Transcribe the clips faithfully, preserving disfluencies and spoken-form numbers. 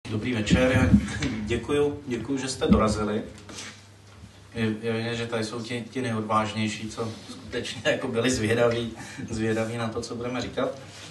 Dobrý večer, děkuju, děkuju, že jste dorazili. Je, je, že tady jsou ti, ti nejodvážnější, co skutečně jako byli zvědaví, zvědaví na to, co budeme říkat.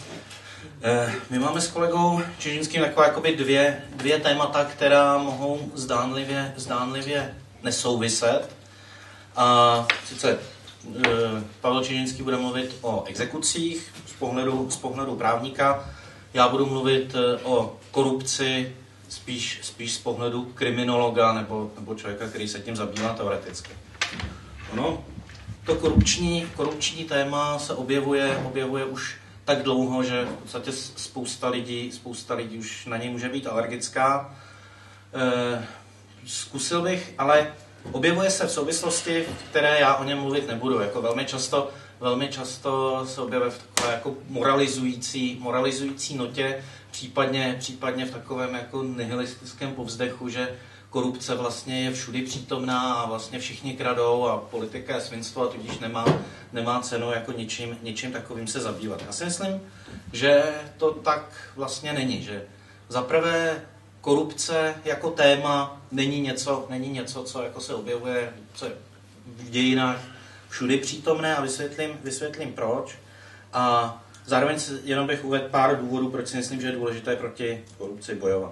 E, my máme s kolegou Čižinským takové jakoby dvě, dvě témata, která mohou zdánlivě, zdánlivě nesouviset. A sice e, Pavel Čižinský bude mluvit o exekucích z pohledu, z pohledu právníka. Já budu mluvit o korupci spíš, spíš z pohledu kriminologa nebo, nebo člověka, který se tím zabývá teoreticky. Ono, to korupční, korupční téma se objevuje, objevuje už tak dlouho, že v podstatě spousta lidí, spousta lidí už na něj může být alergická. E, zkusil bych, ale objevuje se v souvislosti, v které já o něm mluvit nebudu. Jako velmi často, velmi často se objevuje v takové jako moralizující, moralizující notě, případně, případně v takovém jako nihilistickém povzdechu, že korupce vlastně je všudy přítomná a vlastně všichni kradou a politika je svinstvo a tudíž nemá, nemá cenu jako ničím, ničím takovým se zabývat. Já si myslím, že to tak vlastně není, že zaprvé korupce jako téma není něco, není něco, co jako se objevuje, co je v dějinách všudy přítomné a vysvětlím, vysvětlím proč. A zároveň jenom bych uvedl pár důvodů, proč si myslím, že je důležité proti korupci bojovat.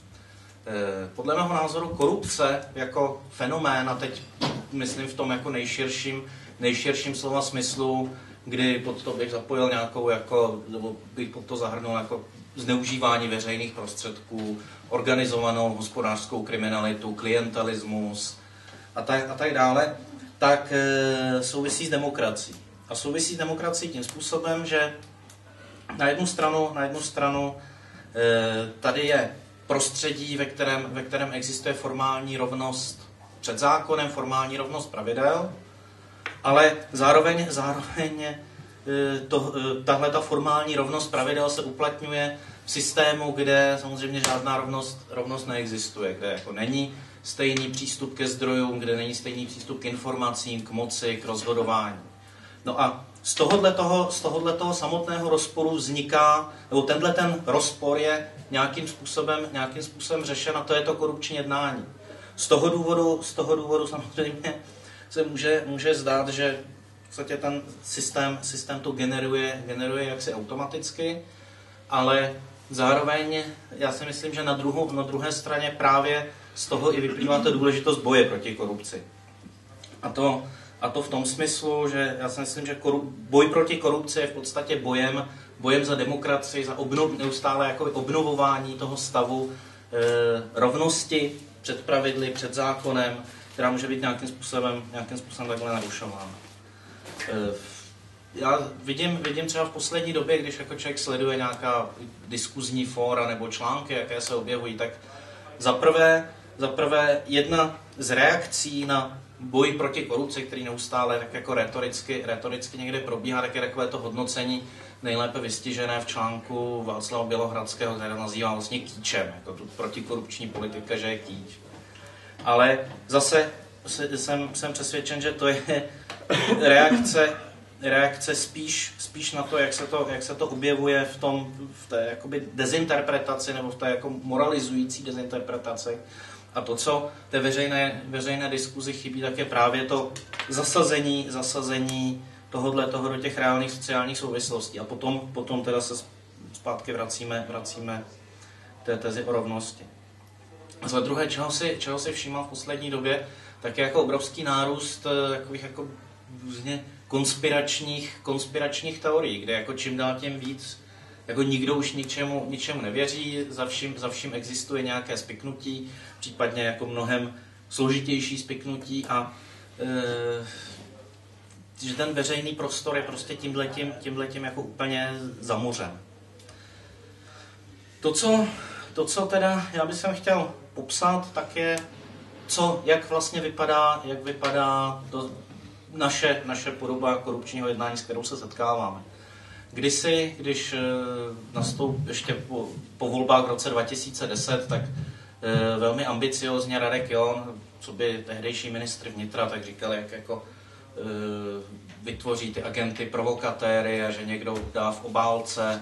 Podle mého názoru korupce jako fenomén, a teď myslím v tom jako nejširším, nejširším slova smyslu, kdy pod to bych zapojil nějakou, jako, nebo bych pod to zahrnul jako zneužívání veřejných prostředků, organizovanou hospodářskou kriminalitu, klientelismus a tak, a tak dále, tak e, souvisí s demokracií. A souvisí s demokracií tím způsobem, že na jednu stranu, na jednu stranu e, tady je prostředí, ve kterém, ve kterém existuje formální rovnost před zákonem, formální rovnost pravidel, ale zároveň, zároveň to, tahle ta formální rovnost pravidel se uplatňuje v systému, kde samozřejmě žádná rovnost, rovnost neexistuje, kde jako není stejný přístup ke zdrojům, kde není stejný přístup k informacím, k moci, k rozhodování. No a z tohoto, z tohoto samotného rozporu vzniká, nebo tenhle ten rozpor je nějakým způsobem, nějakým způsobem řešen a to je to korupční jednání. Z toho důvodu, z toho důvodu samozřejmě se může, může zdát, že v podstatě ten systém, systém to generuje, generuje jaksi automaticky, ale zároveň já si myslím, že na, druhou, na druhé straně právě z toho i vyplývá ta důležitost boje proti korupci. A to, a to v tom smyslu, že já si myslím, že korup, boj proti korupci je v podstatě bojem, bojem za demokracii, za obnov, neustále jako obnovování toho stavu e, rovnosti před pravidly, před zákonem, která může být nějakým způsobem, nějakým způsobem takhle narušována. E, já vidím, vidím třeba v poslední době, když jako člověk sleduje nějaká diskuzní fóra nebo články, jaké se objevují, tak zaprvé, zaprvé jedna z reakcí na boj proti korupci, který neustále tak jako retoricky, retoricky někde probíhá, tak je takové to hodnocení nejlépe vystižené v článku Václava Bělohradského, který nazývá vlastně kýčem, jako tu protikorupční politika, že je kýč. Ale zase jsem, jsem přesvědčen, že to je reakce, reakce spíš, spíš na to, jak se to, jak se to objevuje v, tom, v té jakoby dezinterpretaci nebo v té jako moralizující dezinterpretaci. A to, co té veřejné, veřejné diskuzi chybí, tak je právě to zasazení, zasazení tohodle toho do těch reálných sociálních souvislostí. A potom, potom teda se zpátky vracíme, vracíme k té tezi o rovnosti. A za druhé, čeho si, čeho si všímám v poslední době, tak je jako obrovský nárůst takových jako různě konspiračních, konspiračních teorií, kde jako čím dál tím víc jako nikdo už ničemu, ničemu nevěří, za vším, za vším existuje nějaké spiknutí, případně jako mnohem složitější spiknutí a e, že ten veřejný prostor je prostě tímhletím, tímhletím jako úplně zamořen. To co, to, co teda já bych chtěl popsat, tak je, co, jak vlastně vypadá, jak vypadá to naše, naše podoba korupčního jednání, s kterou se setkáváme. Kdysi, když nastoup, ještě po, po volbách v roce dva tisíce deset, tak e, velmi ambiciozně Radek John, co by tehdejší ministr vnitra, tak říkal, jak jako e, vytvoří ty agenty provokatéry a že někdo dá v obálce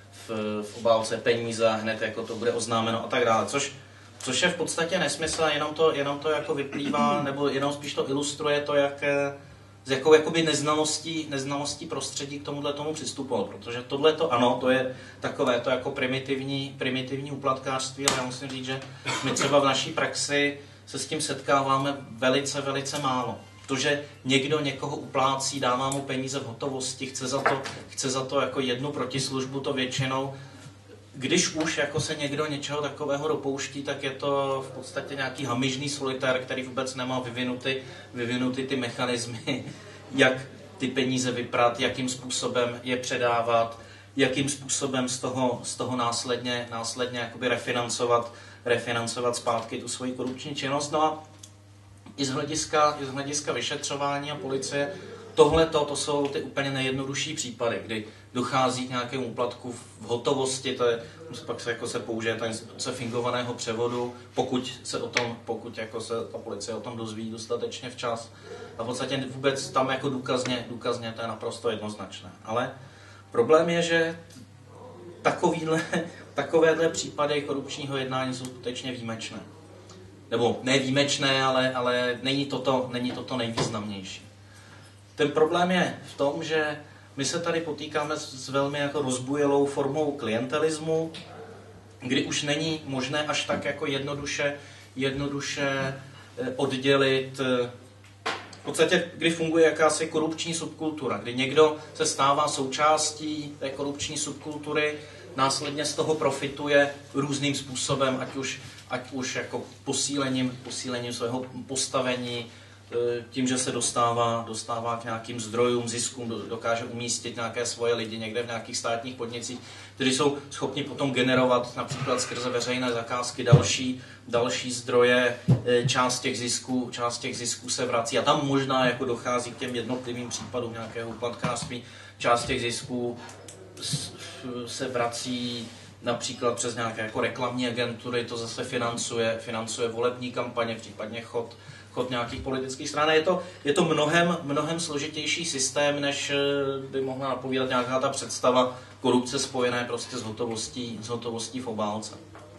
v, v obálce peníze, hned jako to bude oznámeno a tak dále, což, což je v podstatě nesmysl, jenom to, jenom to jako vyplývá, nebo jenom spíš to ilustruje to, jak s jakou jakoby neznalostí, neznalostí prostředí k tomuhle tomu přistupoval, protože tohle to ano, to je takové to jako primitivní, primitivní úplatkářství, ale já musím říct, že my třeba v naší praxi se s tím setkáváme velice, velice málo. To, že někdo někoho uplácí, dává mu peníze v hotovosti, chce za to, chce za to jako jednu protislužbu, to většinou, když už jako se někdo něčeho takového dopouští, tak je to v podstatě nějaký hamižný solitér, který vůbec nemá vyvinuty, vyvinuty ty mechanismy, jak ty peníze vyprat, jakým způsobem je předávat, jakým způsobem z toho, z toho následně, následně jakoby refinancovat, refinancovat zpátky tu svoji korupční činnost. No a i z hlediska, i z hlediska vyšetřování a policie, tohle to jsou ty úplně nejjednodušší případy, kdy dochází k nějakému úplatku v hotovosti, to je, pak se, jako se použije ta instituce fingovaného převodu, pokud se o tom, pokud jako se ta policie o tom dozví dostatečně včas. A v podstatě vůbec tam jako důkazně, důkazně to je naprosto jednoznačné. Ale problém je, že takovýhle, takovéhle případy korupčního jednání jsou skutečně výjimečné. Nebo ne výjimečné, ale, ale není toto, není toto nejvýznamnější. Ten problém je v tom, že my se tady potýkáme s velmi jako rozbujelou formou klientelismu, kdy už není možné až tak jako jednoduše, jednoduše oddělit, v podstatě, kdy funguje jakási korupční subkultura, kdy někdo se stává součástí té korupční subkultury, následně z toho profituje různým způsobem, ať už, ať už jako posílením, posílením svého postavení, tím, že se dostává, dostává k nějakým zdrojům, ziskům, dokáže umístit nějaké svoje lidi někde v nějakých státních podnicích, kteří jsou schopni potom generovat například skrze veřejné zakázky další, další zdroje, část těch zisků, část těch zisků se vrací a tam možná jako dochází k těm jednotlivým případům nějakého úplatkářství, část těch zisků se vrací například přes nějaké jako reklamní agentury, to zase financuje, financuje volební kampaně, případně chod chod nějakých politických stran. Je to, je to mnohem, mnohem složitější systém, než by mohla napovídat nějaká ta představa korupce spojené prostě s hotovostí, s hotovostí v obálce.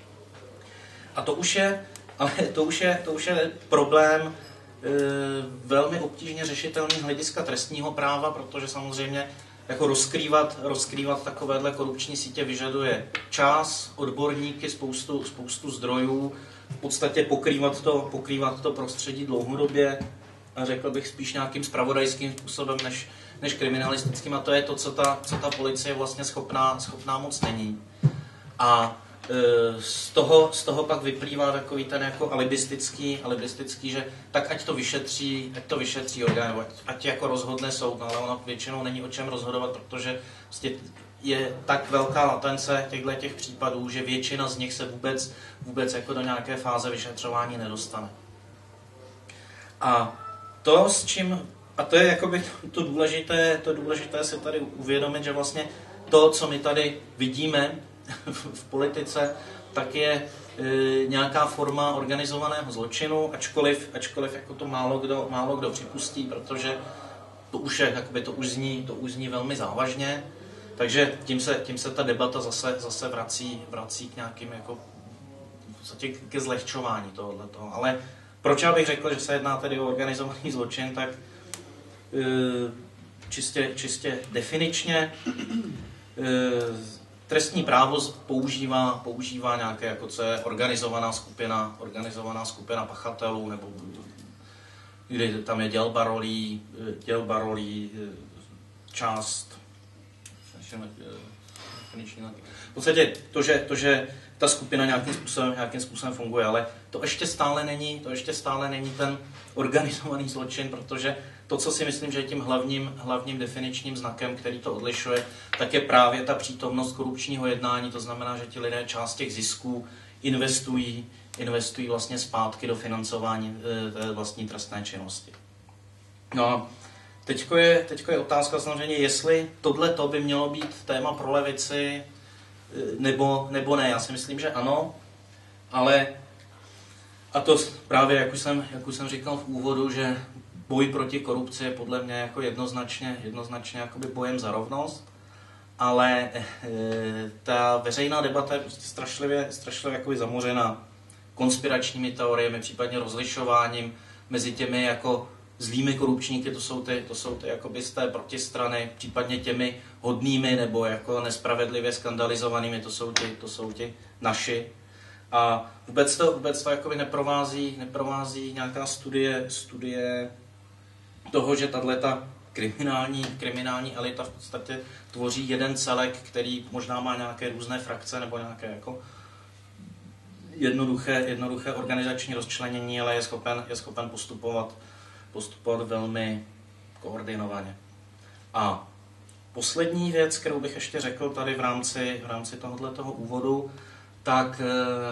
A to už je, ale to už je, to už je problém e, velmi obtížně řešitelný z hlediska trestního práva, protože samozřejmě jako rozkrývat, rozkrývat takovéhle korupční sítě vyžaduje čas, odborníky, spoustu, spoustu zdrojů, v podstatě pokrývat to, pokrývat to prostředí dlouhodobě, a řekl bych spíš nějakým zpravodajským způsobem než, než kriminalistickým, a to je to, co ta, co ta policie vlastně schopná, schopná moc není. A e, z, toho, z toho pak vyplývá takový ten jako alibistický, alibistický, že tak ať to vyšetří, ať to vyšetří orgán, ať, ať jako rozhodne soud, ale ono většinou není o čem rozhodovat, protože prostě je tak velká latence těchto těch případů, že většina z nich se vůbec, vůbec jako do nějaké fáze vyšetřování nedostane. A to, s čím, a to je jakoby to důležité, to důležité si tady uvědomit, že vlastně to, co my tady vidíme v politice, tak je e, nějaká forma organizovaného zločinu, ačkoliv, ačkoliv jako to málo kdo, málo kdo připustí, protože to už, je, jakoby to už zní, to už zní velmi závažně. Takže tím se, tím se ta debata zase, zase vrací, vrací k nějakým jako, v podstatě ke zlehčování tohoto. Ale proč já bych řekl, že se jedná tedy o organizovaný zločin, tak čistě, čistě definičně trestní právo používá, používá nějaké, jako co je organizovaná skupina, organizovaná skupina pachatelů, nebo kdy tam je dělba rolí, dělba rolí, část. V podstatě to, že, to, že ta skupina nějakým způsobem, nějakým způsobem funguje, ale to ještě stále není, to ještě stále není ten organizovaný zločin, protože to, co si myslím, že je tím hlavním, hlavním definičním znakem, který to odlišuje, tak je právě ta přítomnost korupčního jednání, to znamená, že ti lidé část těch zisků investují, investují vlastně zpátky do financování té vlastní trestné činnosti. No a Teďko je, teďko je otázka samozřejmě, jestli tohleto by mělo být téma pro levici nebo, nebo ne. Já si myslím, že ano, ale a to právě, jak už jsem, jak už jsem říkal v úvodu, že boj proti korupci je podle mě jako jednoznačně, jednoznačně jakoby bojem za rovnost, ale e, ta veřejná debata je prostě strašlivě, strašlivě jakoby zamořena konspiračními teoriemi, případně rozlišováním mezi těmi jako zlými korupčníky, to jsou ty, to jsou ty jakoby z té protistrany, případně těmi hodnými nebo jako nespravedlivě skandalizovanými, to jsou ti, to jsou ti naši. A vůbec to, vůbec to jakoby neprovází, neprovází nějaká studie, studie toho, že tato kriminální, kriminální elita v podstatě tvoří jeden celek, který možná má nějaké různé frakce nebo nějaké jako jednoduché, jednoduché organizační rozčlenění, ale je schopen, je schopen postupovat, postupovat velmi koordinovaně. A poslední věc, kterou bych ještě řekl tady v rámci, v rámci tohoto úvodu, tak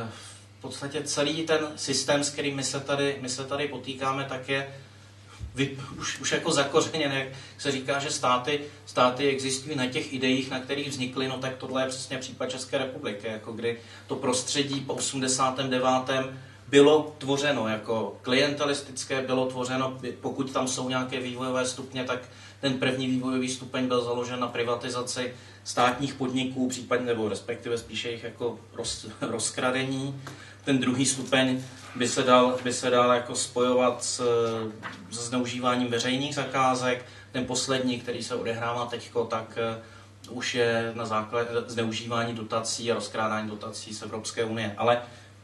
v podstatě celý ten systém, s kterým my se tady, my se tady potýkáme, tak je vy, už, už jako zakořeněn, jak se říká, že státy, státy existují na těch ideích, na kterých vznikly, no tak tohle je přesně případ České republiky, jako kdy to prostředí po osmdesátém devátém bylo tvořeno jako klientelistické, bylo tvořeno, pokud tam jsou nějaké vývojové stupně, tak ten první vývojový stupeň byl založen na privatizaci státních podniků, případně nebo respektive spíše jich jako roz, rozkradení. Ten druhý stupeň by se dal, by se dal jako spojovat s, s zneužíváním veřejných zakázek. Ten poslední, který se odehrává teďko, tak uh, už je na základě zneužívání dotací a rozkrádání dotací z Evropské unie. Ale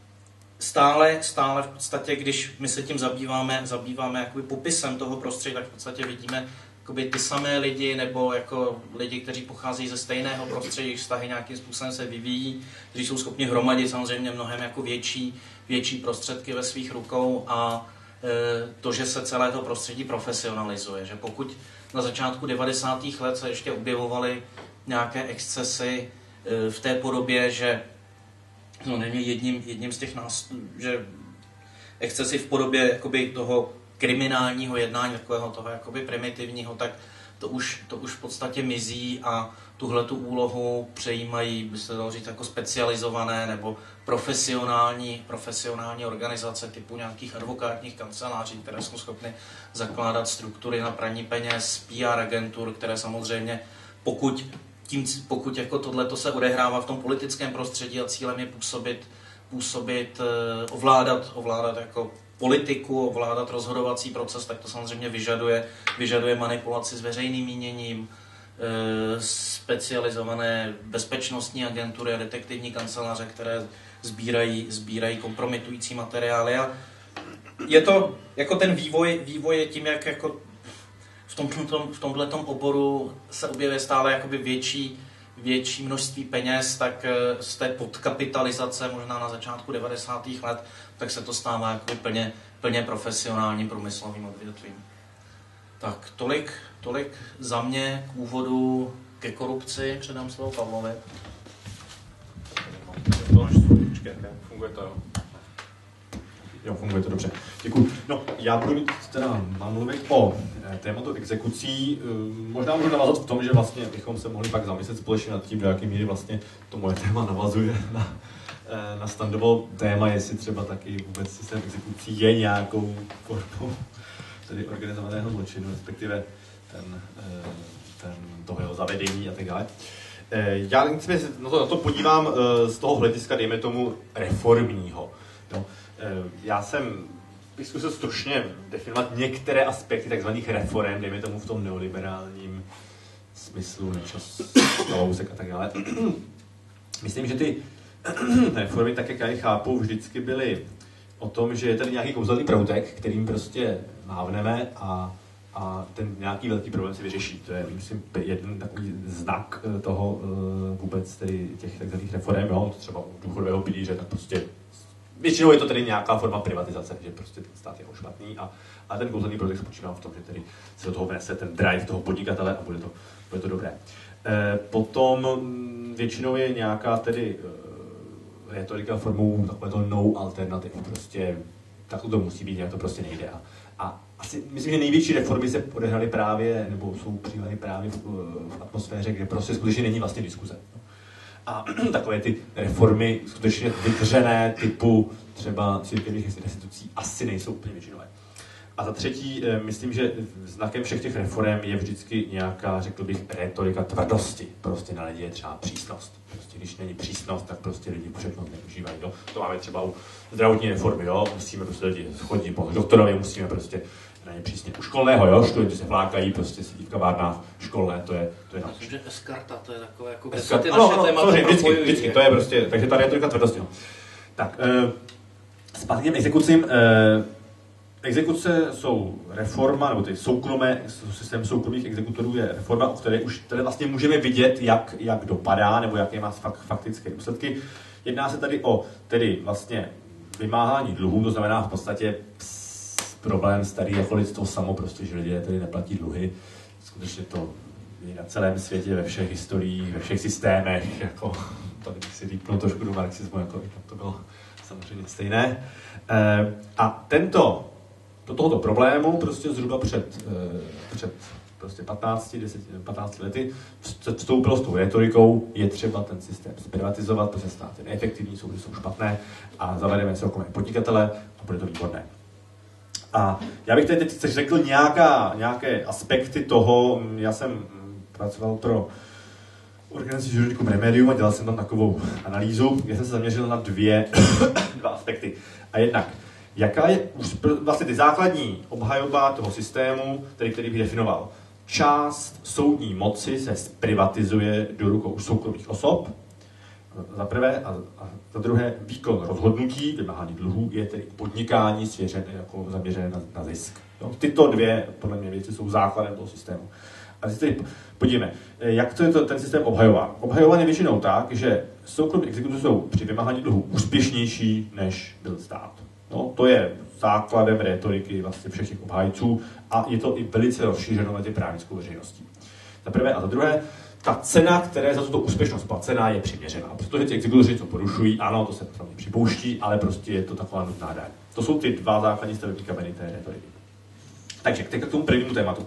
stále, stále v podstatě, když my se tím zabýváme, zabýváme jakoby popisem toho prostředí, tak v podstatě vidíme jakoby ty samé lidi nebo jako lidi, kteří pochází ze stejného prostředí, vztahy nějakým způsobem se vyvíjí, kteří jsou schopni hromadit samozřejmě mnohem jako větší, větší prostředky ve svých rukou a e, to, že se celé to prostředí profesionalizuje. Že pokud na začátku devadesátých let se ještě objevovaly nějaké excesy e, v té podobě, že no, není jedním, jedním z těch nás, že excesy v podobě jakoby toho kriminálního jednání, takového toho jakoby primitivního, tak to už, to už v podstatě mizí a tuhle tu úlohu přejímají, by se dalo říct, jako specializované nebo profesionální, profesionální organizace typu nějakých advokátních kanceláří, které jsou schopny zakládat struktury na praní peněz, P R agentur, které samozřejmě, pokud, tím, pokud jako tohleto se odehrává v tom politickém prostředí a cílem je působit, působit ovládat, ovládat jako politiku, ovládat rozhodovací proces, tak to samozřejmě vyžaduje, vyžaduje manipulaci s veřejným míněním, e, specializované bezpečnostní agentury a detektivní kanceláře, které sbírají, sbírají kompromitující materiály. A je to, jako ten vývoj, vývoj je tím, jak jako v tomto, v tomhletom oboru se objevuje stále jakoby větší, větší množství peněz, tak z té podkapitalizace možná na začátku devadesátých let, tak se to stává jako plně, plně profesionálním průmyslovým odvětvím. Tak tolik, tolik za mě k úvodu ke korupci. Předám slovo Pavlovi. Funguje to, jo? Jo, funguje to dobře. Děkuji. No, já budu mít, teda mám mluvit o tématu exekucí. Možná můžu navazat v tom, že vlastně bychom se mohli pak zamyslet společně nad tím, do jaké míry vlastně to moje téma navazuje na, na standovo téma, jestli třeba taky vůbec systém exekucí je nějakou formou tedy organizovaného zločinu, respektive ten, ten toho jeho zavedení a tak dále. Já se na to, na to podívám z toho hlediska, dejme tomu, reformního. No, já jsem bych zkusil stručně definovat některé aspekty takzvaných reforem, dejme tomu v tom neoliberálním smyslu, Nečas, Kalousek a tak dále. Myslím, že ty reformy, tak jak já je chápu, vždycky byly o tom, že je tady nějaký kouzelný proutek, kterým prostě mávneme a, a ten nějaký velký problém se vyřeší. To je, myslím, jeden takový znak toho vůbec tedy těch takzvaných reform, jo, třeba u důchodového pilíře, tak prostě většinou je to tedy nějaká forma privatizace, že prostě ten stát je ošmatný a, a ten kouzelný projekt spočívá v tom, že tedy se do toho vnese ten drive toho podnikatele a bude to, bude to dobré. E, potom většinou je nějaká tedy e, retorika formou takového no alternativ, prostě takhle to musí být, jak to prostě nejde. A, a asi myslím, že největší reformy se odehraly právě, nebo jsou přijímány právě v, v atmosféře, kde prostě skutečně není vlastně diskuze. A takové ty reformy skutečně vytřené typu třeba církevních institucí asi nejsou úplně většinové. A za třetí, myslím, že znakem všech těch reform je vždycky nějaká, řekl bych, retorika tvrdosti. Prostě na lidi je třeba přísnost. Prostě když není přísnost, tak prostě lidi všechno neužívají. Jo? To máme třeba u zdravotní reformy, jo? Musíme prostě lidi chodit po doktorovi, musíme prostě na ně přísně. U školného, jo? Studenti se flákají, prostě sedí v kavárnách školné, to je... To je takže eskarta, to je takové jako... Eskarta, ano, ano, samozřejmě, vždycky, vždycky, to je prostě, takže ta retorika tvrdosti. No. Tak, e, zpátky těm exekucím. E, Exekuce jsou reforma, nebo ty soukromé, systém soukromých exekutorů je reforma, o které už tady vlastně můžeme vidět, jak, jak dopadá, nebo jaké má fakt, faktické důsledky. Jedná se tady o tedy vlastně vymáhání dluhů, to znamená v podstatě ps, problém starý jako lidstvo samo, prostě, že lidé tedy neplatí dluhy. Skutečně to je na celém světě, ve všech historiích, ve všech systémech, jako tady bych si vypnul trošku do marxismu, jako to bylo samozřejmě stejné. E, a tento do tohoto problému prostě zhruba před, před prostě patnácti, deseti, patnácti lety vstoupilo s tou retorikou, je třeba ten systém zprivatizovat, protože stát je neefektivní, soudy jsou špatné a zavedeme soukromé podnikatele a bude to výborné. A já bych teď řekl nějaká, nějaké aspekty toho, já jsem pracoval pro organizaci Juridicum Remedium a dělal jsem tam takovou analýzu, kde jsem se zaměřil na dvě, dva aspekty. A jednak jaká je vlastně ty základní obhajoba toho systému, který, který bych definoval. Část soudní moci se zprivatizuje do rukou soukromých osob, za prvé, a, a za druhé výkon rozhodnutí, vymáhání dluhů, je tedy podnikání svěřené, jako zaměřené na, na zisk. Jo? Tyto dvě, podle mě, věci jsou základem toho systému. A si tedy podívejme, jak to je to, ten systém obhajován. Obhajován je většinou tak, že soukromí exekutoři jsou při vymáhání dluhů úspěšnější, než byl stát. No, to je základem retoriky vlastně všech těch obhájců a je to i velice rozšířeno mezi právnickou veřejností. Za prvé a za druhé, ta cena, která je za tuto úspěšnost placená, je přiměřená. Protože ti exekutoři, co porušují, ano, to se pro mě připouští, ale prostě je to taková nutná daň. To jsou ty dva základní stavební kameny té retoriky. Takže teď k tomu prvnímu tématu.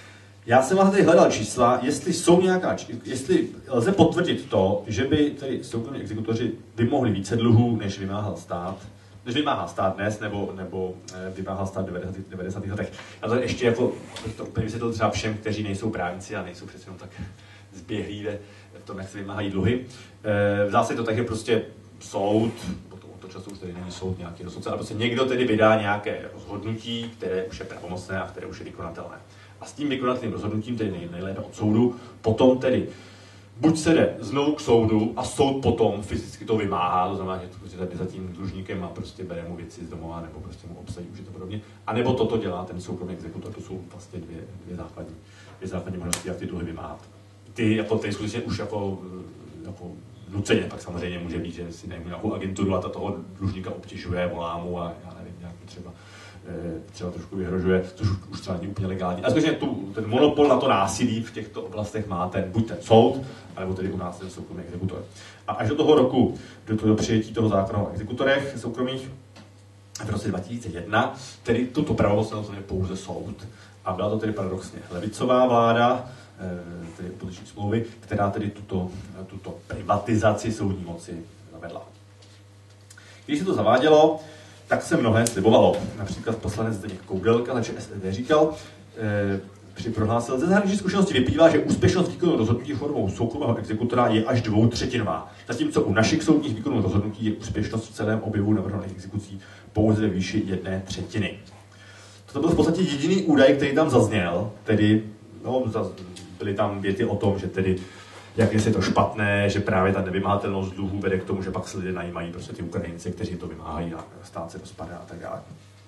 Já jsem vám tady hledal čísla, jestli jsou nějaká, jestli lze potvrdit to, že by tedy soukromí exekutoři vymohli více dluhů, než vymáhal stát, než vymáhá stát dnes, nebo, nebo vymáhal stát v devadesátých letech. Já to ještě jako, to úplně vysvětlil třeba všem, kteří nejsou právníci a nejsou přece jenom tak zběhlí v tom, jak se vymáhají dluhy. V zásadě to tak, že prostě soud, potom od toho času už tady není soud nějaký rozhodce, ale prostě někdo tedy vydá nějaké rozhodnutí, které už je pravomocné a které už je vykonatelné. A s tím vykonatelným rozhodnutím, tedy nejlépe od soudu, potom tedy buď se jde znovu k soudu a soud potom fyzicky to vymáhá, to znamená, že to prostě tady za tím dlužníkem a prostě bere mu věci z domova nebo prostě mu obsadí už je to podobně. A nebo toto dělá ten soukromý exekutor, to jsou vlastně dvě, dvě základní, dvě základní možnosti, jak ty dluhy vymáhat. Ty jako ty skutečně už jako, jako nuceně, pak samozřejmě může být, že si najmu nějakou agenturu a ta toho dlužníka obtěžuje, volá mu a já nevím, nějak třeba třeba trošku vyhrožuje, což už třeba není úplně legální. A skutečně tu, ten monopol na to násilí v těchto oblastech má ten, buď ten soud, anebo tedy u nás ten soukromý exekutor. A až do toho roku, do toho přijetí toho zákona o exekutorech soukromých, v roce dva tisíce jedna, tedy tuto pravomoc je pouze soud. A byla to tedy paradoxně levicová vláda, tedy opoziční smlouvy, která tedy tuto, tuto privatizaci soudní moci zavedla. Když se to zavádělo, tak se mnohé slibovalo. Například poslanec Zdeněk Koudelka za ČSSD říkal, e, při prohlásil, ze zahraniční zkušenosti vyplývá, že úspěšnost výkonu rozhodnutí formou soukromého exekutora je až dvoutřetinová, zatímco u našich soudních výkonů rozhodnutí je úspěšnost v celém objevu navrhovaných exekucí pouze ve výši jedné třetiny. To byl v podstatě jediný údaj, který tam zazněl, tedy no, byly tam věty o tom, že tedy jak je to špatné, že právě ta nevymáhatelnost dluhů vede k tomu, že pak se lidé najímají prostě ty Ukrajinci, kteří to vymáhají a stát se rozpadá a tak dále.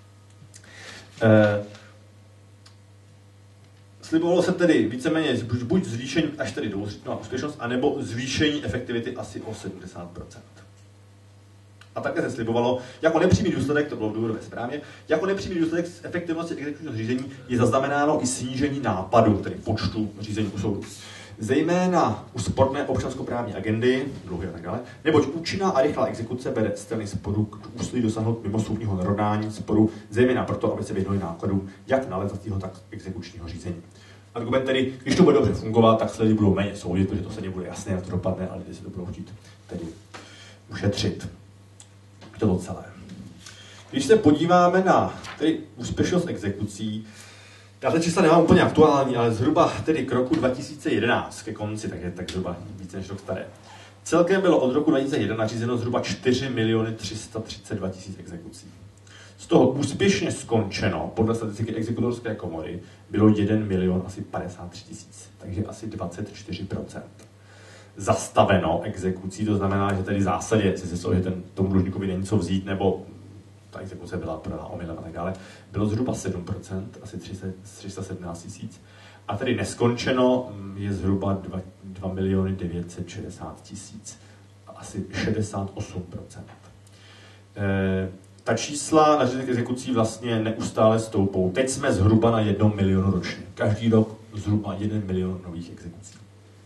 E, slibovalo se tedy víceméně buď zvýšení až tedy dvoutřetinová úspěšnost, anebo zvýšení efektivity asi o sedmdesát procent. A také se slibovalo, jako nepřímý důsledek, to bylo v důvodové zprávě, jako nepřímý důsledek z efektivnosti exekučního řízení je zaznamenáno i snížení nápadů, tedy počtu řízení u soudu. Zejména úsporné občanskoprávní agendy, dluhy a tak dále, neboť účinná a rychlá exekuce bere strany sporu k úsilí dosáhnout mimosoudního narovnání sporu, zejména proto, aby se vyhnuli nákladům jak nalézacího, tak exekučního řízení. Argument tedy, když to bude dobře fungovat, tak se lidi budou méně soudit, protože to se nebude jasné, jak to dopadne, a lidi si to budou chtít tedy ušetřit. To bylo celé. Když se podíváme na tedy úspěšnost exekucí, já ta čísla nemám úplně aktuální, ale zhruba tedy k roku dva tisíce jedenáct, ke konci, tak je tak zhruba více než rok staré. Celkem bylo od roku dva tisíce jedna nařízeno zhruba čtyři miliony tři sta třicet dva tisíc exekucí. Z toho úspěšně skončeno, podle statistiky exekutorské komory, bylo jeden milion asi padesát tři tisíc, takže asi dvacet čtyři procent. Zastaveno exekucí, to znamená, že tedy v zásadě, jestli se toho, že ten, tomu dlužníkovi není co vzít, nebo ta exekuce byla prodána omylem a tak dále, bylo zhruba sedm procent, asi tři sta sedmnáct tisíc. A tedy neskončeno je zhruba dva miliony devět set šedesát tisíc, asi šedesát osm procent. E, ta čísla nařízených exekucí vlastně neustále stoupou. Teď jsme zhruba na jednom milionu ročně. Každý rok zhruba jeden milion nových exekucí.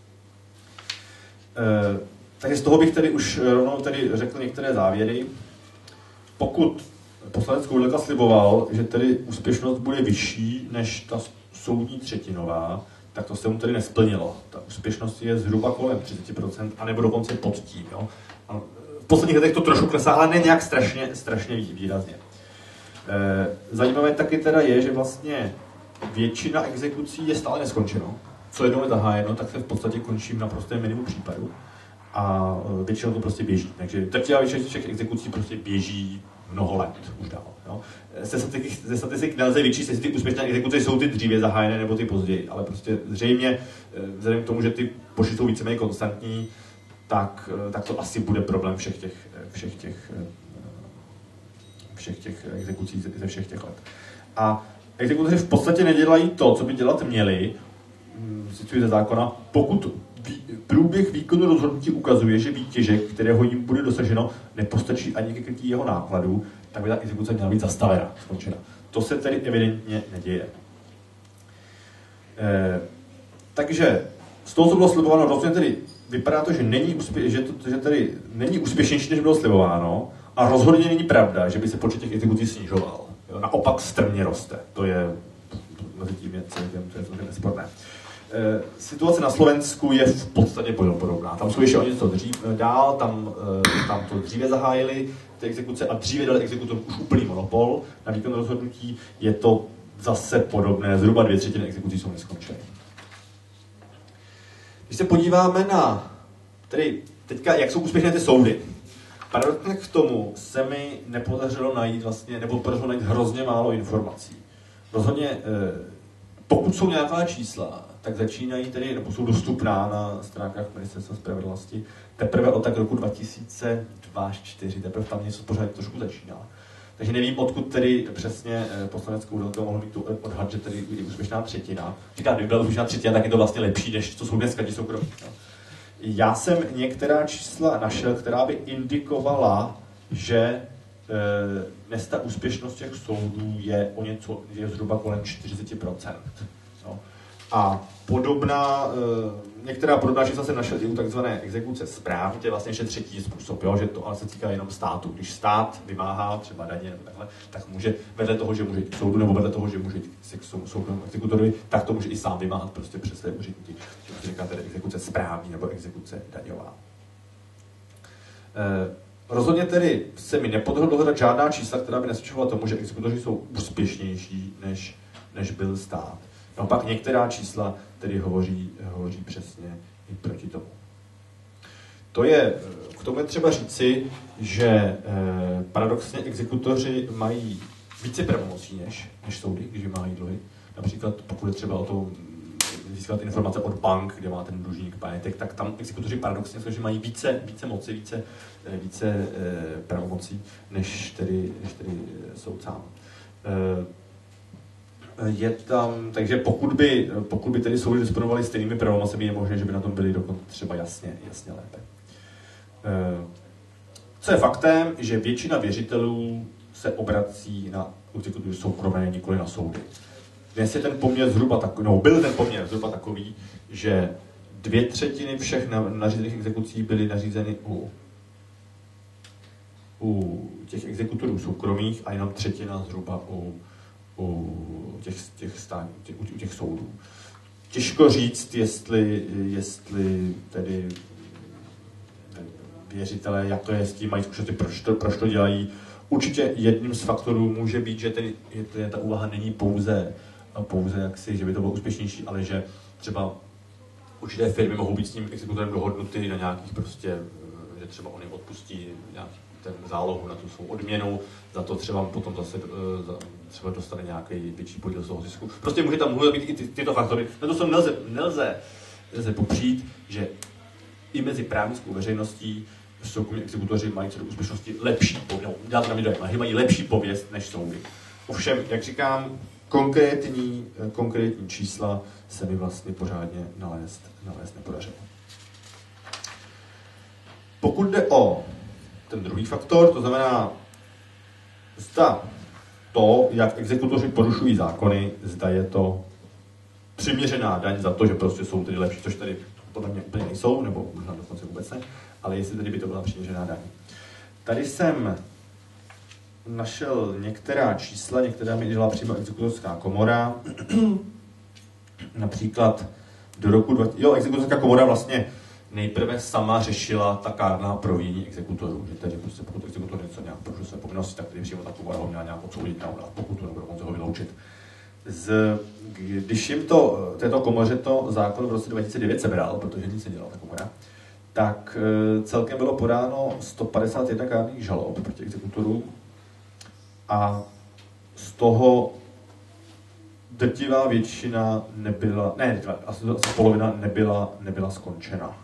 E, takže z toho bych tedy už rovnou tedy řekl některé závěry. Pokud poslanec Koudelka sliboval, že tedy úspěšnost bude vyšší než ta soudní třetinová, tak to se mu tedy nesplnilo. Ta úspěšnost je zhruba kolem třicet procent, anebo dokonce pod tím. Jo? A v posledních letech to trošku klesá, ale ne nějak strašně, strašně výrazně. E, zajímavé taky teda je, že vlastně většina exekucí je stále neskončeno. Co jednou je zahájeno, tak se v podstatě končí na prostém minimum případů. A většinou to prostě běží. Takže drtivá většina těch exekucí prostě běží mnoho let už dál. Jo? Ze statistik, ze statistik nelze vyčíst, jestli ty úspěšné exekuce jsou ty dříve zahájené nebo ty později, ale prostě zřejmě vzhledem k tomu, že ty počty jsou víceméně konstantní, tak, tak to asi bude problém všech těch, všech těch, všech těch exekucí ze všech těch let. A exekutoři v podstatě nedělají to, co by dělat měli, cituji ze zákona, pokud průběh výkonu rozhodnutí ukazuje, že výtěžek, kterého jim bude dosaženo, nepostačí ani ke krytí jeho nákladů, tak by ta exekuce měla být zastavena, skončena. To se tedy evidentně neděje. E, takže z toho, co bylo slibováno, rozhodně tedy vypadá to, že, není úspě- že, to, že tedy není úspěšnější, než bylo slibováno, a rozhodně není pravda, že by se počet těch exekucí snižoval. Jo, naopak strmě roste. To je mezi tím je celkem, to je celkem nesporné. E, situace na Slovensku je v podstatě podobná. Tam jsou ještě o něco dřív, dál, tam, e, tam to dříve zahájili ty exekuce a dříve dali exekutorům už úplný monopol na výkon rozhodnutí. Je to zase podobné, zhruba dvě třetiny exekucí jsou neskončené. Když se podíváme na, tedy teďka, jak jsou úspěšné ty soudy, paradoxně k tomu se mi nepodařilo najít vlastně, nebo podařilo najít hrozně málo informací. Rozhodně, e, pokud jsou nějaká čísla, tak začínají tedy, nebo jsou dostupná na stránkách Ministerstva spravedlnosti, teprve od tak roku dva tisíce dva až dva tisíce čtyři, teprve tam něco pořád trošku začíná. Takže nevím, odkud tedy přesně poslanec Koudelka mohl mít tu odhad, že tedy je úspěšná třetina. Říká, kdyby byla úspěšná třetina, tak je to vlastně lepší, než co jsou dneska, ti soukromí. No. Já jsem některá čísla našel, která by indikovala, že e, dnes ta úspěšnost těch soudů je o něco, je zhruba kolem čtyřicet procent. No. A podobná, e, některá podobná čísla jsem našel i u takzvané exekuce správní, to je vlastně ještě třetí způsob, jo, že to ale se týká jenom státu. Když stát vymáhá třeba daně nebo takhle, tak může vedle toho, že může jít k soudu, nebo vedle toho, že může jít k soudnímu exekutorovi, tak to může i sám vymáhat prostě přes své úředníky. To se říká tedy exekuce správní nebo exekuce daňová. E, rozhodně tedy se mi nepodařilo dohledat žádná čísla, která by nasvědčovala tomu, že exekutoři jsou úspěšnější, než, než byl stát. Naopak některá čísla tedy hovoří, hovoří přesně i proti tomu. To je, k tomu je třeba říci, že eh, paradoxně exekutoři mají více pravomocí než, než soudy, když mají dluhy. Například pokud je třeba o to získat informace od bank, kde má ten dlužník majetek, tak tam exekutoři paradoxně že mají více, více moci, více, více eh, pravomocí, než tedy, než tedy soud sám. Eh, Je tam, takže pokud by, pokud by tedy soudy disponovali stejnými pravomocemi, je možné, že by na tom byli dokonce třeba jasně, jasně lépe. Co je faktem, že většina věřitelů se obrací na exekutory soukromé, nikoli na soudy. Dnes je ten poměr zhruba takový, no byl ten poměr zhruba takový, že dvě třetiny všech nařízených exekucí byly nařízeny u, u těch exekutorů soukromých a jenom třetina zhruba u u těch, těch, stán, těch, u těch soudů. Těžko říct, jestli, jestli tedy věřitelé, jak to je s tím, mají zkušenosti, proč to, proč to dělají. určitě jedním z faktorů může být, že ten, je, ta úvaha není pouze, pouze jaksi, že by to bylo úspěšnější, ale že třeba určité firmy mohou být s tím exekutorem dohodnuty na nějakých prostě, že třeba on jim odpustí nějaký ten zálohu na tu svou odměnu, za to třeba potom zase třeba dostane nějaký větší podíl z toho zisku. Prostě může tam může být i ty, tyto faktory. Na to se nelze, nelze, nelze popřít, že i mezi právnickou veřejností soukromí exekutoři mají co do úspěšnosti lepší pověst, já to na mě dojem, mají lepší pověst než soudy. Ovšem, jak říkám, konkrétní, konkrétní čísla se mi vlastně pořádně nalézt, nalézt nepodařilo. Pokud jde o ten druhý faktor, to znamená, zda to, jak exekutoři porušují zákony, zda je to přiměřená daň za to, že prostě jsou tedy lepší, což tady podle mě úplně nejsou, nebo možná dokonce vůbec ne, ale jestli tedy by to byla přiměřená daň. Tady jsem našel některá čísla, některá mi dělala přímo exekutorská komora, například do roku dva tisíce... Jo, exekutorská komora vlastně nejprve sama řešila ta kárná provinění exekutorů, že tedy prostě pokud exekutor něco nějak porušil své povinnosti, tak tedy přímo ta komora ho měla nějak odsoudit na pokutu nebo dokonce ho vyloučit. Z, když jim to, této komoře to zákon v roce dva tisíce devět sebral, protože nic nedělala ta komora, tak celkem bylo podáno sto padesát jedna kárných žalob proti exekutorům a z toho drtivá většina nebyla, ne, asi, asi polovina nebyla, nebyla skončena.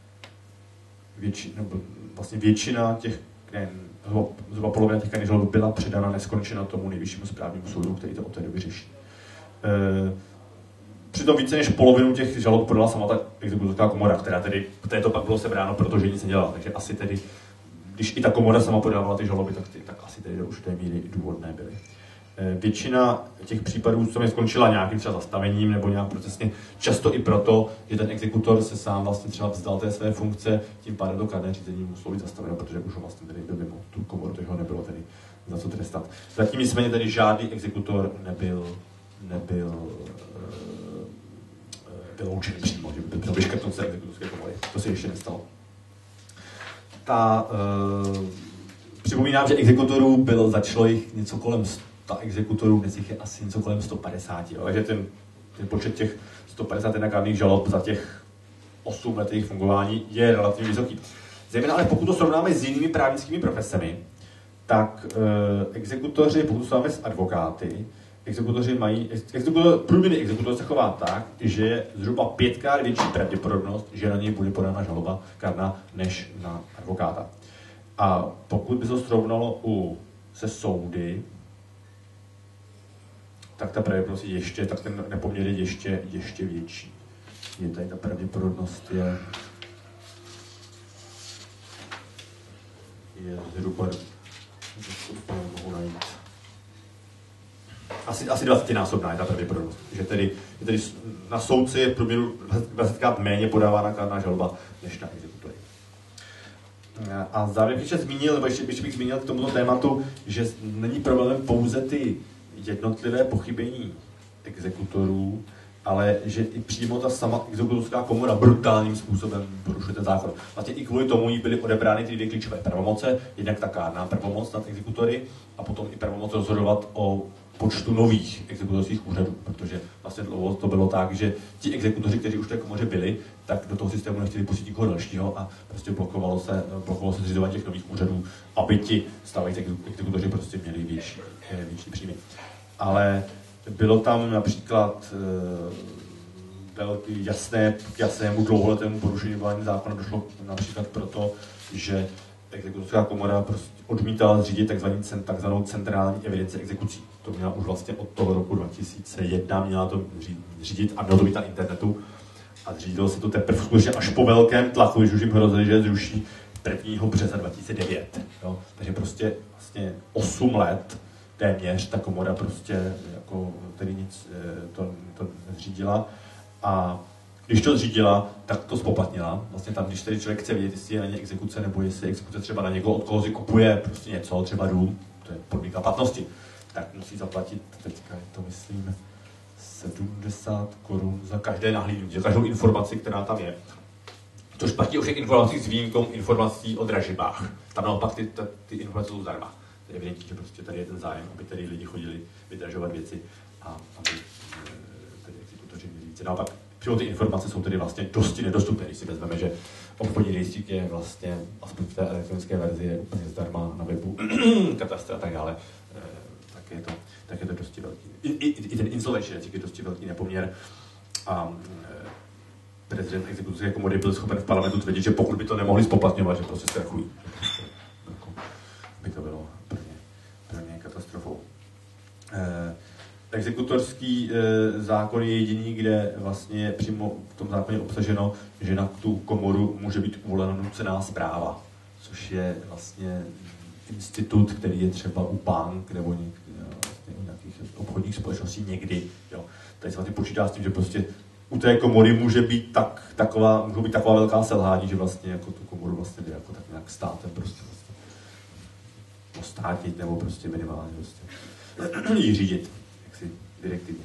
Větši, nebo vlastně většina těch, ne, zhruba, zhruba polovina těch kárných žalob byla předána neskončena tomu nejvyššímu správnímu soudu, který to od té doby řeší. E, přitom více než polovinu těch žalob podala sama ta exekutorská komora, která tedy této pak bylo sebráno, protože nic nedělala. Takže asi tedy, když i ta komora sama podávala ty žaloby, tak, ty, tak asi tedy do určité míry důvodné byly. E, většina těch případů co mě skončila nějakým třeba zastavením nebo nějak procesně, často i proto, že ten exekutor se sám vlastně třeba vzdal té své funkce, tím pádem to kárné řízení muselo být zastaveno, protože už ho vlastně tedy byl mimo tu komoru, takže ho nebylo tedy za co trestat. Zatím nicméně tedy žádný exekutor nebyl nebyl uh, vyloučen přímo, že by byl vyškrtnut se exekutorské komory. To se ještě nestalo. Ta, uh, připomínám, že exekutorů bylo, začalo jich něco kolem sto exekutorů, dnes jich je asi něco kolem sto padesát. Jo? Takže ten, ten počet těch sto padesát jedna kárných žalob za těch osm let jejich fungování je relativně vysoký. Zejména ale pokud to srovnáme s jinými právnickými profesemi, tak uh, exekutoři, pokud to srovnáme s advokáty, exekutoři mají, exekutor, průměrný exekutor se chová tak, že je zhruba pětkrát větší pravděpodobnost, že na něj bude podána žaloba kárná, než na advokáta. A pokud by se to srovnalo u, se soudy, tak ta pravděpodobnost je ještě, tak ten nepoměr je ještě, ještě větší. Je tady ta pravděpodobnost je, je zhruba, mohu najít. Asi, asi dvacetinásobná je ta pravděpodobnost, že tedy, že tedy na soudci je v průměru dvacetkrát méně podávána kárná žaloba než na exekutory. A závěrem bych ještě zmínil, nebo ještě, ještě bych zmínil k tomuto tématu, že není problémem pouze ty jednotlivé pochybení exekutorů, ale že i přímo ta sama exekutorská komora brutálním způsobem porušuje ten zákon. Vlastně i kvůli tomu jí byly odebrány ty dvě klíčové pravomoce, jednak ta kárná pravomoc nad exekutory a potom i pravomoc rozhodovat o počtu nových exekutorských úřadů, protože vlastně dlouho to bylo tak, že ti exekutoři, kteří už v té komoře byli, tak do toho systému nechtěli pustit nikoho dalšího a prostě blokovalo se, blokovalo se zřizování těch nových úřadů, aby ti stávající exekutoři prostě měli větší, větší příjmy. Ale bylo tam například velký jasné, k jasnému dlouholetému porušení vládního zákona došlo například proto, že exekutorská komora prostě odmítala zřídit takzvanou centrální evidenci exekucí. To měla už vlastně od toho roku dva tisíce jedna, měla to řídit a mělo to být na internetu. A zřídilo se to teprve skutečně až po velkém tlaku, když už jim hrozili, že zruší prvního března dva tisíce devět. Jo? Takže prostě vlastně osm let téměř ta komora prostě jako tedy nic to, to nezřídila. A když to zřídila, tak to spoplatnila. Vlastně tam, když tedy člověk chce vědět, jestli je na ně exekuce, nebo jestli je exekuce třeba na někoho, od koho si kupuje prostě něco, třeba dům, to je podmínka platnosti, tak musí zaplatit, teďka je to myslím, sedmdesát korun za každé nahlídnutí, za každou informaci, která tam je. Což platí o všech informacích s výjimkou informací o dražbách. Tam naopak ty, ty, ty informace jsou zdarma. je evidentní, že prostě tady je ten zájem, aby tady lidi chodili vydražovat věci a aby tady exekutoři měli více. Naopak, přímo ty informace jsou tedy vlastně dosti nedostupné, když si vezmeme, že obchodní rejstřík je vlastně, aspoň v té elektronické verzi, je úplně zdarma na webu, katastr a tak dále, tak je to, tak je to dosti velký. I, i, i ten insolvenční rejstřík je dosti velký nepoměr. A prezident exekutorské komory byl schopen v parlamentu tvrdit, že pokud by to nemohli spoplatňovat, že prostě zkrachují. By to bylo pro ně, pro ně katastrofou. Eh, exekutorský eh, zákon je jediný, kde vlastně je přímo v tom zákoně obsaženo, že na tu komoru může být uvolena nucená správa, což je vlastně institut, který je třeba u bank nebo něk, vlastně u nějakých obchodních společností někdy. Jo. Tady se vlastně počítá s tím, že prostě u té komory může být tak, taková, může být taková velká selhání, že vlastně jako tu komoru vlastně jde jako tak nějak státem prostě, prostě ostrátit nebo prostě minimálně prostě ji řídit, jaksi direktivně.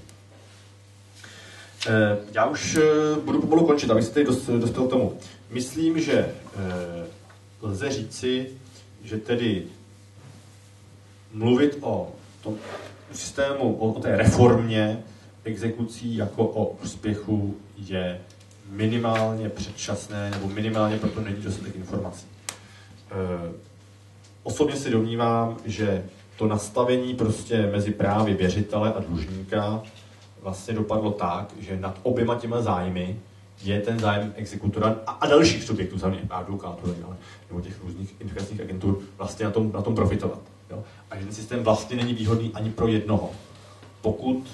E, já už budu pomalu končit, abych se tady dostal k tomu. Myslím, že e, lze říci, že tedy mluvit o tom systému, o, o té reformě exekucí jako o úspěchu je minimálně předčasné, nebo minimálně proto není dostatek informací. E, osobně si domnívám, že to nastavení prostě mezi právy věřitele a dlužníka vlastně dopadlo tak, že nad oběma těma zájmy je ten zájem exekutora a, a dalších subjektů, samozřejmě advokátů nebo těch různých inkasních agentur, vlastně na tom, na tom profitovat. Jo? A že ten systém vlastně není výhodný ani pro jednoho. Pokud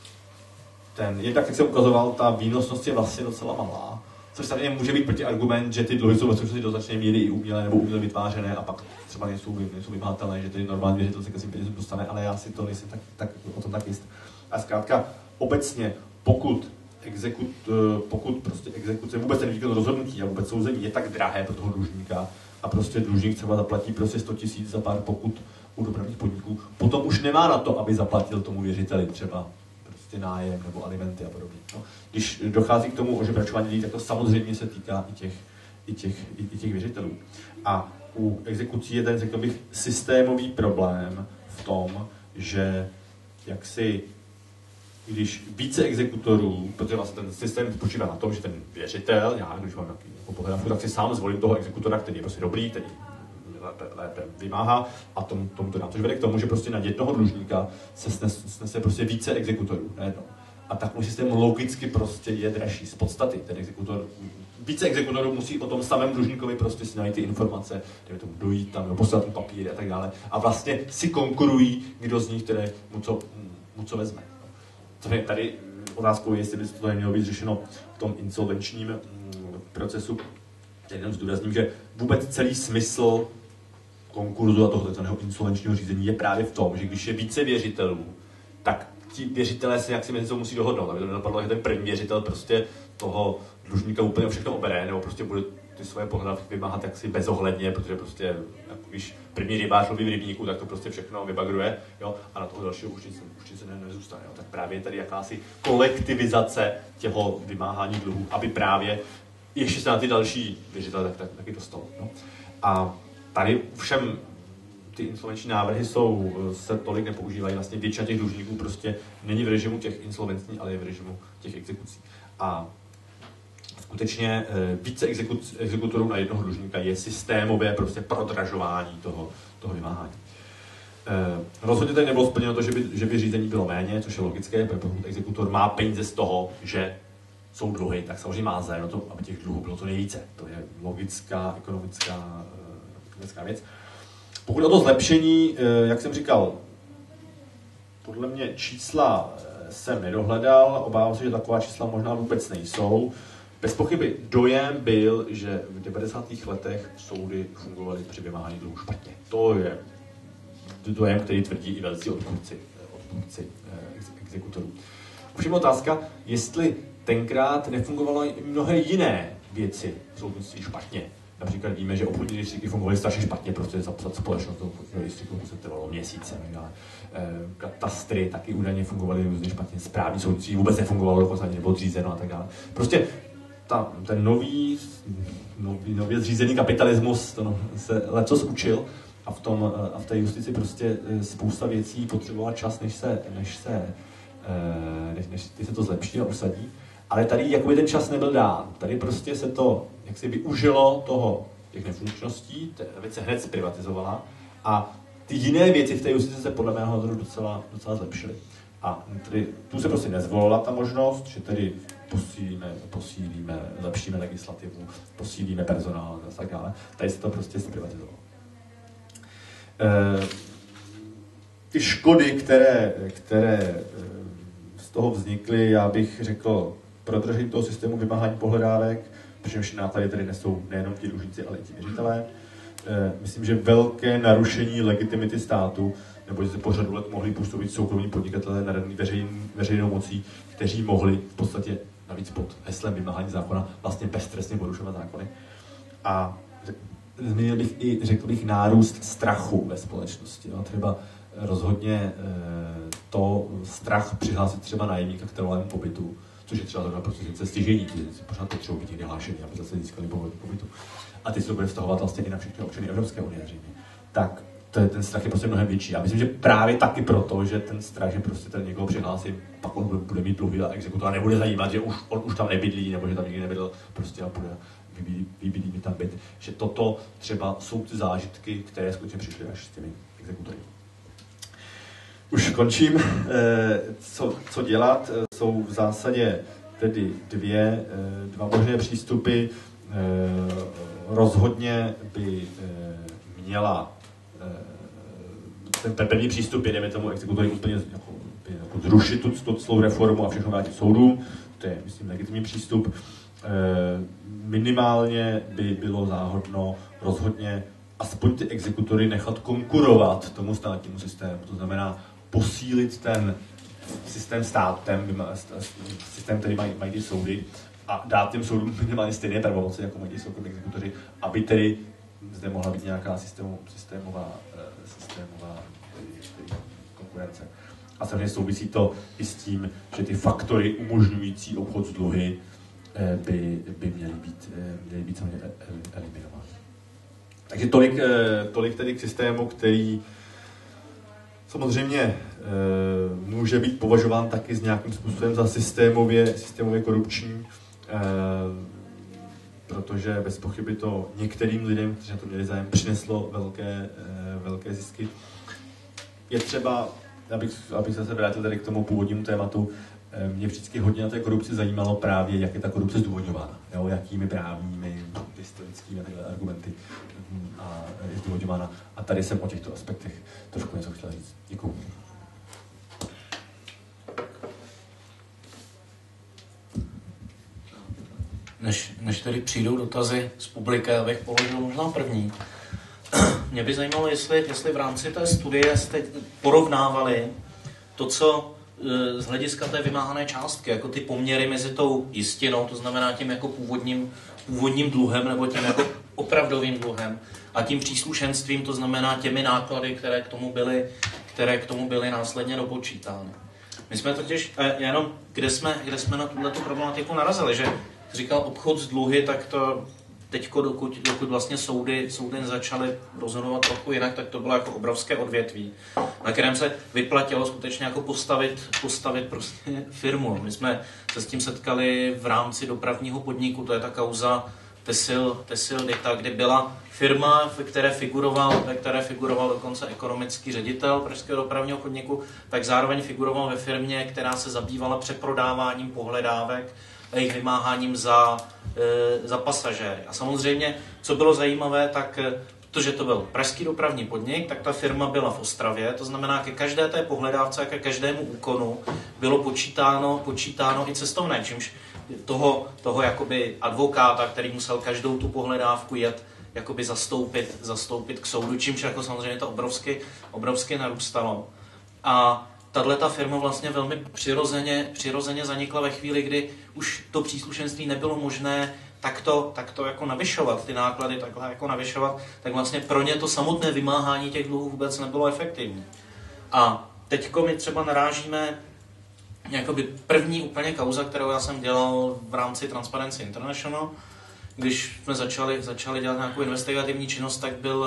ten, jednak, jak jsem ukazoval, ta výnosnost je vlastně docela malá, což samozřejmě může být protiargument, že ty dluhy jsou vlastně do značné míry i umělé nebo uměle vytvářené a pak třeba nejsou, nejsou vymahatelné, že tedy normální věřitel se k svým penězům dostane, ale já si to nejsem tak, tak, o tom tak jist. A zkrátka, obecně, pokud exekut, pokud prostě exekuce, vůbec ten výkon rozhodnutí a vůbec souzení je tak drahé pro toho dlužníka a prostě dlužník třeba zaplatí prostě sto tisíc za pár pokut u dopravních podniků, potom už nemá na to, aby zaplatil tomu věřiteli třeba prostě nájem nebo alimenty a podobně. No. Když dochází k tomu ožebračování lidí, tak to samozřejmě se týká i těch, i těch, i, i těch věřitelů. A u exekucí je ten, řekl bych, systémový problém v tom, že jaksi když více exekutorů, protože vlastně ten systém spočívá na tom, že ten věřitel, já když mám nějaký jako pohledávku, tak si sám zvolím toho exekutora, který je prostě dobrý, který lépe, lépe vymáhá a tomu, tomu to dám. Což vede k tomu, že prostě na jednoho dlužníka se snese, snese prostě více exekutorů najednou. A takový systém logicky prostě je dražší z podstaty. Ten exekutor, více exekutorů musí o tom samém dlužníkovi prostě si najít ty informace, dejme tomu dojít tam, poslat mu papíry a tak dále. A vlastně si konkurují, kdo z nich tedy mu co, mu co vezme. Tady otázkou je, jestli by to nemělo být řešeno v tom insolvenčním procesu. Jenom zdůrazním, že vůbec celý smysl konkurzu a toho takzvaného insolvenčního řízení je právě v tom, že když je více věřitelů, tak ti věřitelé se jak si mezi sebou musí dohodnout. Aby to nedopadlo, že ten první věřitel prostě toho dlužníka úplně všechno obere, nebo prostě bude ty svoje pohledávky vymáhat jaksi bezohledně, protože prostě, jako když první rybář loví v rybníku, tak to prostě všechno vybagruje, jo, a na toho dalšího už nic, už nic ne, nezůstane. Jo. Tak právě je tady jakási kolektivizace těho vymáhání dluhů, aby právě ještě se na ty další věřitele tak, tak, taky dostalo. No. A tady všem ty insolvenční návrhy jsou, se tolik nepoužívají, vlastně většina těch dlužníků prostě není v režimu těch insolvencí, ale je v režimu těch exekucí. A skutečně více exekuc, exekutorů na jednoho dlužníka je systémové prostě prodražování toho, toho vymáhání. Eh, rozhodně tady nebylo splněno to, že by, že by řízení bylo méně, což je logické, protože pokud exekutor má peníze z toho, že jsou dluhy, tak samozřejmě má zájem na to, aby těch dluhů bylo to nejvíce. To je logická, ekonomická, ekonomická věc. Pokud o to zlepšení, eh, jak jsem říkal, podle mě čísla jsem nedohledal, obávám se, že taková čísla možná vůbec nejsou. Bez pochyby dojem byl, že v devadesátých letech soudy fungovaly při vymáhání dluhů špatně. To je dojem, který tvrdí i velcí odpůrci, odpůrci exekutorů. Ovšem otázka, jestli tenkrát nefungovaly i mnohé jiné věci v soudnictví špatně. Například víme, že obchodní rejstříky fungovaly strašně špatně, protože zapsat společnost do obchodního rejstříku se trvalo měsíce. Ale katastry taky údajně fungovaly různě špatně, správní soudnictví vůbec nefungovalo, dokonce ani nebylo zřízeno a tak dále. Prostě ta, ten nový, nový, nově zřízený kapitalismus to no, se lecos učil a v, tom, a v té justici prostě spousta věcí potřebovala čas, než se, než se, než, než se to zlepší a usadí. Ale tady jakoby ten čas nebyl dán. Tady prostě se to jak si využilo toho, těch nefunkčností, ta věc se hned zprivatizovala a ty jiné věci v té justici se podle mého názoru docela, docela zlepšily. A tedy tu se prostě nezvolila ta možnost, že tedy posílíme, posílíme, zlepšíme legislativu, posílíme personál a tak dále. Tady se to prostě zprivatizovalo. E, ty škody, které, které z toho vznikly, já bych řekl, prodržení toho systému vymáhání pohledávek, protože náklady tady nesou nejenom ti dlužníci, ale i ti věřitelé. E, myslím, že velké narušení legitimity státu, nebo že se po řadu let mohli působit soukromí podnikatelé nadaní veřejn, veřejnou mocí, kteří mohli v podstatě navíc pod heslem vymáhání zákona vlastně beztrestně porušovat zákony. A zmínil bych i, řekl bych, nárůst strachu ve společnosti. No, třeba rozhodně e, to strach přihlásit třeba nájemníka k trvalému pobytu, což je třeba zrovna prostě stěžení, že pořád potřebují být někde hlášení, aby zase získali pobytu. A ty se to bude vztahovat vlastně i na všechny občany Evropské unie, tak to je, ten strach je prostě mnohem větší. Já myslím, že právě taky proto, že ten strach, že prostě ten někoho přihlásí, pak on bude mít dluhy a exekutora nebude zajímat, že už, on už tam nebydlí, nebo že tam nikdy nebydl, prostě a bude vybydlí mi tam byt. Že toto třeba jsou ty zážitky, které skutečně přišly až s těmi exekutory. Už končím. Co, co dělat? Jsou v zásadě tedy dvě, dva možné přístupy. Rozhodně by měla ten první přístup je, jdeme tomu exekutory úplně jako, jako zrušit tu, tu celou reformu a všechno vrátit soudům. To je, myslím, legitimní přístup. Minimálně by bylo záhodno rozhodně aspoň ty exekutory nechat konkurovat tomu státnímu systému. To znamená posílit ten systém státem, systém, který mají, mají ty soudy, a dát těm soudům minimálně stejné pravomoci, jako mají soukromí exekutoři, aby tedy zde mohla být nějaká systému, systémová, systémová tedy, tedy konkurence. A samozřejmě souvisí to i s tím, že ty faktory umožňující obchod s dluhy by, by měly být, měly být samozřejmě eliminovány. Takže tolik, tolik tedy k systému, který samozřejmě může být považován taky s nějakým způsobem za systémově, systémově korupční, protože bez pochyby to některým lidem, kteří na to měli zájem, přineslo velké, velké zisky. Je třeba, abych, abych se vrátil tady k tomu původnímu tématu, mě vždycky hodně na té korupci zajímalo právě, jak je ta korupce zdůvodňována, jo, jakými právními, historickými argumenty a je zdůvodňována. A tady jsem o těchto aspektech trošku něco chtěl říct. Děkuju. Než, než tady přijdou dotazy z publika, abych položil možná první. Mě by zajímalo, jestli, jestli v rámci té studie jste porovnávali to, co z hlediska té vymáhané částky, jako ty poměry mezi tou jistinou, to znamená tím jako původním, původním dluhem nebo tím jako opravdovým dluhem a tím příslušenstvím, to znamená těmi náklady, které k tomu byly, které k tomu byly následně dopočítány. My jsme totiž, jenom kde jsme, kde jsme na tuto problematiku narazili, že říkal obchod s dluhy, tak to teďko, dokud, dokud vlastně soudy, soudy začaly rozhodovat trochu jinak, tak to bylo jako obrovské odvětví, na kterém se vyplatilo skutečně jako postavit, postavit prostě firmu. My jsme se s tím setkali v rámci dopravního podniku, to je ta kauza Tesil, Tesil Dita, kdy byla firma, ve které figuroval, ve které figuroval dokonce ekonomický ředitel pražského dopravního podniku, tak zároveň figuroval ve firmě, která se zabývala přeprodáváním pohledávek a jejich vymáháním za, e, za pasažéry. A samozřejmě, co bylo zajímavé, tak protože to byl pražský dopravní podnik, tak ta firma byla v Ostravě, to znamená, ke každé té pohledávce, ke každému úkonu bylo počítáno, počítáno i cestovné, čímž toho, toho jakoby advokáta, který musel každou tu pohledávku jet jakoby zastoupit, zastoupit k soudu, čímž jako samozřejmě to obrovsky, obrovsky narůstalo. A tato firma vlastně velmi přirozeně, přirozeně zanikla ve chvíli, kdy už to příslušenství nebylo možné takto, takto jako navyšovat, ty náklady takhle jako navyšovat, tak vlastně pro ně to samotné vymáhání těch dluhů vůbec nebylo efektivní. A teďko my třeba narážíme jakoby první úplně kauza, kterou já jsem dělal v rámci Transparency International. Když jsme začali, začali dělat nějakou investigativní činnost, tak byl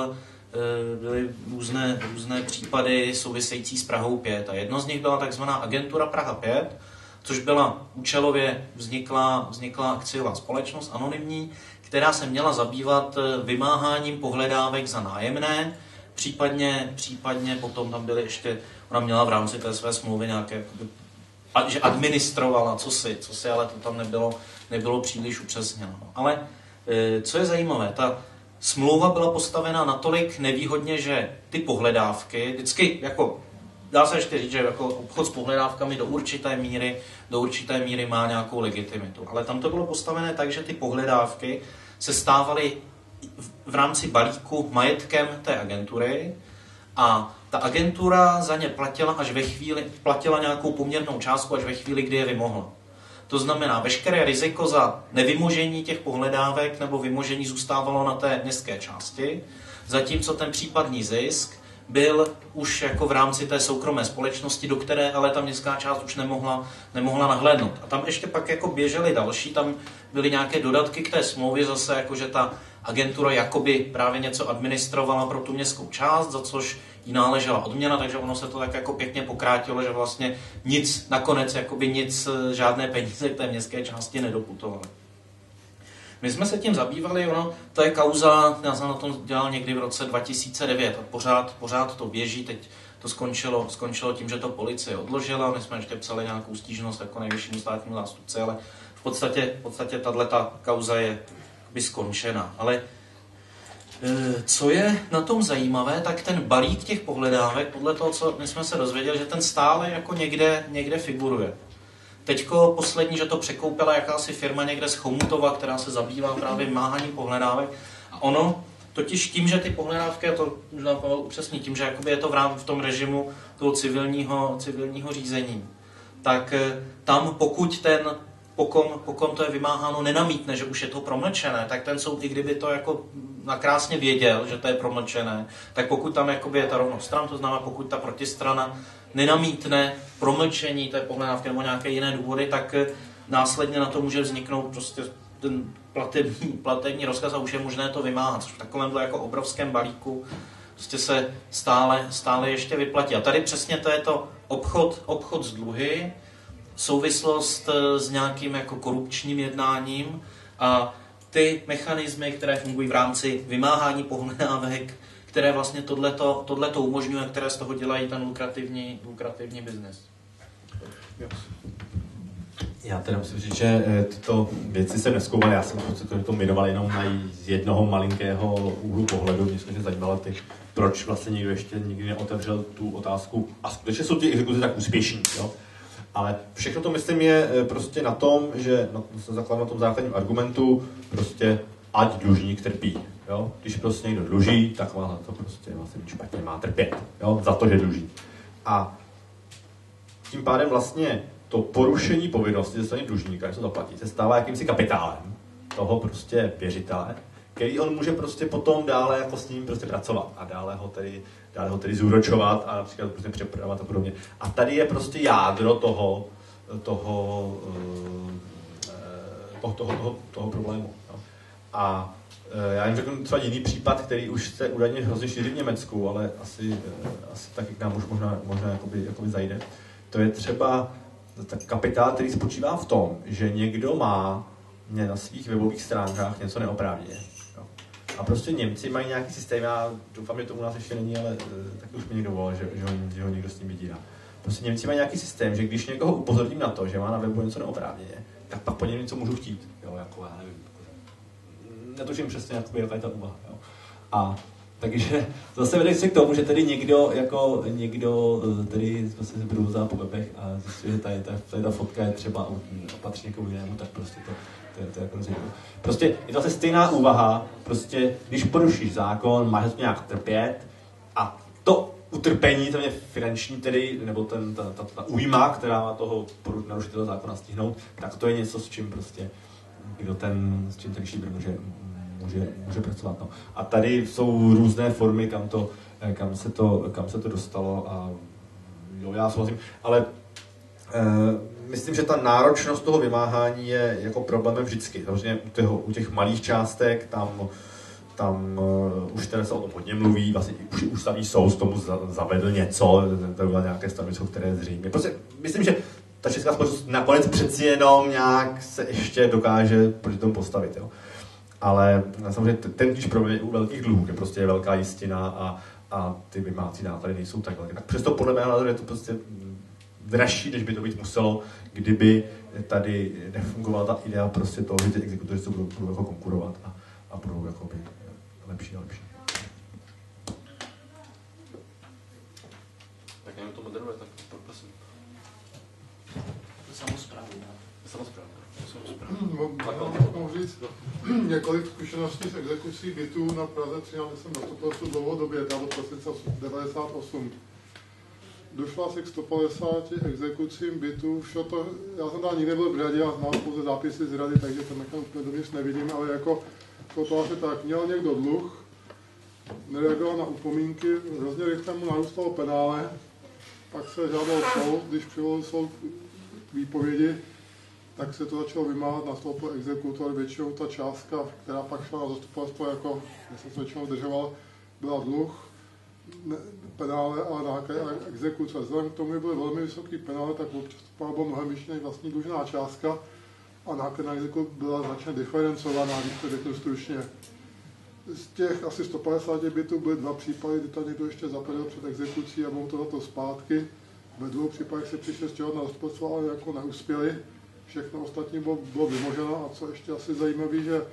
byly různé, různé případy související s Prahou pět. A jedno z nich byla takzvaná agentura Praha pět, což byla účelově vzniklá, vzniklá akciová společnost anonymní, která se měla zabývat vymáháním pohledávek za nájemné, případně, případně potom tam byly ještě, ona měla v rámci té své smlouvy nějaké, jakoby, a, že administrovala, co si, co si, ale to tam nebylo, nebylo příliš upřesněno. Ale e, co je zajímavé, ta smlouva byla postavena natolik nevýhodně, že ty pohledávky, vždycky jako, dá se ještě říct, že jako obchod s pohledávkami do určité míry, do určité míry má nějakou legitimitu. Ale tam to bylo postavené tak, že ty pohledávky se stávaly v rámci balíku majetkem té agentury a ta agentura za ně platila až ve chvíli, platila nějakou poměrnou částku až ve chvíli, kdy je vymohla. To znamená, veškeré riziko za nevymožení těch pohledávek nebo vymožení zůstávalo na té městské části, zatímco ten případný zisk byl už jako v rámci té soukromé společnosti, do které ale ta městská část už nemohla, nemohla nahlédnout. A tam ještě pak jako běžely další, tam byly nějaké dodatky k té smlouvě zase, jako že ta agentura jakoby právě něco administrovala pro tu městskou část, za což jí náležela odměna, takže ono se to tak jako pěkně pokrátilo, že vlastně nic, nakonec jakoby nic, žádné peníze k té městské části nedoputovaly. My jsme se tím zabývali, ono, to je kauza, já jsem na tom dělal někdy v roce dva tisíce devět a pořád, pořád to běží, teď to skončilo, skončilo tím, že to policie odložila, my jsme ještě psali nějakou stížnost jako nejvyššímu státnímu zástupci, ale v podstatě, v podstatě tato kauza je by skončena. Ale co je na tom zajímavé, tak ten balík těch pohledávek, podle toho, co my jsme se dozvěděli, že ten stále jako někde, někde figuruje. Teďko poslední, že to překoupila jakási firma někde z Chomutova, která se zabývá právě vymáháním pohledávek. A ono, totiž tím, že ty pohledávky, a to možná Pavel upřesní, tím, že jakoby je to v, rám, v tom režimu toho civilního, civilního řízení, tak tam pokud ten, pokom, pokom to je vymáháno, nenamítne, že už je to promlčené, tak ten soud, i kdyby to jako nakrásně věděl, že to je promlčené, tak pokud tam jakoby je ta rovnost stran, to znamená, pokud ta protistrana nenamítne promlčení té pohledávky nebo nějaké jiné důvody, tak následně na to může vzniknout prostě ten platební, platební rozkaz a už je možné to vymáhat, což v takovémhle jako obrovském balíku prostě se stále, stále ještě vyplatí. A tady přesně to je to obchod, obchod s dluhy, souvislost s nějakým jako korupčním jednáním a ty mechanismy, které fungují v rámci vymáhání pohledávek, které vlastně tohleto, tohleto umožňuje, které z toho dělají ten lukrativní, lukrativní biznes. Já teda musím říct, že tyto věci jsem nezkoumal, já jsem to, to jmenoval jenom na z jednoho malinkého úhlu pohledu. Mě se zajímalo, ty, proč vlastně někdo ještě nikdy neotevřel tu otázku. A skutečně jsou ty exekuce tak úspěšní. Jo? Ale všechno to, myslím, je prostě na tom, že se zakládá na tom základním argumentu, prostě ať dlužník trpí. Jo? Když prostě někdo dluží, tak má to prostě vlastně špatně, má trpět, jo? Za to, že dluží. A tím pádem vlastně to porušení povinnosti ze strany dlužníka, že se zaplatí, se stává jakýmsi kapitálem toho prostě věřitele, který on může prostě potom dále jako s ním prostě pracovat a dále ho tedy, dále ho tedy zúročovat a například prostě přeprodávat a podobně. A tady je prostě jádro toho, toho, toho, toho, toho, toho problému. Jo? A já jim řeknu třeba jiný případ, který už se údajně hrozně šíří v Německu, ale asi, asi taky k nám už možná, možná jakoby, jakoby zajde. To je třeba tak kapitál, který spočívá v tom, že někdo má na svých webových stránkách něco neoprávněně. A prostě Němci mají nějaký systém, já doufám, že to u nás ještě není, ale taky už mi někdo volal, že, že, ho, že ho někdo s tím vydírá. Prostě Němci mají nějaký systém, že když někoho upozorním na to, že má na webu něco neoprávněně, tak pak po něm něco můžu chtít. Jo, jako já nevím. Netuším přesně, jak je tady ta úvaha. Jo. A takže zase vede se k tomu, že tady někdo, jako někdo tady prostě se brouzá po webech a zjistí, že tady, tady, tady ta fotka je třeba patří někomu jinému, tak prostě to, to, to, to je jako rozhodně. Prostě je to zase stejná úvaha, prostě když porušíš zákon, máš to nějak trpět a to utrpení, to je finanční tedy, nebo ten, ta, ta, ta újma, která má toho narušitele zákona stihnout, tak to je něco, s čím prostě kdo ten, s čím ten šíbr může, může, může pracovat. No. A tady jsou různé formy, kam, to, kam, se, to, kam se to dostalo a jo, já souhlasím, ale e, myslím, že ta náročnost toho vymáhání je jako problémem vždycky. Samozřejmě u, těho, u těch malých částek tam tam uh, už ten se o tom hodně mluví, vlastně už ústavní soud tomu za, zavedl něco, to bylo nějaké stanovisko, které zřejmě. Prostě myslím, že ta česká společnost nakonec přeci jenom nějak se ještě dokáže proti tomu postavit. Jo. Ale samozřejmě ten když problém je u velkých dluhů, kde prostě je velká jistina a, a ty vymácí náklady nejsou tak velké. Tak přesto podle mého názoru je to prostě dražší, než by to být muselo, kdyby tady nefungovala ta idea prostě toho, že ty exekutoři se budou, budou jako konkurovat a, a budou jakoby lepší a lepší. Tak nevím, to moderuje, tak prosím. Samosprávu, ne? Samosprávu. Mohu říct několik zkušeností z exekucí bytů na Praze třináct, jsem nastoupil tu dlouhodobě, tam od prosince devadesát osm. Došlo asi k sto padesáti exekucím bytů, vše to, já jsem tam nikdy byl v řadě a znal pouze zápisy z rady, takže to nechám úplně dovnitř nevidím, ale jako to, to asi tak, měl někdo dluh, nereagoval na upomínky, hrozně rychle mu narůstalo penále, pak se žádal soud, když přivolil soud k výpovědi, tak se to začalo vymáhat, nastoupil exekutor, většinou ta částka, která pak šla na zastupitelstvo, jako, já jsem se většinou zdržoval, byla dluh, ne, penále a náklady a exekuce. Vzhledem k tomu, že byly velmi vysoký penále, tak občas to bylo mnohem vyšší než vlastní dlužná částka a náklady na exekuci byla značně diferencovaná, když to řeknu stručně. Z těch asi sto padesáti bytů byly dva případy, kdy to někdo ještě zapadl před exekucí a mohl to za to zpátky. Ve dvou případech se přišli stěhovat na zastupitelstvo, ale jako neuspěli. Všechno ostatní bylo, bylo vymoženo a co ještě asi zajímavé, že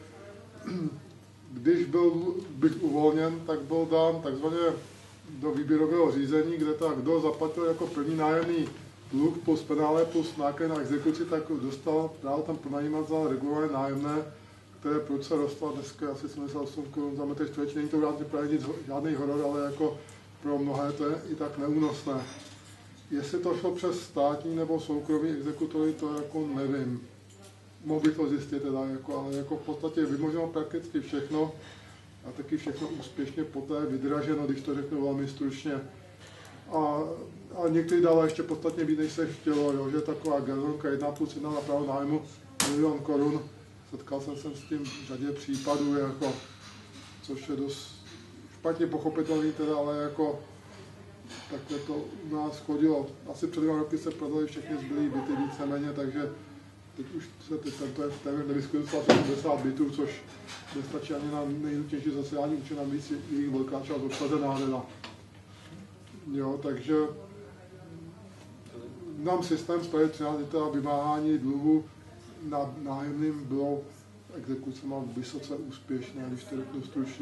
když byl byt uvolněn, tak byl dán takzvaně do výběrového řízení, kde tak kdo zaplatil jako první nájemný dluh plus penále plus náklady na exekuci, tak dostal právo tam pronajímat za regulované nájemné, které prudce rostlo dneska asi sedmdesát osm korun za metr čtvereční. Není to vrátně právě nic, žádný horor, ale jako pro mnohé to je i tak neúnosné. Jestli to šlo přes státní nebo soukromý exekutory, to jako nevím. Mohl bych to zjistit teda, jako, ale jako v podstatě je vymoženo prakticky všechno a taky všechno úspěšně poté vydraženo, když to řeknu velmi stručně. A, a někdy dává ještě podstatně víc, než se chtělo, jo, že taková gazonka jedna plus jedna na právo nájmu milion korun. Setkal jsem se s tím v řadě případů, jako, což je dost špatně pochopitelný teda, ale jako takhle to u nás chodilo. Asi před dva roky se prodaly všechny zbylý byty víceméně, takže teď už se teď tento je v téměř nediskutoval sedmdesát bytů, což nestačí ani na nejnutnější sociální účel, navíc jejich velká část obsazená teda. Jo, takže nám systém spravit třináct teda vymáhání dluhu nad nájemným bylo exekucema vysoce úspěšné, když to řeknu stručně.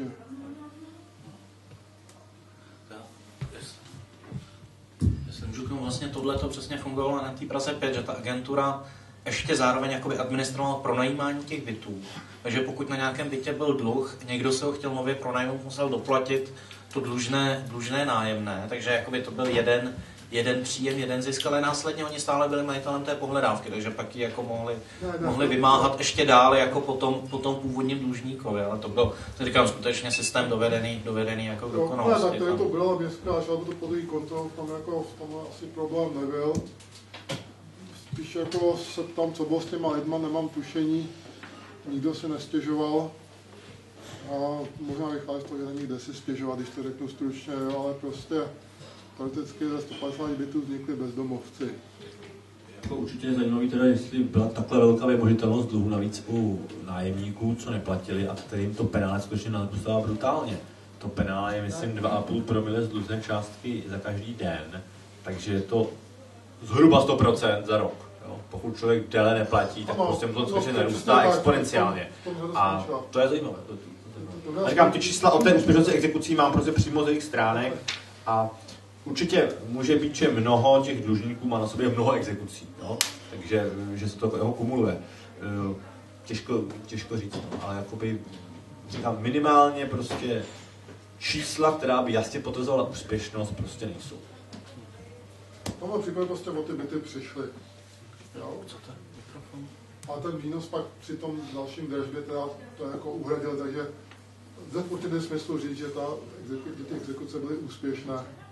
Můžu vlastně tohle to přesně fungovalo na té Praze pět, že ta agentura ještě zároveň jakoby administrovala pronajímání těch bytů. Takže pokud na nějakém bytě byl dluh, někdo se ho chtěl nově pronajmout, musel doplatit to dlužné, dlužné nájemné, takže jakoby to byl jeden, jeden příjem, jeden zisk, ale následně oni stále byli majitelem té pohledávky, takže pak ji jako mohli, mohli vymáhat ještě dále jako po tom, po tom původním dlužníkovi, ale to byl, to říkám, skutečně systém dovedený, dovedený jako k dokonalosti. No, tak to, to byla městská, šla to podle kontrol, tam jako v tom asi problém nebyl. Spíš jako se tam, co bylo s těma lidma, nemám tušení, nikdo se nestěžoval. A možná vychází z toho, že není kde si stěžovat, když to řeknu stručně, jo, ale prostě teoreticky ze sto padesáti bytů vznikly bezdomovci. Jako určitě je zajímavý teda, jestli byla takhle velká vymožitelnost dluhu navíc u nájemníků, co neplatili a kterým to penále skutečně narůstává brutálně. To penále je, myslím, dva a půl promile z dlužné částky za každý den, takže je to zhruba sto procent za rok. Jo? Pokud člověk déle neplatí, tak ano, prostě mu to no, skutečně to narůstá tak, exponenciálně. to, to, to a to je zajímavé. To, to, to, to. A říkám, ty čísla o té úspěšnosti exekucí mám prostě přímo z jejich stránek a určitě může být, že mnoho těch dlužníků má na sobě mnoho exekucí, no? Takže že se to jako kumuluje. Těžko, těžko říct, no? Ale jakoby, říkám, minimálně prostě čísla, která by jasně potvrzovala úspěšnost, prostě nejsou. V tomhle případě prostě o ty byty přišly. Jo? Co to je mikrofon? A ten výnos pak při tom dalším dražbě teda to jako uhradil, takže zde v určitém smyslu říct, že, ta exeku, že ty exekuce byly úspěšné.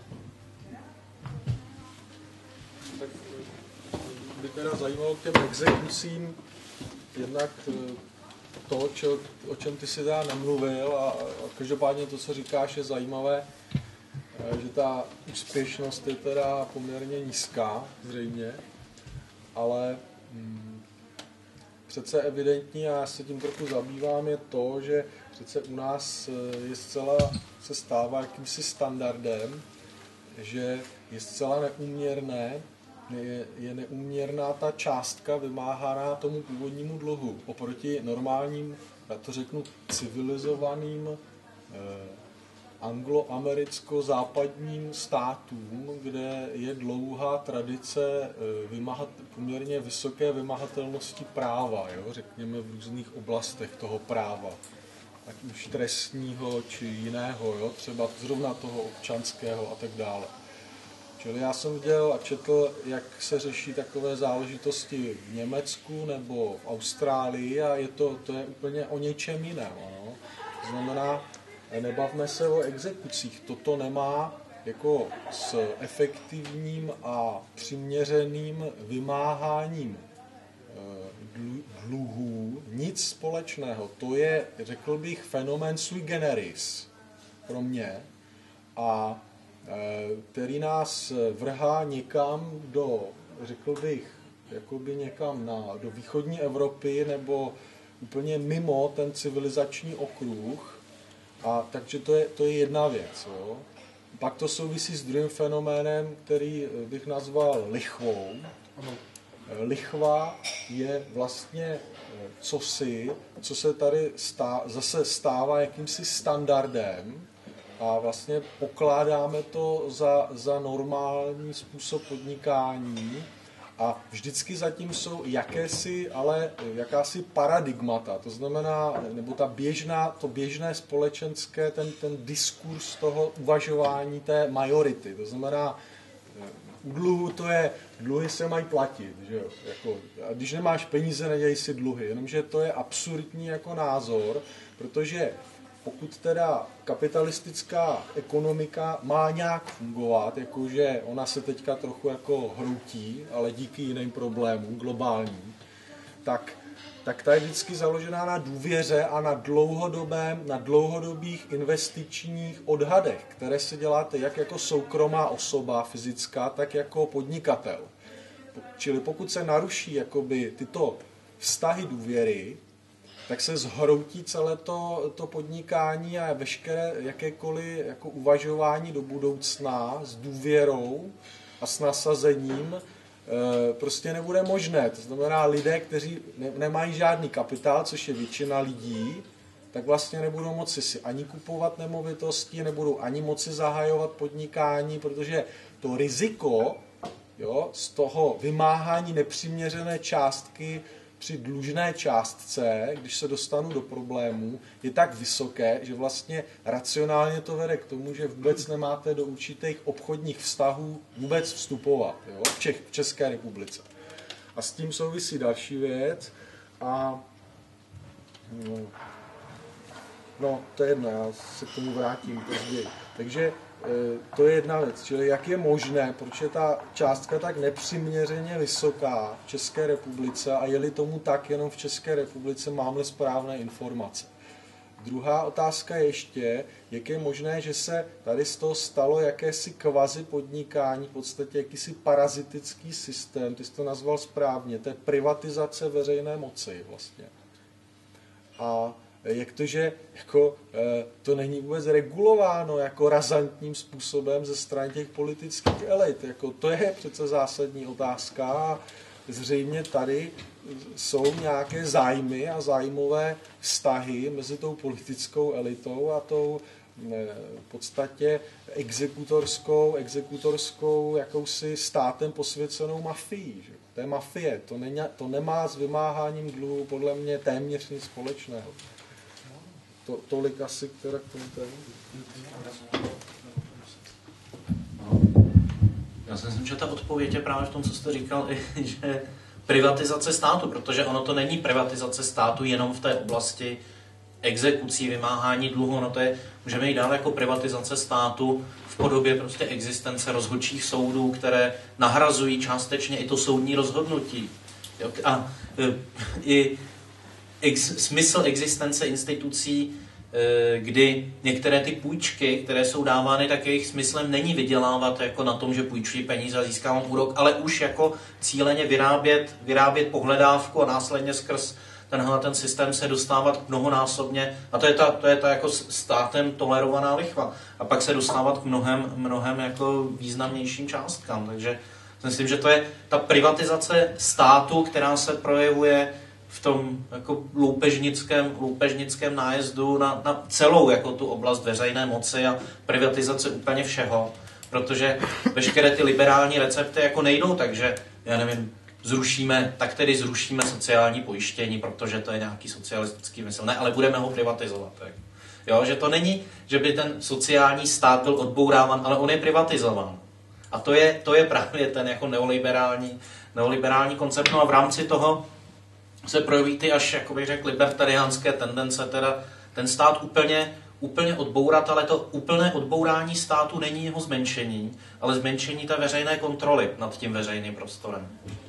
Tak by teda zajímalo k těm exekucím, jednak to, čo, o čem ty si teda nemluvil a, a každopádně to, co říkáš, je zajímavé, že ta úspěšnost je teda poměrně nízká, zřejmě, ale hm, přece evidentní, a já se tím trochu zabývám, je to, že přece u nás je zcela, se stává jakýmsi standardem, že je zcela neúměrné, je, je neúměrná ta částka vymáhaná tomu původnímu dluhu oproti normálním, já to řeknu, civilizovaným eh, angloamericko-západním státům, kde je dlouhá tradice eh, vymahat, poměrně vysoké vymahatelnosti práva, jo, řekněme v různých oblastech toho práva, ať už trestního či jiného, jo, třeba zrovna toho občanského a tak dále. Čili já jsem viděl a četl, jak se řeší takové záležitosti v Německu nebo v Austrálii a je to, to je úplně o něčem jiném. Ano. To znamená, nebavme se o exekucích. Toto nemá jako s efektivním a přiměřeným vymáháním dluhů nic společného. To je, řekl bych, fenomén sui generis pro mě a který nás vrhá někam do, řekl bych, jakoby někam na, do východní Evropy nebo úplně mimo ten civilizační okruh. A takže to je, to je jedna věc. Jo. Pak to souvisí s druhým fenoménem, který bych nazval lichvou. Lichva je vlastně cosi, co se tady stá, zase stává jakýmsi standardem, a vlastně pokládáme to za, za normální způsob podnikání a vždycky zatím jsou jakési, ale jakási paradigmata, to znamená, nebo ta běžná, to běžné společenské, ten, ten diskurs toho uvažování té majority, to znamená, u dluhu to je, dluhy se mají platit, že jo, jako, a když nemáš peníze, nedělej si dluhy, jenomže to je absurdní jako názor, protože pokud teda kapitalistická ekonomika má nějak fungovat, jakože ona se teďka trochu jako hroutí, ale díky jiným problémům globálním, tak, tak ta je vždycky založená na důvěře a na dlouhodobém, na dlouhodobých investičních odhadech, které si děláte jak jako soukromá osoba fyzická, tak jako podnikatel. Čili pokud se naruší jakoby tyto vztahy důvěry, tak se zhroutí celé to, to podnikání a veškeré jakékoliv jako uvažování do budoucna s důvěrou a s nasazením e, prostě nebude možné. To znamená, lidé, kteří ne, nemají žádný kapitál, což je většina lidí, tak vlastně nebudou moci si ani kupovat nemovitosti, nebudou ani moci zahajovat podnikání, protože to riziko, jo, z toho vymáhání nepřiměřené částky při dlužné částce, když se dostanu do problémů, je tak vysoké, že vlastně racionálně to vede k tomu, že vůbec nemáte do určitých obchodních vztahů vůbec vstupovat, jo, v, Čech, v České republice. A s tím souvisí další věc a no, no to je jedno, já se k tomu vrátím později. Takže to je jedna věc, čili jak je možné, proč je ta částka tak nepřiměřeně vysoká v České republice a je-li tomu tak jenom v České republice, máme správné informace. Druhá otázka je ještě, jak je možné, že se tady z toho stalo jakési kvazi podnikání, v podstatě jakýsi parazitický systém, ty jsi to nazval správně, to je privatizace veřejné moci vlastně. A jak to, že jako, to není vůbec regulováno jako razantním způsobem ze strany těch politických elit. Jako, to je přece zásadní otázka a zřejmě tady jsou nějaké zájmy a zájmové vztahy mezi tou politickou elitou a tou v podstatě exekutorskou, exekutorskou jakousi státem posvěcenou mafií. Že? To je mafie, to, ne, to nemá s vymáháním dluhu podle mě téměř nic společného. To, tolik asi, která k tomu tému. Já jsem si myslel, že ta odpověď je právě v tom, co jste říkal, že privatizace státu, protože ono to není privatizace státu jenom v té oblasti exekucí, vymáhání dluhu, no to je, můžeme jít dál jako privatizace státu v podobě prostě existence rozhodčích soudů, které nahrazují částečně i to soudní rozhodnutí. A i ex, smysl existence institucí, kdy některé ty půjčky, které jsou dávány, tak jejich smyslem není vydělávat jako na tom, že půjčují peníze a získávám úrok, ale už jako cíleně vyrábět, vyrábět pohledávku a následně skrz tenhle ten systém se dostávat mnohonásobně, a to je ta, to je ta jako státem tolerovaná lichva, a pak se dostávat k mnohem, mnohem jako významnějším částkám. Takže myslím, že to je ta privatizace státu, která se projevuje v tom jako loupežnickém, loupežnickém nájezdu na, na celou jako tu oblast veřejné moci a privatizace úplně všeho, protože veškeré ty liberální recepty jako nejdou, takže já nevím, zrušíme, tak tedy zrušíme sociální pojištění, protože to je nějaký socialistický mysl. Ne, ale budeme ho privatizovat. Tak. Jo, že to není, že by ten sociální stát byl odbouráván, ale on je privatizován. A to je, to je právě ten jako neoliberální, neoliberální koncept. No a v rámci toho se projeví ty až, jak bych řekl, libertariánské tendence, teda ten stát úplně, úplně odbourat, ale to úplné odbourání státu není jeho zmenšení, ale zmenšení té veřejné kontroly nad tím veřejným prostorem.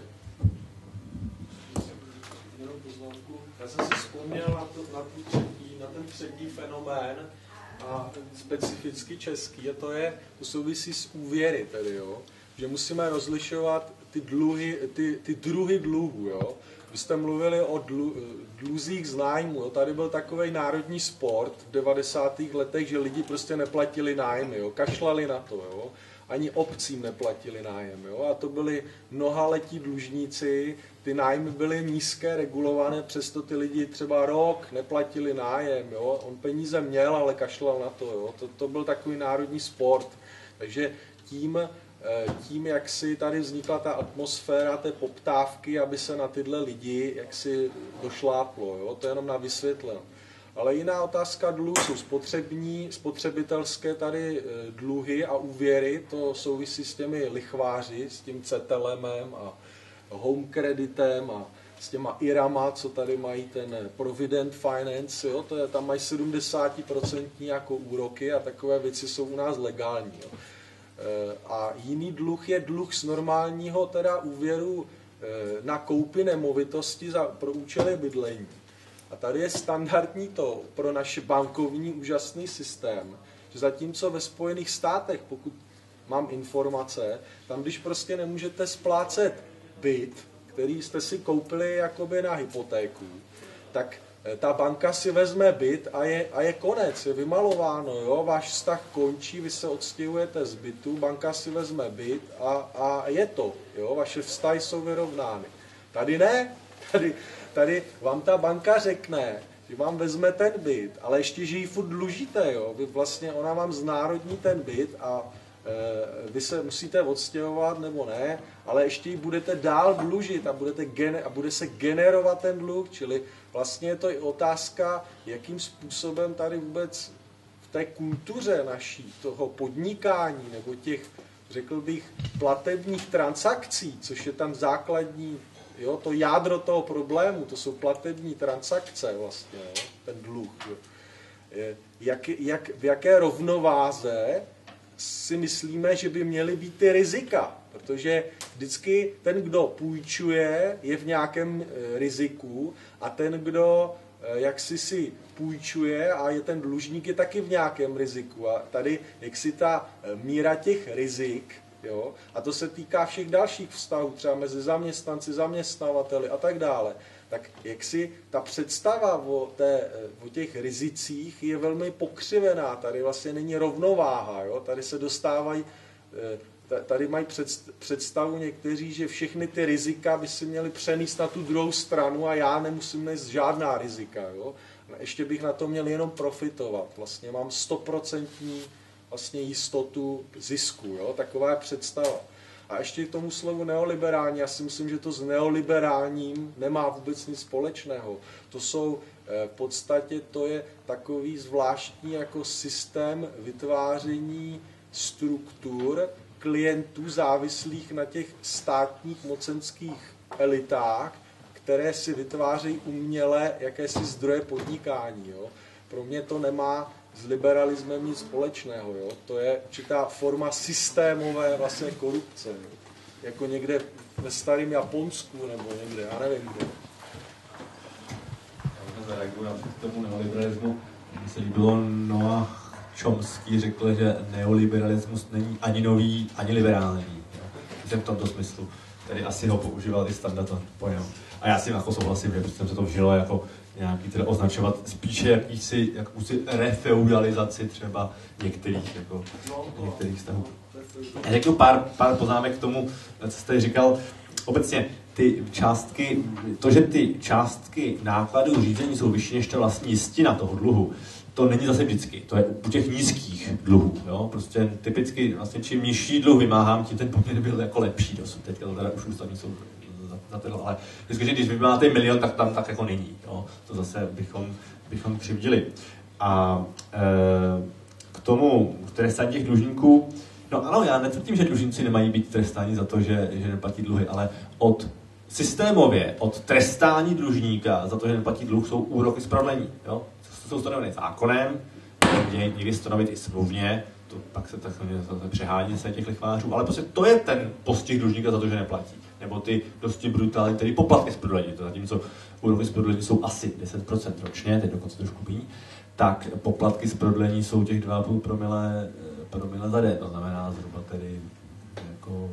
Já jsem si vzpomněl na, to, na, tu třetí, na ten třetí fenomén, a specificky český, a to, je, to souvisí s úvěry, tedy, jo? Že musíme rozlišovat ty, dluhy, ty, ty druhy dluhů. Jo? Vy jste mluvili o dlu, dluzích z nájmu. Jo? Tady byl takovej národní sport v devadesátých letech, že lidi prostě neplatili nájmy, jo? Kašlali na to. Jo? Ani obcím neplatili nájem. Jo? A to byli mnohaletí dlužníci, ty nájmy byly nízké, regulované, přesto ty lidi třeba rok neplatili nájem. Jo? On peníze měl, ale kašlal na to. Jo? To, to byl takový národní sport. Takže tím, tím, jak si tady vznikla ta atmosféra té poptávky, aby se na tyhle lidi jaksi došláplo. Jo? To je jenom na vysvětlení. Ale jiná otázka dluhů jsou spotřební, spotřebitelské tady dluhy a úvěry, to souvisí s těmi lichváři, s tím Cetelemem a home creditem a s těma Irama, co tady mají ten Provident Finance, jo, to je, tam mají sedmdesát procent jako úroky a takové věci jsou u nás legální. Jo. A jiný dluh je dluh z normálního teda úvěru na koupi nemovitosti za, pro účely bydlení. A tady je standardní to pro naše bankovní úžasný systém, že zatímco ve Spojených státech, pokud mám informace, tam když prostě nemůžete splácet byt, který jste si koupili jakoby na hypotéku, tak ta banka si vezme byt a je, a je konec, je vymalováno, jo? Váš vztah končí, vy se odstěhujete z bytu, banka si vezme byt a, a je to, jo? Vaše vztahy jsou vyrovnány. Tady ne, tady, tady vám ta banka řekne, že vám vezme ten byt, ale ještě, že ji furt dlužíte, jo? Vy vlastně, ona vám znárodní ten byt a e, vy se musíte odstěhovat nebo ne, ale ještě ji budete dál dlužit a, budete gener, a bude se generovat ten dluh, čili vlastně je to i otázka, jakým způsobem tady vůbec v té kultuře naší, toho podnikání nebo těch, řekl bych, platebních transakcí, což je tam základní, jo, to jádro toho problému, to jsou platební transakce vlastně, jo, ten dluh. Jo. Jak, jak, v jaké rovnováze si myslíme, že by měly být ty rizika, protože vždycky ten, kdo půjčuje, je v nějakém riziku a ten, kdo jak si si půjčuje a je ten dlužník, je taky v nějakém riziku. A tady jak si ta míra těch rizik, jo, a to se týká všech dalších vztahů, třeba mezi zaměstnanci, zaměstnavateli a tak dále, tak jak si ta představa o, té, o těch rizicích je velmi pokřivená, tady vlastně není rovnováha, jo? Tady se dostávají, tady mají představu někteří, že všechny ty rizika by si měli přenést na tu druhou stranu a já nemusím nést žádná rizika. Jo? Ještě bych na to měl jenom profitovat, vlastně mám stoprocentní vlastně jistotu zisku, jo? Taková je představa. A ještě k tomu slovu neoliberální, já si myslím, že to s neoliberálním nemá vůbec nic společného. To jsou v podstatě, to je takový zvláštní jako systém vytváření struktur klientů závislých na těch státních mocenských elitách, které si vytvářejí uměle jakési zdroje podnikání. Jo. Pro mě to nemá s liberalismem nic společného. Jo. To je určitá forma systémové vlastně korupce. Jo. Jako někde ve starém Japonsku nebo někde, já nevím kde. zareaguju na tomu neoliberalismu. Mně se líbilo, Noah Chomsky řekl, že neoliberalismus není ani nový, ani liberální. Jo. V tomto smyslu. Tady asi ho používal ty standard pojem. A já si jako souhlasím, že jsem se to vžilo jako nějaký teda označovat spíše jakýsi, jakousi refeudalizaci třeba některých, jako, některých stavů. Já řeknu pár, pár poznámek k tomu, co jste říkal. Obecně ty částky, to, že ty částky nákladů řízení jsou vyšší než ta vlastní jistina toho dluhu, to není zase vždycky. To je u těch nízkých dluhů. Jo? Prostě typicky, vlastně čím nižší dluh vymáhám, tím ten poměr byl jako lepší dosud. Teďka to teda už ústavní soud za tohle, ale vždycky, když vymáháte milion, tak tam tak jako není. Jo? To zase bychom, bychom křivdili. A e, k tomu, k trestání těch dlužníků, no ano, já netvrdím, že dlužníci nemají být trestáni za to, že, že neplatí dluhy, ale od systémově, od trestání dlužníka za to, že neplatí dluh, jsou úroky z prodlení. Jo? Jsou stanoveny zákonem, někdy stanovit i smluvně, to pak se takhle přehání se těch lichvářů, ale prostě to je ten postih dlužníka za to, že neplatí. Nebo ty dosti brutální, tedy poplatky z prodlení, to zatímco úroky z prodlení jsou asi deset procent ročně, teď dokonce trošku méně, tak poplatky z prodlení jsou těch dva a půl promile, promile za den, to znamená zhruba tedy jako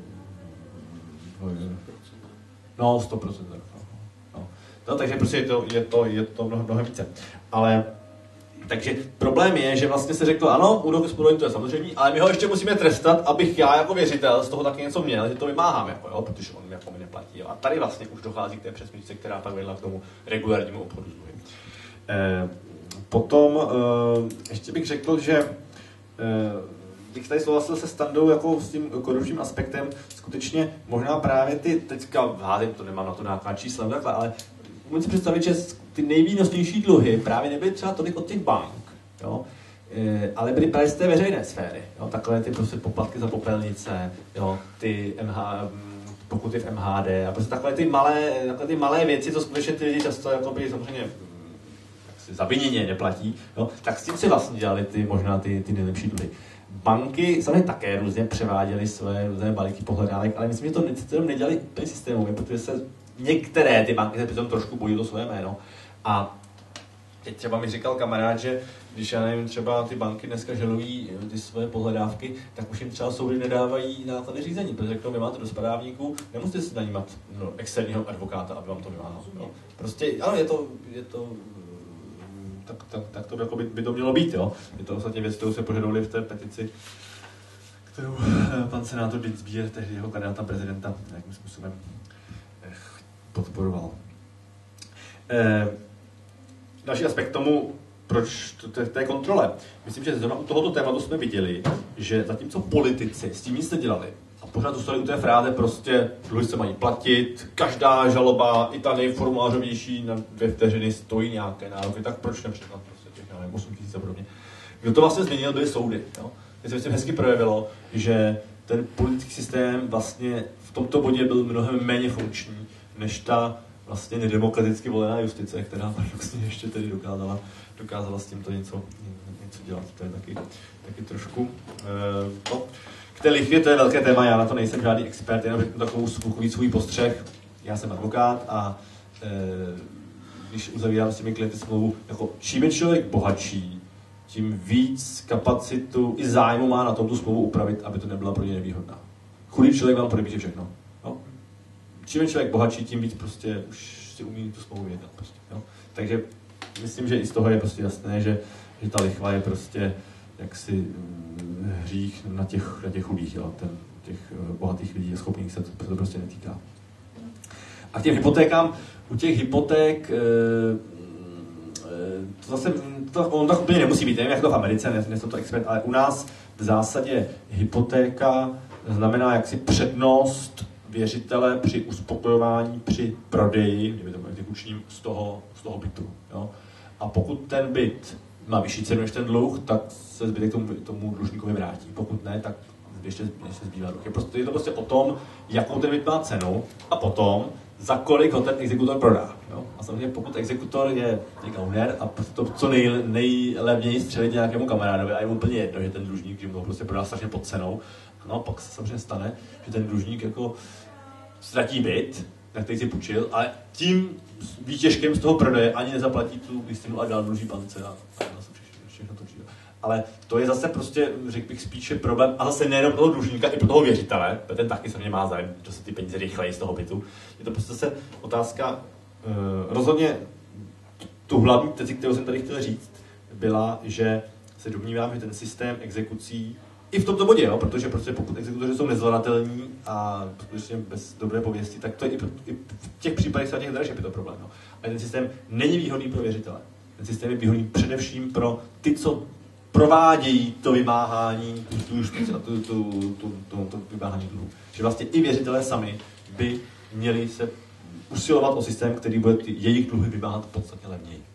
no sto procent. No. No, takže prostě je to, je to, je to mnohem, mnohem více. Ale takže problém je, že vlastně se řeklo, ano, úroky z prodlení to je samozřejmě, ale my ho ještě musíme trestat, abych já jako věřitel z toho taky něco měl, že to vymáhám, jako, jo, protože on jako mi neplatí. Jo. A tady vlastně už dochází k té přesměrce, která pak vedla k tomu regulárnímu obchodu s dluhy. Eh, potom eh, ještě bych řekl, že eh, bych tady souhlasil se Standou jako s tím korupčním aspektem, skutečně možná právě ty, teďka hádím, to nemám na to nějaká čísla, takhle, ale můžu si představit, že ty nejvýnosnější dluhy právě nebyly třeba tolik od těch bank, jo? E, ale byly právě z té veřejné sféry. Jo? Takové ty prostě poplatky za popelnice, jo? Ty M H, pokuty v M H D a prostě takové ty malé, takové ty malé věci, co skutečně ty lidi často jakoby, samozřejmě zaviněně neplatí, jo? Tak s tím si vlastně dělali ty, možná ty, ty nejlepší dluhy. Banky samozřejmě také různě převáděly své různé balíky pohledávek, ale myslím, že to ne, nedělali úplně systémově, protože se některé ty banky se přitom trošku bojí to své jméno. A teď třeba mi říkal kamarád, že když já nevím, třeba ty banky dneska žalují ty své pohledávky, tak už jim třeba soudy nedávají náklady řízení, protože řeknou, vy máte do spadávníků, nemusíte si najímat no, externího advokáta, aby vám to vymáhal. No. Prostě, ano, je to, je to tak, tak, tak to jako by, by to mělo být, jo. Je to ostatně věc, kterou se požadovali v té petici, kterou pan senátor Dinsbier, tehdy jeho kandidáta prezidenta, nějakým způsobem podporoval. Eh, další aspekt tomu, proč v té kontrole. Myslím, že zrovna u tohoto tématu jsme viděli, že zatímco politici s tím nic nedělali a pořád zůstali u té fráze prostě dluhy se mají platit, každá žaloba, i ta nejformulářovější na dvě vteřiny stojí nějaké nároky, tak proč nepřeklad prostě těch, já nevím, osm tisíc a podobně. Kdo to vlastně změnil, byly soudy. Jo? Teď se myslím hezky projevilo, že ten politický systém vlastně v tomto bodě byl mnohem méně funkční, než ta vlastně nedemokraticky volená justice, která paradoxně ještě tedy dokázala, dokázala s tímto něco, něco dělat. To je taky, taky trošku... Eh, no. K té lichvě to je velké téma, já na to nejsem žádný expert, jenom řeknu takovou svůj, svůj postřeh. Já jsem advokát a eh, když uzavírám s těmi klienty smlouvu, jako čím je člověk bohatší, tím víc kapacitu i zájmu má na tom tu smlouvu upravit, aby to nebyla pro ně nevýhodná. Chudý člověk vám podepíše všechno. No? Čím je člověk bohatší, tím víc prostě už si umí tu smlouvu jednat. Prostě, jo? Takže myslím, že i z toho je prostě jasné, že, že ta lichva je prostě jaksi hřích na těch, na těch chudých, jo? Ten, těch bohatých lidí a schopných se to, to prostě netýká. A k těm hypotékám, u těch hypoték, to zase, to, on tak úplně nemusí být, nevím, jak to v Americe, nejsem to expert, ale u nás v zásadě hypotéka znamená jaksi přednost věřitele při uspokojování, při prodeji, kdyby to bylo exekučním, z toho, z toho bytu. Jo? A pokud ten byt má vyšší cenu než ten dluh, tak se zbytek tomu, tomu dlužníkovi vrátí. Pokud ne, tak ještě, ještě zbývá dluh. Je, prostě, je to prostě o tom, jakou ten byt má cenu a potom, za kolik ho ten exekutor prodá. Jo? A samozřejmě pokud exekutor je gauner a to co nej, nejlevněji střelit nějakému kamarádovi a je mu úplně jedno, že ten dlužník, že mu ho prostě prodá strašně pod cenou, no, pak se samozřejmě stane, že ten dlužník jako ztratí byt na který si půjčil, ale tím výtěžkem z toho prodeje ani nezaplatí tu jistinu a dál dluží bance a, a všechno to přijde. Ale to je zase prostě, řekl bych, spíše problém, a zase nejenom toho dlužníka, i pro toho věřitele, ten taky se mě má zájem, že se ty peníze rychleji z toho bytu. Je to prostě zase otázka, eh, rozhodně tu hlavní tezi, kterou jsem tady chtěl říct, byla, že se domnívám, že ten systém exekucí, i v tomto bodě, jo, protože prostě pokud exekutoři jsou nezvladatelní a skutečně bez dobré pověsti, tak to je i, i v těch případech státních dražeb je to problém. No. A ten systém není výhodný pro věřitele. Ten systém je výhodný především pro ty, co provádějí to vymáhání, tu, tu, tu, tu, tu, tu, tu vymáhání dluhu. Že vlastně i věřitelé sami by měli se usilovat o systém, který bude ty jejich dluhy vymáhat podstatně levněji.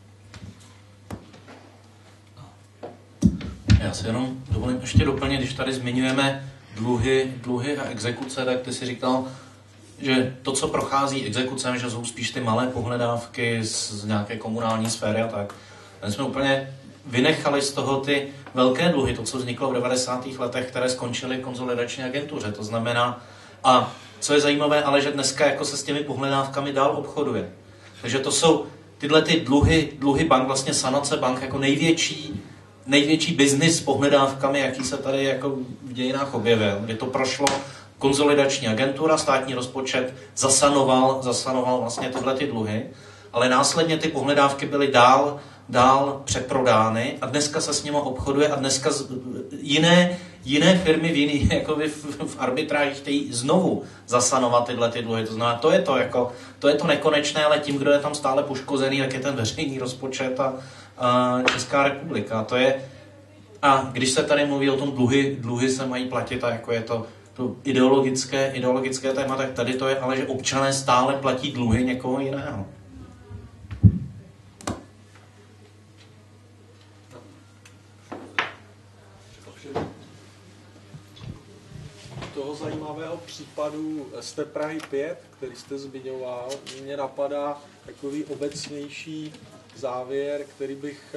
Já si jenom dovolím ještě doplnit, když tady zmiňujeme dluhy, dluhy a exekuce, tak ty si říkal, že to, co prochází exekucem, že jsou spíš ty malé pohledávky z, z nějaké komunální sféry a tak. My jsme úplně vynechali z toho ty velké dluhy, to, co vzniklo v devadesátých letech, které skončily v konsolidační agentuře. To znamená, a co je zajímavé, ale že dneska jako se s těmi pohledávkami dál obchoduje. Takže to jsou tyhle ty dluhy, dluhy bank, vlastně sanace bank, jako největší největší biznis s pohledávkami, jaký se tady jako v dějinách objevil, kdy to prošlo konsolidační agentura, státní rozpočet zasanoval, zasanoval vlastně tyhle ty dluhy, ale následně ty pohledávky byly dál, dál přeprodány a dneska se s nimi obchoduje a dneska jiné, jiné firmy v, jiný, jako v, v arbitráži chtějí znovu zasanovat tyhle ty dluhy. To znamená, to je to, jako, to je to nekonečné, ale tím, kdo je tam stále poškozený, tak je ten veřejný rozpočet a a Česká republika. To je, a když se tady mluví o tom dluhy, dluhy se mají platit a jako je to, to ideologické, ideologické téma, tak tady to je ale, že občané stále platí dluhy někoho jiného. Toho zajímavého případu z té Prahy pět, který jste zmiňoval, mě napadá takový obecnější závěr, který bych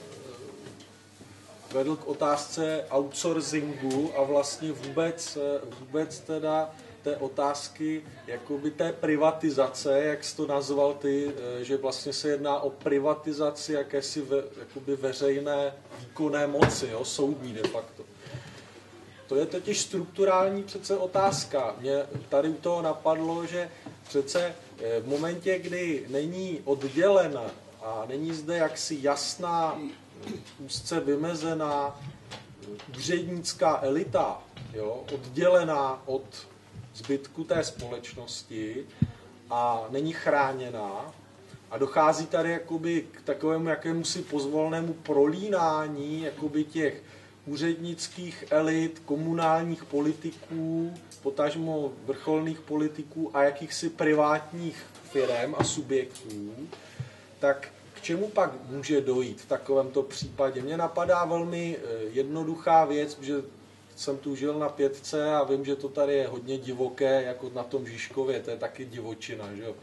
vedl k otázce outsourcingu a vlastně vůbec, vůbec teda té otázky jakoby té privatizace, jak jsi to nazval ty, že vlastně se jedná o privatizaci jakési ve, jakoby veřejné výkonné moci, jo, soudní de facto. To je totiž strukturální přece otázka. Mě tady u toho napadlo, že přece v momentě, kdy není oddělena a není zde jaksi jasná, úzce vymezená úřednická elita, jo, oddělená od zbytku té společnosti a není chráněná a dochází tady jakoby k takovému jakémusi pozvolnému prolínání jakoby těch úřednických elit, komunálních politiků, potažmo vrcholných politiků a jakýchsi privátních firem a subjektů, tak k čemu pak může dojít v takovémto případě? Mně napadá velmi jednoduchá věc, že jsem tu žil na Pětce a vím, že to tady je hodně divoké, jako na tom Žižkově, to je taky divočina. Že jo?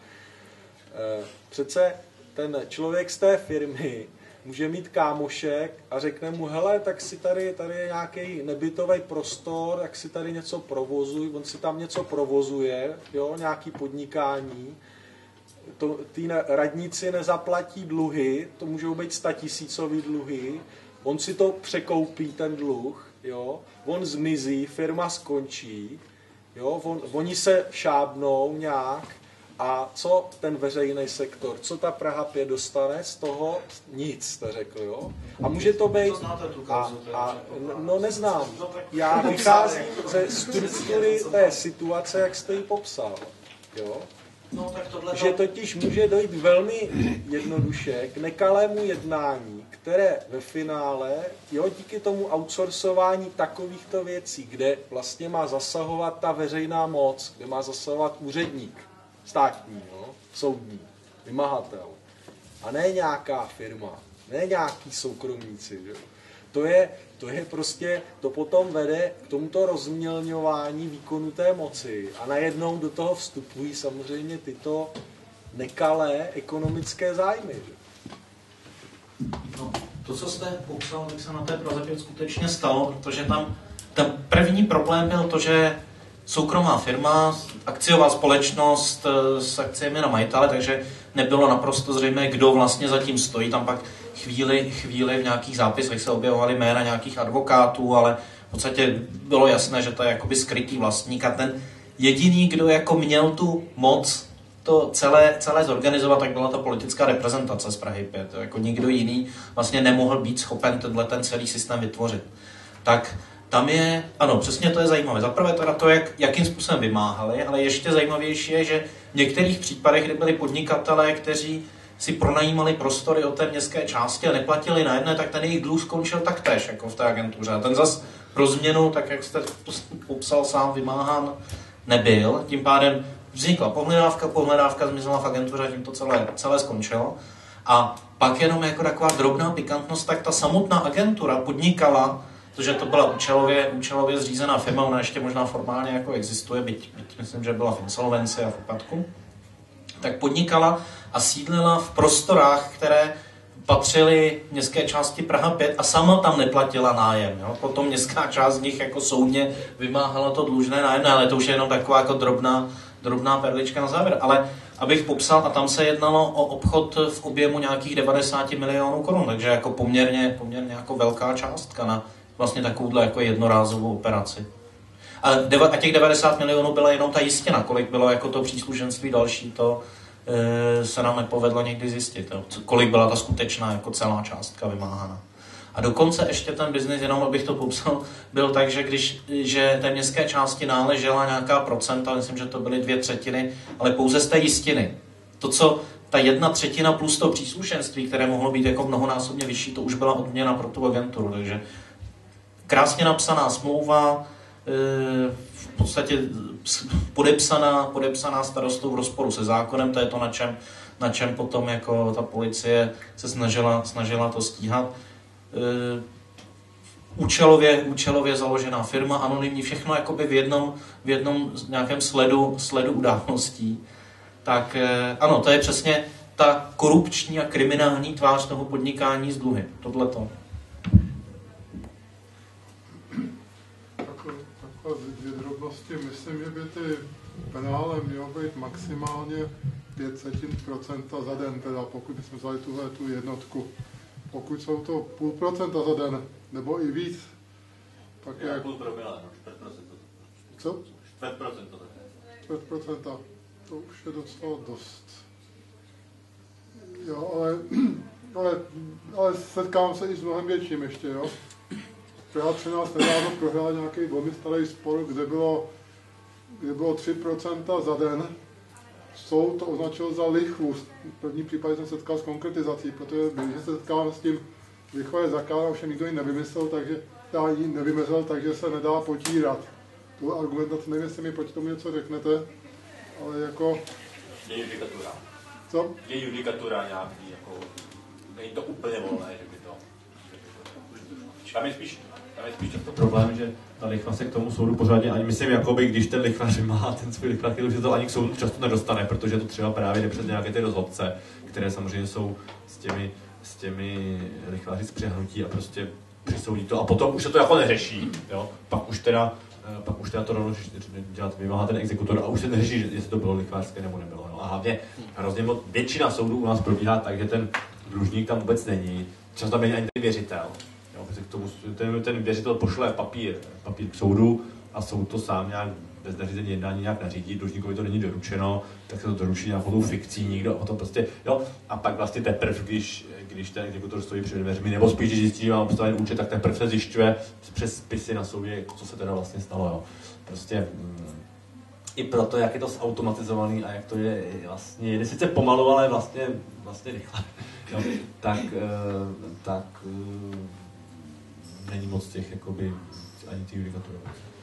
Přece ten člověk z té firmy může mít kámošek a řekne mu, hele, tak si tady, tady je nějaký nebytový prostor, tak si tady něco provozuj, on si tam něco provozuje, jo, nějaký podnikání, to, ty radníci nezaplatí dluhy, to můžou být statisícový dluhy, on si to překoupí, ten dluh, jo, on zmizí, firma skončí, jo, on, oni se šábnou nějak a co ten veřejný sektor, co ta Praha pět dostane z toho? Nic, jste řekl, jo? A může to být... To znáte tu kauzu? A, a, no neznám. Já vycházím ze struktury té situace, jak jste ji popsal, jo? No, tak tohle že totiž může dojít velmi jednoduše k nekalému jednání, které ve finále, jo, díky tomu outsourcování takovýchto věcí, kde vlastně má zasahovat ta veřejná moc, kde má zasahovat úředník státní, jo, soudní, vymahatel, a ne nějaká firma, ne nějaký soukromníci, jo. To je, to je prostě, to potom vede k tomuto rozmělňování výkonu té moci a najednou do toho vstupují samozřejmě tyto nekalé ekonomické zájmy. No, to, co jste popsal, tak se na té Praze pět skutečně stalo, protože tam ten první problém byl to, že soukromá firma, akciová společnost s akciemi na majitele, takže nebylo naprosto zřejmé, kdo vlastně zatím stojí. Tam pak chvíli, chvíli v nějakých zápisech se objevovaly jména nějakých advokátů, ale v podstatě bylo jasné, že to je jakoby skrytý vlastník a ten jediný, kdo jako měl tu moc to celé, celé zorganizovat, tak byla ta politická reprezentace z Prahy pět. Jako nikdo jiný vlastně nemohl být schopen tenhle ten celý systém vytvořit. Tak tam je, ano, přesně to je zajímavé. Zaprvé teda to, jak, jakým způsobem vymáhali, ale ještě zajímavější je, že v některých případech, kdy byli podnikatelé, kteří si pronajímali prostory od té městské části a neplatili na jedné, tak ten jejich dluh skončil taktéž, jako v té agentuře. A ten zas pro změnu, tak jak jste popsal sám, vymáhán nebyl. Tím pádem vznikla pohledávka, pohledávka zmizela v agentuře a tím to celé, celé skončilo. A pak jenom jako taková drobná pikantnost, tak ta samotná agentura podnikala, protože to byla účelově, účelově zřízená firma, ona ještě možná formálně jako existuje, byť, byť myslím, že byla v insolvenci a v úpadku, tak podnikala a sídlila v prostorách, které patřily městské části Praha pět a sama tam neplatila nájem. Jo? Potom městská část z nich jako soudně vymáhala to dlužné nájemné, ale to už je jenom taková jako drobná, drobná perlička na závěr. Ale abych popsal, a tam se jednalo o obchod v objemu nějakých devadesát milionů korun, takže jako poměrně, poměrně jako velká částka na vlastně takovouhle jako jednorázovou operaci. A, deva, a těch devadesát milionů byla jenom ta jistina, kolik bylo jako to příslušenství další, to e, se nám nepovedlo někdy zjistit. Jo. Kolik byla ta skutečná jako celá částka vymáhána. A dokonce ještě ten biznis, jenom abych to popsal, byl tak, že když že té městské části náležela nějaká procenta, myslím, že to byly dvě třetiny, ale pouze z té jistiny. To, co ta jedna třetina plus to příslušenství, které mohlo být jako mnohonásobně vyšší, to už byla odměna pro tu agenturu. Takže krásně napsaná smlouva, v podstatě podepsaná, podepsaná starostou v rozporu se zákonem, to je to, na čem, na čem potom jako ta policie se snažila, snažila to stíhat. Účelově, účelově založená firma, anonymní, všechno jakoby v jednom, v jednom nějakém sledu, sledu událostí. Tak ano, to je přesně ta korupční a kriminální tvář toho podnikání s dluhy. Tohleto. Takové dvě drobnosti. Myslím, že by ty penále mělo být maximálně pět setin procenta za den, teda pokud bychom vzali tuhle tu jednotku. Pokud jsou to půl procenta za den, nebo i víc, tak je... Jak půl promile, no, čtvrt procenta. Co? Čtvrt procenta. Čtvrt procenta. To už je docela dost. Jo, ale, ale, ale setkám se i s mnohem větším ještě, jo. Praha třináct nedávno prohrála nějaký velmi starý spor, kde bylo, kde bylo tři procenta za den. Soud to označil za lichvu. V první případě jsem se setkal s konkretizací, protože když se setkám s tím, lichva je zakázaná, ovšem nikdo ji nevymyslel, takže já ji nevymyslel, takže se nedá potírat. Tu argumentaci, nevím, jestli mi proti tomu něco řeknete, ale jako... Je judikatura. Co? Je judikatura nějaký, jako... Není to úplně volné, že by to... Tam je spíš, tam je spíš to problém, že ta lichva se k tomu soudu pořádně ani myslím, jakoby, když ten lichvař má ten svůj lichvař, že to ani k soudu často nedostane, protože to třeba právě jde přes nějaké ty rozhodce, které samozřejmě jsou s těmi, s těmi lichváři zpřehnutí a prostě přisoudí to a potom už se to jako neřeší, jo? Pak už teda, pak už teda to rovnou dělat, vymáhá ten exekutor a už se neřeší, jestli to bylo lichvářské nebo nebylo. No? A hlavně hrozně moc, většina soudů u nás probíhá tak, že ten dlužník tam vůbec není, často tam není ani ten věřitel. K tomu, ten, ten věřitel pošle papír, papír k soudu a soud to sám nějak bez nařízení jednání nějak nařídí, dlužníkovi to není doručeno, tak se to doručí nějakou tou fikcí někdo a potom prostě, jo, a pak vlastně teprve, když, když ten exekutor stojí před dveřmi, nebo spíš, když zjistí, že má postavený účet, tak teprve se zjišťuje přes spisy na soudě, co se teda vlastně stalo, jo. Prostě mm, i proto, jak je to zautomatizovaný a jak to je vlastně, jde sice pomalu, ale vlastně, vlastně rychle, jo, tak, tak není moc těch, jakoby, ani ty judikatury.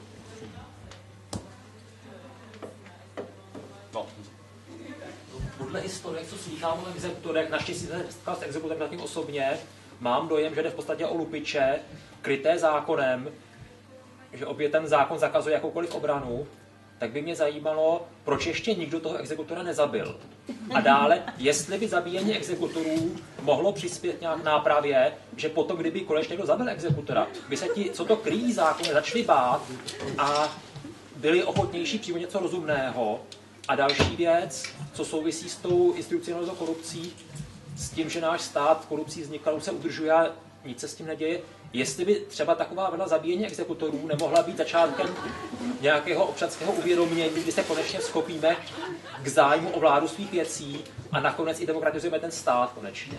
No. Podle historie, co slýchám o exekutorech, naštěstí jsem setkal s exekutorem zatím osobně, mám dojem, že jde v podstatě o lupiče, kryté zákonem, že opět ten zákon zakazuje jakoukoliv obranu, tak by mě zajímalo, proč ještě nikdo toho exekutora nezabil. A dále, jestli by zabíjení exekutorů mohlo přispět nějak nápravě, že potom, kdyby konečně někdo zabil exekutora, by se ti, co to kryjí zákony, začali bát a byli ochotnější přijmout něco rozumného. A další věc, co souvisí s tou institucionalizovanou korupcí, s tím, že náš stát korupcí vznikal, už se udržuje a nic se s tím neděje, jestli by třeba taková vlna zabíjení exekutorů nemohla být začátkem nějakého občanského uvědomění, kdy se konečně schopíme k zájmu o vládu svých věcí a nakonec i demokratizujeme ten stát konečně.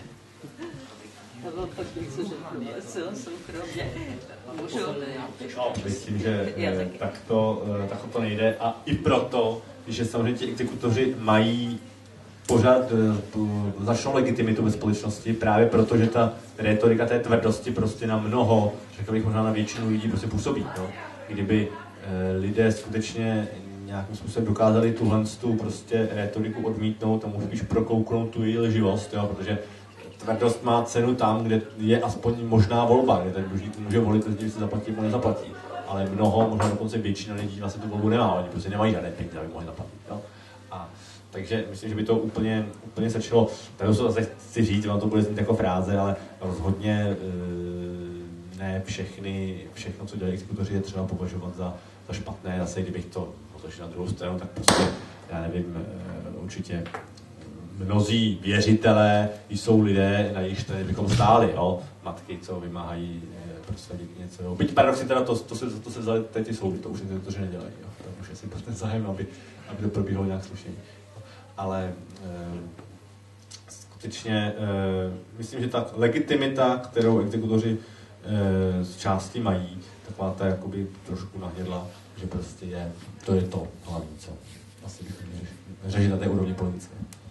No, myslím, že tak to, tak to nejde a i proto, že samozřejmě ti exekutoři mají pořád značnou legitimitu ve společnosti, právě proto, že ta retorika té tvrdosti prostě na mnoho, řekl bych možná na většinu lidí prostě působí. No. Kdyby eh, lidé skutečně nějakým způsobem dokázali tuhle tu prostě retoriku odmítnout a můžu spíš prokouknout tu její lživost, jo, protože tvrdost má cenu tam, kde je aspoň možná volba, kde ten dlužník může volit, když se zaplatí nebo nezaplatí. Ale mnoho, možná dokonce většina lidí vlastně tu volbu nemá, oni prostě nemají žádné peníze, aby mohli zaplatit. Jo. A takže myslím, že by to úplně, úplně stačilo. Tady to zase chci říct, vám to bude znít jako fráze, ale rozhodně ne všechny, všechno, co dělají exekutoři, je třeba považovat za, za špatné. Zase, kdybych to otočil na druhou stranu, tak prostě, já nevím, určitě mnozí věřitelé jsou lidé, na jejich tady bychom stáli, jo? Matky, co vymáhají prosadit něco. Jo? Byť paradoxně teda to, to, se, to se vzali ty soudy, to už exekutoři nedělají. Jo? To už je si ten zájem, aby, aby to probíhalo nějak slušně. Ale e, skutečně e, myslím, že ta legitimita, kterou exekutoři e, z části mají, taková ta jakoby trošku nahnědla, že prostě je, to je to hlavní, co asi bychom měli řešit na té úrovni politické.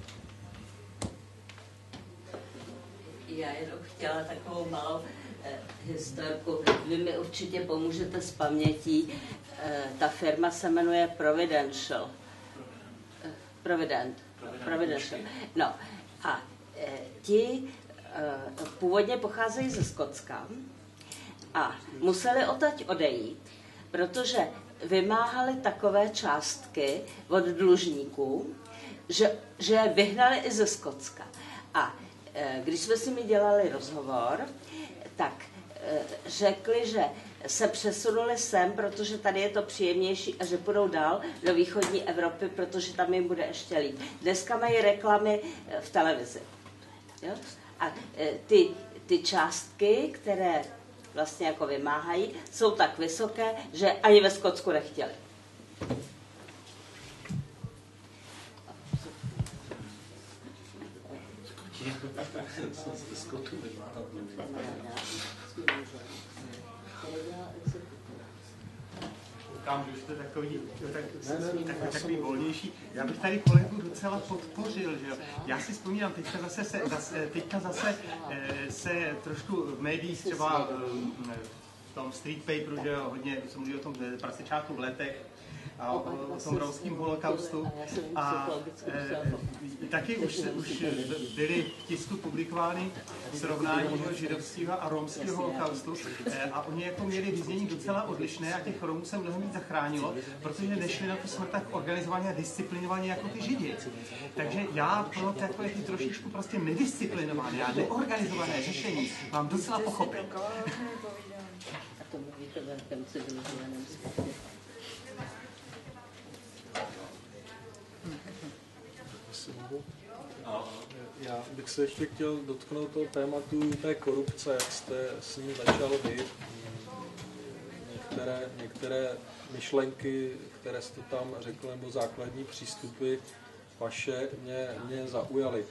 Já jenom chtěla takovou malou eh, historku. Vy mi určitě pomůžete s pamětí. Eh, ta firma se jmenuje Providential. Eh, Provident. Providential. No a eh, ti eh, původně pocházejí ze Skotska a museli odtaď odejít, protože vymáhali takové částky od dlužníků, že, že vyhnali i ze Skotska. A když jsme s nimi dělali rozhovor, tak řekli, že se přesunuli sem, protože tady je to příjemnější a že půjdou dál do východní Evropy, protože tam jim bude ještě líp. Dneska mají reklamy v televizi. Jo? A ty, ty částky, které vlastně jako vymáhají, jsou tak vysoké, že ani ve Skotsku nechtěli. Koukám, že jste takový, tak, takový, takový volnější. Já bych tady kolegu docela podpořil, že jo. Já si vzpomínám, teďka zase se, zase, teďka zase se trošku v médiích třeba v tom street paperu, že jo, hodně se mluví o tom prasečáku v letech, a o, o tom romském holokaustu. A e, taky už, už byly v tisku publikovány srovnání židovského a romského holokaustu. E, a oni jako měli vyznění docela odlišné a těch Romů se mnohem víc zachránilo, protože nešli na tu smrt tak organizovaně a disciplinovaně jako ty Židi. Takže já pro takové ty trošičku prostě nedisciplinované a neorganizované řešení mám docela pochopit. A to mluvíte v velkém civilizovaném světě. Já bych se ještě chtěl dotknout toho tématu té korupce, jak jste s ní začal vy. Některé, některé myšlenky, které jste tam řekl, nebo základní přístupy vaše mě, mě zaujaly.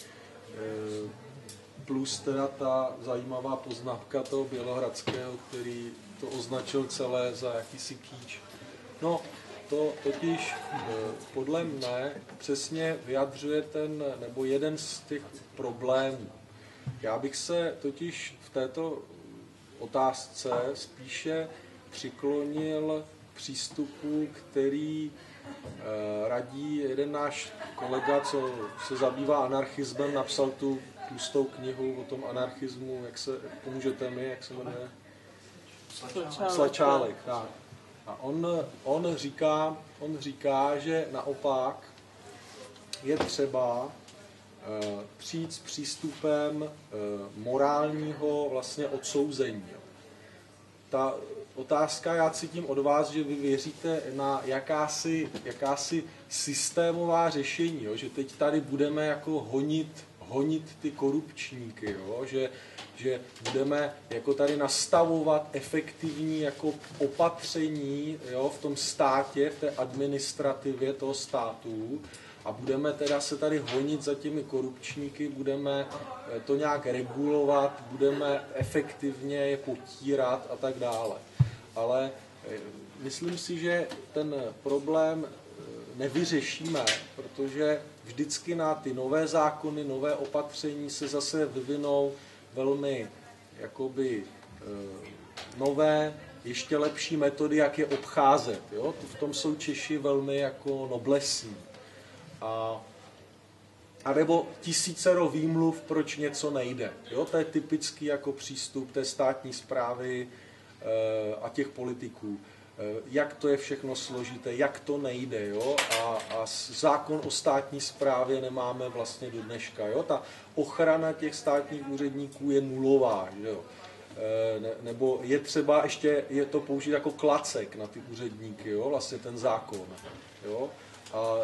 Plus teda ta zajímavá poznámka toho Bělohradského, který to označil celé za jakýsi kýč. No, to totiž podle mne přesně vyjadřuje ten, nebo jeden z těch problémů. Já bych se totiž v této otázce spíše přiklonil k přístupu, který radí jeden náš kolega, co se zabývá anarchismem, napsal tu tlustou knihu o tom anarchismu, jak se, pomůžete mi, jak se jmenuje? Slečálek, tak. A on, on, říká, on říká, že naopak je třeba e, přijít s přístupem e, morálního vlastně odsouzení. Ta, otázka, já cítím od vás, že vy věříte na jakási, jakási systémová řešení, jo? Že teď tady budeme jako honit, honit ty korupčníky, jo? Že, že budeme jako tady nastavovat efektivní jako opatření, jo? V tom státě, v té administrativě toho státu a budeme teda se tady honit za těmi korupčníky, budeme to nějak regulovat, budeme efektivně je potírat a tak dále. Ale myslím si, že ten problém nevyřešíme, protože vždycky na ty nové zákony, nové opatření se zase vyvinou velmi jakoby nové, ještě lepší metody, jak je obcházet. Jo? V tom jsou Češi velmi jako noblesní. A, a nebo tisícero výmluv, proč něco nejde. Jo? To je typický jako přístup té státní správy e, a těch politiků. E, jak to je všechno složité, jak to nejde. Jo? A, a zákon o státní správě nemáme vlastně do dneška. Jo? Ta ochrana těch státních úředníků je nulová. Jo? E, ne, nebo je třeba ještě je to použít jako klacek na ty úředníky, jo? Vlastně ten zákon. Jo? A,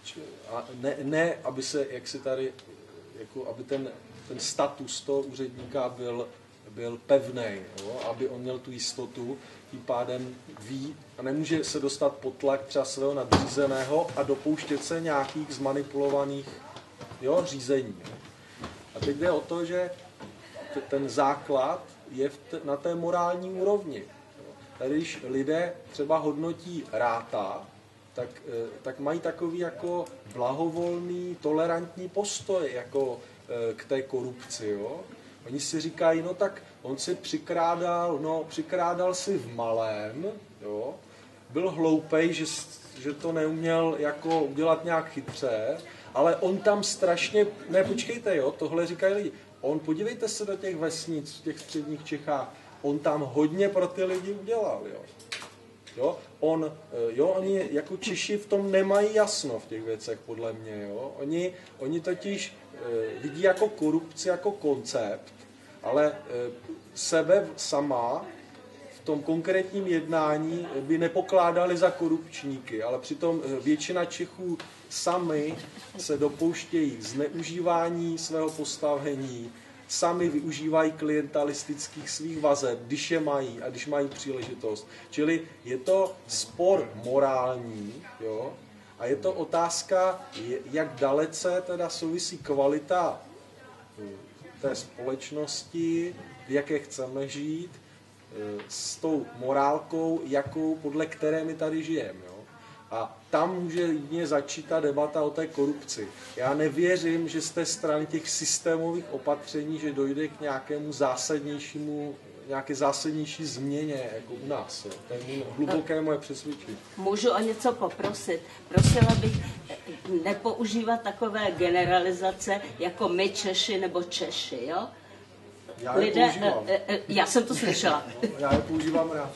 a ne, ne, aby se, jak si tady, jako, aby ten, ten status toho úředníka byl, byl pevný, aby on měl tu jistotu, tím pádem ví a nemůže se dostat pod tlak třeba svého nadřízeného a dopouštět se nějakých zmanipulovaných jo, řízení. Jo. A teď jde o to, že t- ten základ je v t- na té morální úrovni. Jo. Tady, když lidé třeba hodnotí ráta, Tak, tak mají takový jako blahovolný, tolerantní postoj jako k té korupci. Jo? Oni si říkají, no tak on si přikrádal, no přikrádal si v malém, jo? Byl hloupej, že, že to neuměl jako udělat nějak chytře, ale on tam strašně, ne počkejte, jo, tohle říkají lidi, on podívejte se do těch vesnic v těch středních Čechách, on tam hodně pro ty lidi udělal, jo. Jo, on, jo, oni jako Češi v tom nemají jasno v těch věcech, podle mě. Jo. Oni, oni totiž e, vidí jako korupci jako koncept, ale e, sebe sama v tom konkrétním jednání by nepokládali za korupčníky, ale přitom většina Čechů sami se dopouštějí zneužívání svého postavení, sami využívají klientalistických svých vazeb, když je mají a když mají příležitost. Čili je to spor morální, jo? A je to otázka, jak dalece teda souvisí kvalita té společnosti, v jaké chceme žít, s tou morálkou, jakou, podle které my tady žijeme. Jo? A tam může jedině začít ta debata o té korupci. Já nevěřím, že z té strany těch systémových opatření, že dojde k nějakému zásadnějšímu, nějaké zásadnější změně, jako u nás. Jo. To je můj hluboké moje přesvědčení. Můžu o něco poprosit? Prosila bych nepoužívat takové generalizace jako my Češi nebo Češi, jo? Já je Lidé, používám. Já jsem to slyšela. Já je používám rád.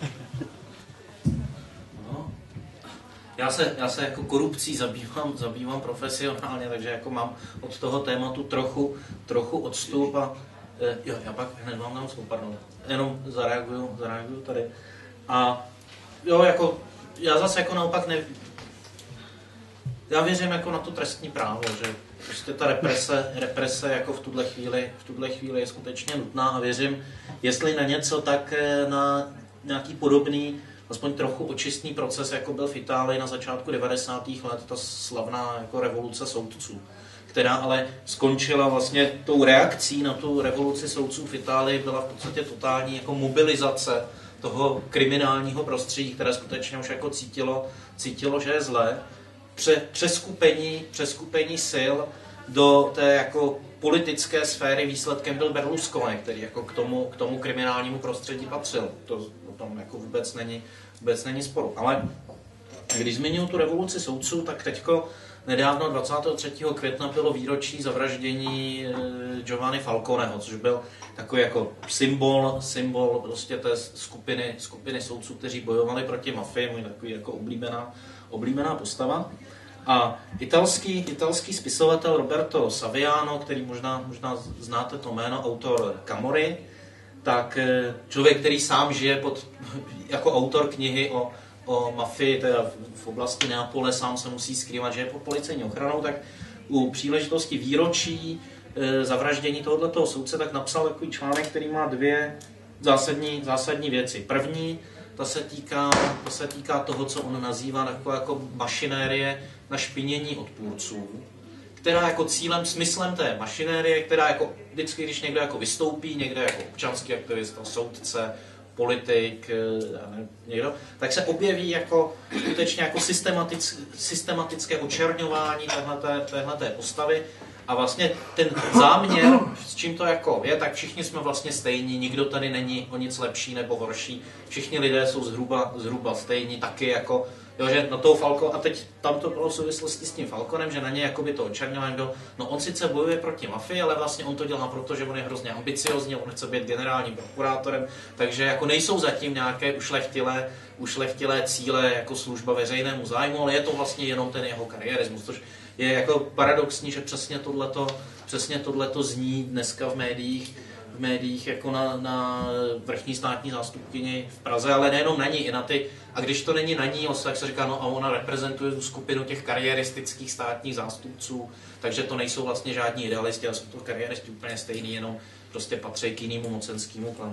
Já se, já se jako korupcí zabývám, zabývám profesionálně, takže jako mám od toho tématu trochu, trochu odstup a jo, já pak hned vám dám slovo, pardon, jenom zareaguju, zareaguju tady. A jo, jako, já zase jako naopak ne, já věřím jako na to trestní právo, že prostě ta represe, represe jako v tuhle chvíli, v tuhle chvíli je skutečně nutná a věřím, jestli na něco, tak na nějaký podobný aspoň trochu očistný proces, jako byl v Itálii na začátku devadesátých let, ta slavná jako revoluce soudců, která ale skončila vlastně tou reakcí na tu revoluci soudců v Itálii, byla v podstatě totální jako mobilizace toho kriminálního prostředí, které skutečně už jako cítilo, cítilo že je zlé, Pře, přeskupení, přeskupení sil do té jako politické sféry výsledkem byl Berlusconi, který jako k tomu, k tomu kriminálnímu prostředí patřil. To o tom jako vůbec není, vůbec není sporu. Ale když zmiňuji tu revoluci soudců, tak teďko nedávno dvacátého třetího května bylo výročí zavraždění Giovanni Falconeho, což byl takový jako symbol, symbol prostě té skupiny, skupiny soudců, kteří bojovali proti mafii, můj takový jako oblíbená, oblíbená postava. A italský, italský spisovatel Roberto Saviano, který možná, možná znáte to jméno, autor Camorry, tak člověk, který sám žije pod, jako autor knihy o, o mafii, teda v oblasti Neapole, sám se musí skrývat, že je pod policejní ochranou, tak u příležitosti výročí e, zavraždění tohoto soudce tak napsal takový článek, který má dvě zásadní, zásadní věci. První, ta se, týká, ta se týká toho, co on nazývá jako, jako mašinérie na špinění odpůrců, která jako cílem, smyslem té mašinérie, která jako vždycky, když někdo jako vystoupí, někdo jako občanský aktivista, soudce, politik, ne, někdo, tak se objeví jako skutečně jako systematick, systematické očerňování téhleté, téhleté postavy a vlastně ten záměr, s čím to jako je, tak všichni jsme vlastně stejní, nikdo tady není o nic lepší nebo horší, všichni lidé jsou zhruba, zhruba stejní, taky jako, jo, že na toho Falco, a teď tam to bylo v souvislosti s tím Falconem, že na něj jakoby to očerňování bylo, no on sice bojuje proti mafii, ale vlastně on to dělá proto, že on je hrozně ambiciozní, on chce být generálním prokurátorem, takže jako nejsou zatím nějaké ušlechtilé, ušlechtilé cíle jako služba veřejnému zájmu, ale je to vlastně jenom ten jeho kariérismus, což je jako paradoxní, že přesně tohleto, přesně tohleto zní dneska v médiích, v médiích jako na, na vrchní státní zástupkyni v Praze, ale nejenom na ní, i na ty, a když to není na ní, tak se říká, no a ona reprezentuje tu skupinu těch kariéristických státních zástupců, takže to nejsou vlastně žádní idealisti, ale jsou to kariéristi úplně stejný, jenom prostě patří k jinému mocenskému klanu.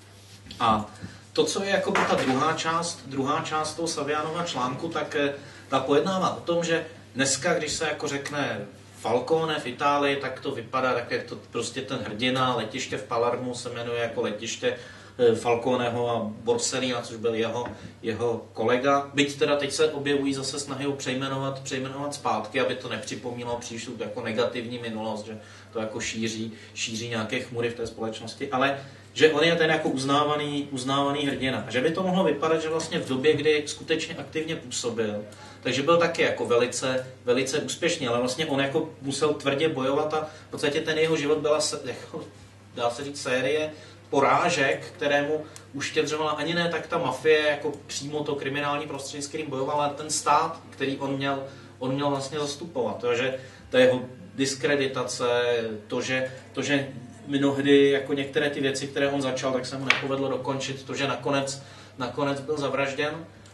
A to, co je jako ta druhá část, druhá část toho Savianova článku, tak ta pojednává o tom, že dneska, když se jako řekne Falcone v Itálii, tak to vypadá tak, jak to prostě ten hrdina, letiště v Palermu se jmenuje jako letiště Falconeho a Borsellina, což byl jeho, jeho kolega. Byť teda teď se objevují zase snahy ho přejmenovat, přejmenovat zpátky, aby to nepřipomínalo příliš tu jako negativní minulost, že to jako šíří, šíří nějaké chmury v té společnosti, ale že on je ten jako uznávaný, uznávaný hrdina. A že by to mohlo vypadat, že vlastně v době, kdy skutečně aktivně působil, takže byl taky jako velice, velice úspěšný, ale vlastně on jako musel tvrdě bojovat a v podstatě ten jeho život byla, jako, dá se říct, série porážek, kterému uštědřovala ani ne tak ta mafie, jako přímo to kriminální prostředí, s kterým bojoval, ale ten stát, který on měl, on měl vlastně zastupovat. To, že ta jeho diskreditace, to, že, to, že mnohdy jako některé ty věci, které on začal, tak se mu nepovedlo dokončit, to, že nakonec, nakonec byl zavražděn.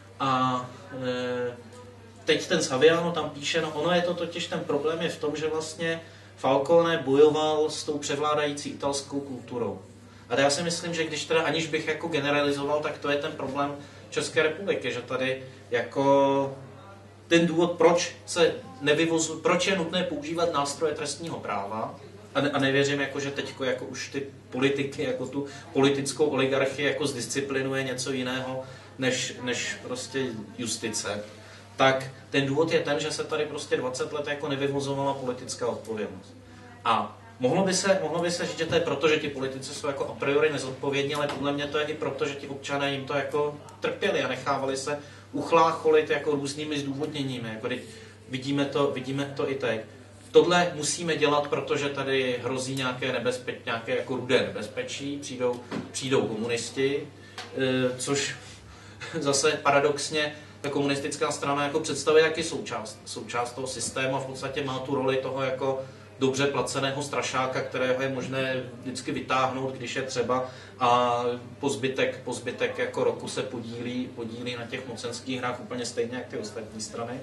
A e, teď ten Saviano tam píše, no ono je to totiž, ten problém je v tom, že vlastně Falcone bojoval s tou převládající italskou kulturou. A já si myslím, že když teda aniž bych jako generalizoval, tak to je ten problém České republiky, že tady jako ten důvod, proč se nevyvozu, proč je nutné používat nástroje trestního práva, a, ne, a nevěřím, jako, že teď jako už ty politiky, jako tu politickou oligarchii jako zdisciplinuje něco jiného, než, než prostě justice, tak ten důvod je ten, že se tady prostě dvacet let jako nevyvozovala politická odpovědnost. A mohlo by se, mohlo by se říct, že to je proto, že ti politici jsou jako a priori nezodpovědní, ale podle mě to je i proto, že ti občané jim to jako trpěli a nechávali se uchlácholit jako různými zdůvodněními. Jako vidíme to, vidíme to i teď. Tohle musíme dělat, protože tady hrozí nějaké nebezpečí, nějaké jako rudé nebezpečí, přijdou, přijdou komunisti, což zase paradoxně ta komunistická strana jako představuje taky součást, součást toho systému a v podstatě má tu roli toho jako dobře placeného strašáka, kterého je možné vždycky vytáhnout, když je třeba, a po zbytek, po zbytek jako roku se podílí, podílí na těch mocenských hrách úplně stejně jak ty ostatní strany.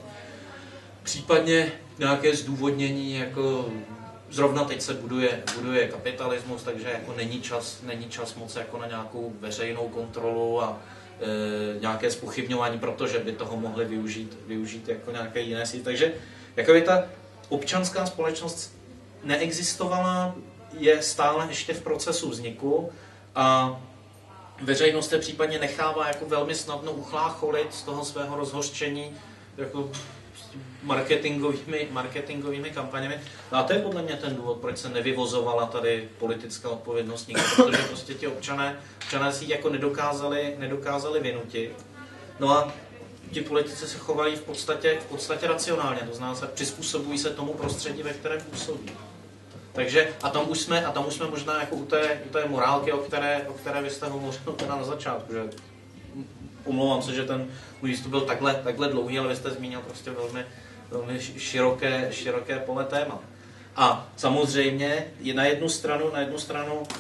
Případně nějaké zdůvodnění, jako zrovna teď se buduje, buduje kapitalismus, takže jako není čas, není čas moc jako na nějakou veřejnou kontrolu a e, nějaké zpochybňování, protože by toho mohli využít, využít jako nějaké jiné síly. Takže jako ta občanská společnost neexistovala, je stále ještě v procesu vzniku a veřejnost se případně nechává jako velmi snadno uchlácholit z toho svého rozhořčení jako marketingovými, marketingovými kampaněmi. No a to je podle mě ten důvod, proč se nevyvozovala tady politická odpovědnost nikdy, protože prostě ti občané, občané si jako nedokázali, nedokázali vynutit. No a ti politici se chovají v podstatě, v podstatě racionálně, to znamená, se přizpůsobují se tomu prostředí, ve kterém působí. Takže a tam už jsme, a tam už jsme možná jako u té, u té morálky, o které, o které vy jste hovořil teda na začátku, že omlouvám se, že ten můj výstup byl takhle, takhle dlouhý, ale vy jste zmínil prostě velmi, velmi široké, široké pole téma. A samozřejmě je na jednu stranu, na jednu stranu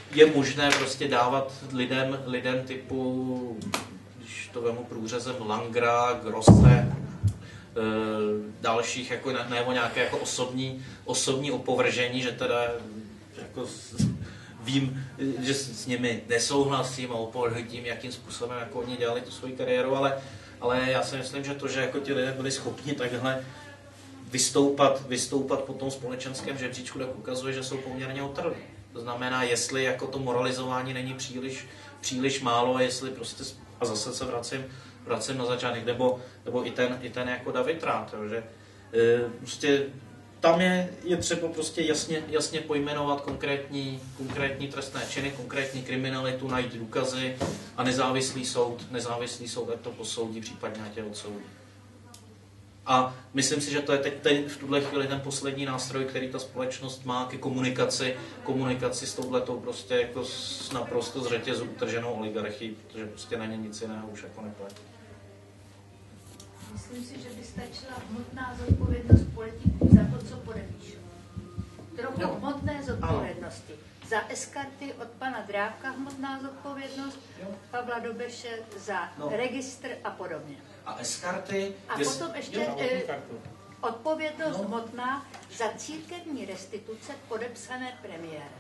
je možné prostě dávat lidem, lidem typu, když to vemu průřezem, Langra, Grosse, dalších, jako, nebo nějaké jako osobní, osobní opovržení, že teda jako vím, že s nimi nesouhlasím a opovrhujím, jakým způsobem jako oni dělali tu svoji kariéru, ale, ale já si myslím, že to, že jako ti lidé byli schopni takhle vystoupat, vystoupat po tom společenském žebříčku, tak ukazuje, že jsou poměrně otrlí. To znamená, jestli jako to moralizování není příliš, příliš málo, jestli prostě, a zase se vracím, vracím na začátek, nebo, nebo i ten, i ten jako David Rath, že e, prostě tam je, je třeba prostě jasně, jasně pojmenovat konkrétní, konkrétní trestné činy, konkrétní kriminalitu, najít důkazy a nezávislý soud, nezávislý soud, ať to posoudí, případně ať je odsoudí. A myslím si, že to je teď, teď v tuhle chvíli ten poslední nástroj, který ta společnost má ke komunikaci, komunikaci s touhletou prostě jako s naprosto z řetězu utrženou oligarchií, protože prostě není nic jiného už jako neplatí. Myslím si, že by stačila hmotná zodpovědnost politiků za to, co podepíšou. Trochu no. hmotné zodpovědnosti. Ano. Za eskarty od pana Drábka hmotná zodpovědnost, jo. Pavla Dobeše za no. registr a podobně. A eskarty... A jest... potom ještě jo, eh, odpovědnost no. hmotná za církevní restituce podepsané premiérem.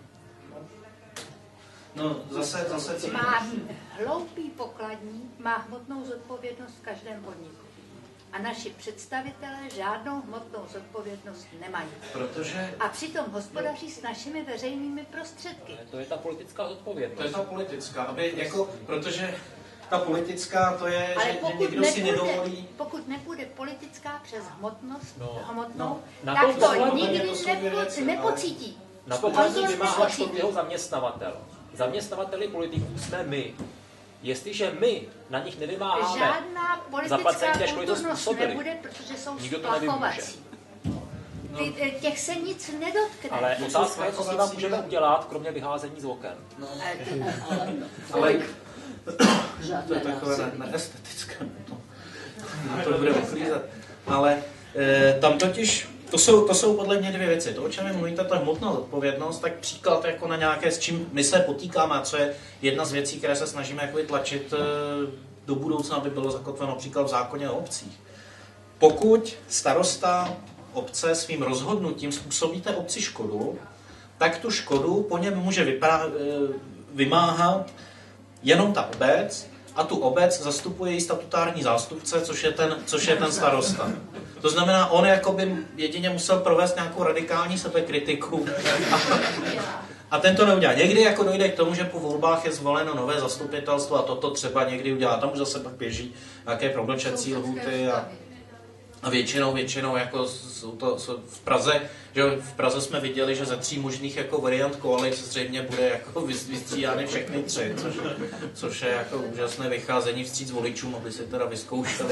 No, zase, zase má hloupý pokladní, má hmotnou zodpovědnost v každém podniku. A naši představitelé žádnou hmotnou zodpovědnost nemají. Protože... A přitom hospodaří s našimi veřejnými prostředky. To je ta politická zodpovědnost. To je ta politická, aby jako, protože ta politická to je, ale že, že někdo nebude, si nedovolí... Pokud nebude politická přes hmotnost, no, hmotnou, no, tak to, to nikdy nepo, věci, nepocítí. Na to musí vymáhat jeho zaměstnavatel. Zaměstnavateli politiků jsme my. Jestliže my na nich nevymáháme žádná politická kulturnost nebude, protože jsou splachovací. No. Těch se nic nedotkne. Ale otázka je, co s tím můžeme udělat, kromě vyházení z oken. No. Ale to je takové neestetické. To, to bude uklízet. Ale e, tam totiž, to jsou, to jsou podle mě dvě věci. To, o čem mluvíte, ta hmotná zodpovědnost, tak příklad jako na nějaké, s čím my se potýkáme, a co je jedna z věcí, které se snažíme jako tlačit e, do budoucna, aby bylo zakotveno například v zákoně o obcích. Pokud starosta obce svým rozhodnutím způsobíte obci škodu, tak tu škodu po něm může vyprá- vymáhat jenom ta obec a tu obec zastupuje její statutární zástupce, což je ten, což je ten starosta. To znamená, on jakoby jedině musel provést nějakou radikální sebekritiku a, a ten to neudělá. Někdy jako dojde k tomu, že po volbách je zvoleno nové zastupitelstvo a toto třeba někdy udělá. Tam už zase pak běží nějaké promlčecí lhůty a A většinou, většinou jako jsou to, jsou v Praze, že v Praze jsme viděli, že ze tří možných jako variant koalic zřejmě bude jako vystřídány všechny tři, což, což je jako úžasné vycházení vstříc voličům, aby si teda vyzkoušeli.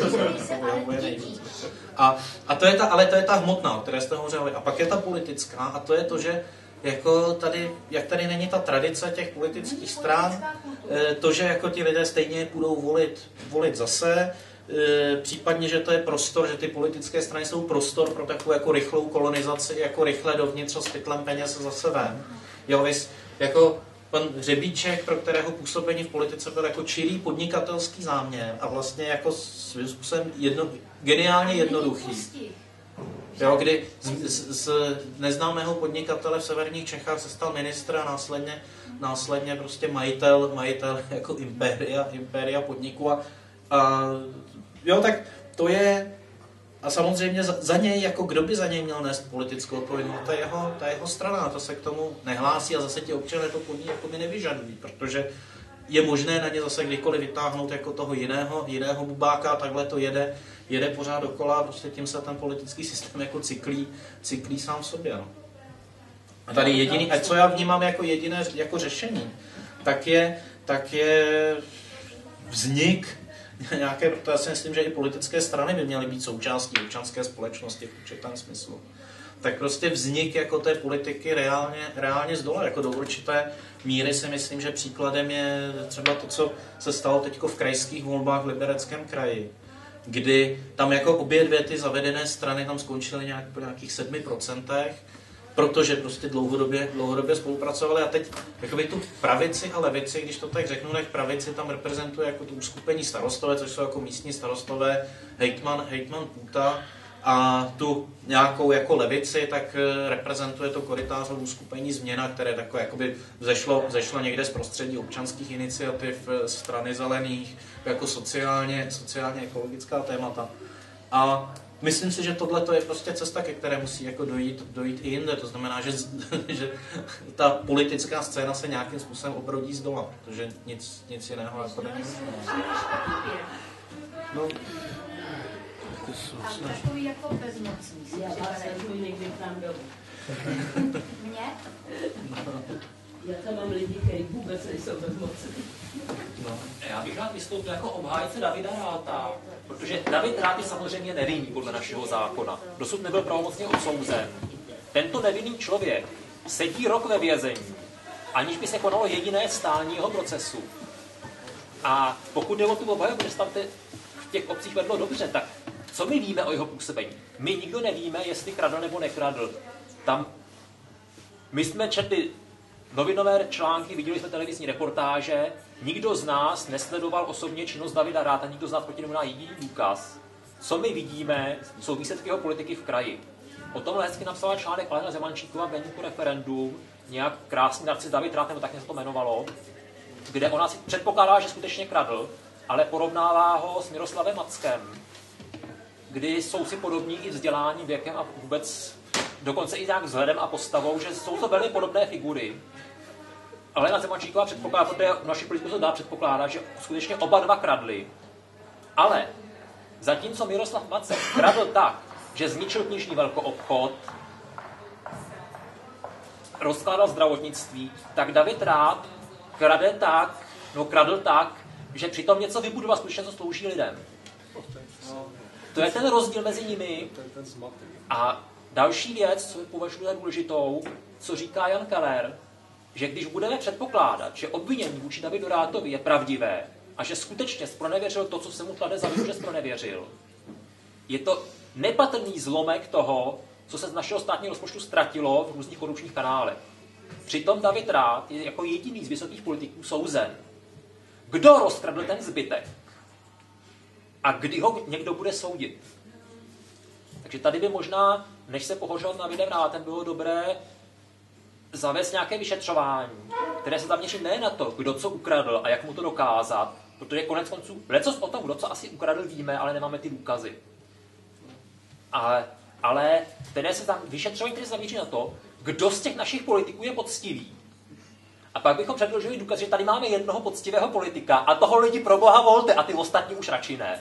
A, a to je ta, ale to je ta hmotná, o které jste hovořili. A pak je ta politická, a to je to, že jako tady, jak tady není ta tradice těch politických stran, to, že jako ti lidé stejně budou volit, volit zase, případně, že to je prostor, že ty politické strany jsou prostor pro takovou jako rychlou kolonizaci, jako rychle dovnitř s pytlem peněz zase ven. Jo, vys, jako pan Řebíček, pro kterého působení v politice byl jako čirý podnikatelský záměr a vlastně jako svým způsobem jedno, geniálně jednoduchý. Jo, kdy z, z, z neznámého podnikatele v severních Čechách se stal ministr a následně, následně prostě majitel, majitel jako impéria, impéria podniku a, a jo, tak to je, a samozřejmě za, za něj, jako kdo by za něj měl nést politickou odpovědnost, ta jeho, ta jeho strana, to se k tomu nehlásí a zase ti občané to po ní jako by nevyžadují, protože je možné na ně zase kdykoliv vytáhnout jako toho jiného, jiného bubáka a takhle to jede, jede pořád dokola a prostě tím se ten politický systém jako cyklí, cyklí sám v sobě. No. A tady jediný, a co já vnímám jako jediné jako řešení, tak je, tak je vznik nějaké, proto já si myslím, že i politické strany by měly být součástí občanské společnosti v určitém smyslu. Tak prostě vznik jako té politiky reálně, reálně z dole, jako do určité míry si myslím, že příkladem je třeba to, co se stalo teď v krajských volbách v Libereckém kraji, kdy tam jako obě dvě ty zavedené strany tam skončily nějak po nějakých sedmi procentech, protože prostě dlouhodobě, dlouhodobě spolupracovali a teď jakoby tu pravici a levici, když to tak řeknu, tak pravici tam reprezentuje jako tu uskupení starostové, což jsou jako místní starostové, hejtman, hejtman Půta, a tu nějakou jako levici, tak reprezentuje to korytářové uskupení Změna, které takové jakoby vzešlo, vzešlo někde z prostředí občanských iniciativ, strany zelených, jako sociálně, sociálně ekologická témata. A myslím si, že tohle je prostě cesta, ke které musí jako dojít, dojít i jinde. To znamená, že, že ta politická scéna se nějakým způsobem obrodí z dola, protože nic, nic jiného jako není. No, a takový jako bezmocný si Já vás vezmu někdy k nám domů. Mě? Já tam mám lidi, kteří vůbec nejsou bezmocní. No. Já bych rád vystoupil jako obhájce Davida Ratha, protože David Rath je samozřejmě nevinný podle našeho zákona. Dosud nebyl pravomocně odsouzen. Tento nevinný člověk sedí rok ve vězení, aniž by se konalo jediné stání jeho procesu. A pokud jde o tu obhajobu, že tam v těch obcích vedlo dobře, tak co my víme o jeho působení? My nikdo nevíme, jestli kradl nebo nekradl. Tam my jsme četli novinové články, viděli jsme televizní reportáže, nikdo z nás nesledoval osobně činnost Davida Ratha, nikdo z nás proti němu nemá jediný důkaz. Co my vidíme, jsou výsledky jeho politiky v kraji. O tomhle hezky napsala článek Alena Zemančíková v deníku Referendum, nějak krásný narcis David Rath, nebo tak se to jmenovalo, kde ona si předpokládá, že skutečně kradl, ale porovnává ho s Miroslavem Mackem, kdy jsou si podobní i vzděláním, věkem a vůbec dokonce i nějak vzhledem a postavou, že jsou to velmi podobné figury. Ale Alena Zemančíková předpokládá, protože v naší politiku se dá předpokládat, že skutečně oba dva kradli. Ale zatímco Miroslav Macek kradl tak, že zničil knižní velkoobchod, rozkládal zdravotnictví, tak David Rath krade tak, no kradl tak, že přitom něco vybudoval skutečně, co slouží lidem. To je ten rozdíl mezi nimi. A další věc, co považuji za důležitou, co říká Jan Keller, že když budeme předpokládat, že obvinění vůči Davidu Rathovi je pravdivé a že skutečně zpronevěřil to, co se mu klade za vinu, že zpronevěřil, je to nepatrný zlomek toho, co se z našeho státního rozpočtu ztratilo v různých korupčních kanálech. Přitom David Rath je jako jediný z vysokých politiků souzen. Kdo rozkradl ten zbytek? A kdy ho někdo bude soudit? Takže tady by možná, než se pohořel na Davidem Rathem, bylo dobré zavést nějaké vyšetřování, které se zaměří ne na to, kdo co ukradl a jak mu to dokázat, protože konec konců, lecos o tom, kdo co asi ukradl, víme, ale nemáme ty důkazy. Ale, ale které se tam vyšetřování, které se zaměří na to, kdo z těch našich politiků je poctivý. A pak bychom předložili důkaz, že tady máme jednoho poctivého politika a toho lidi pro boha volte a ty ostatní už radši ne.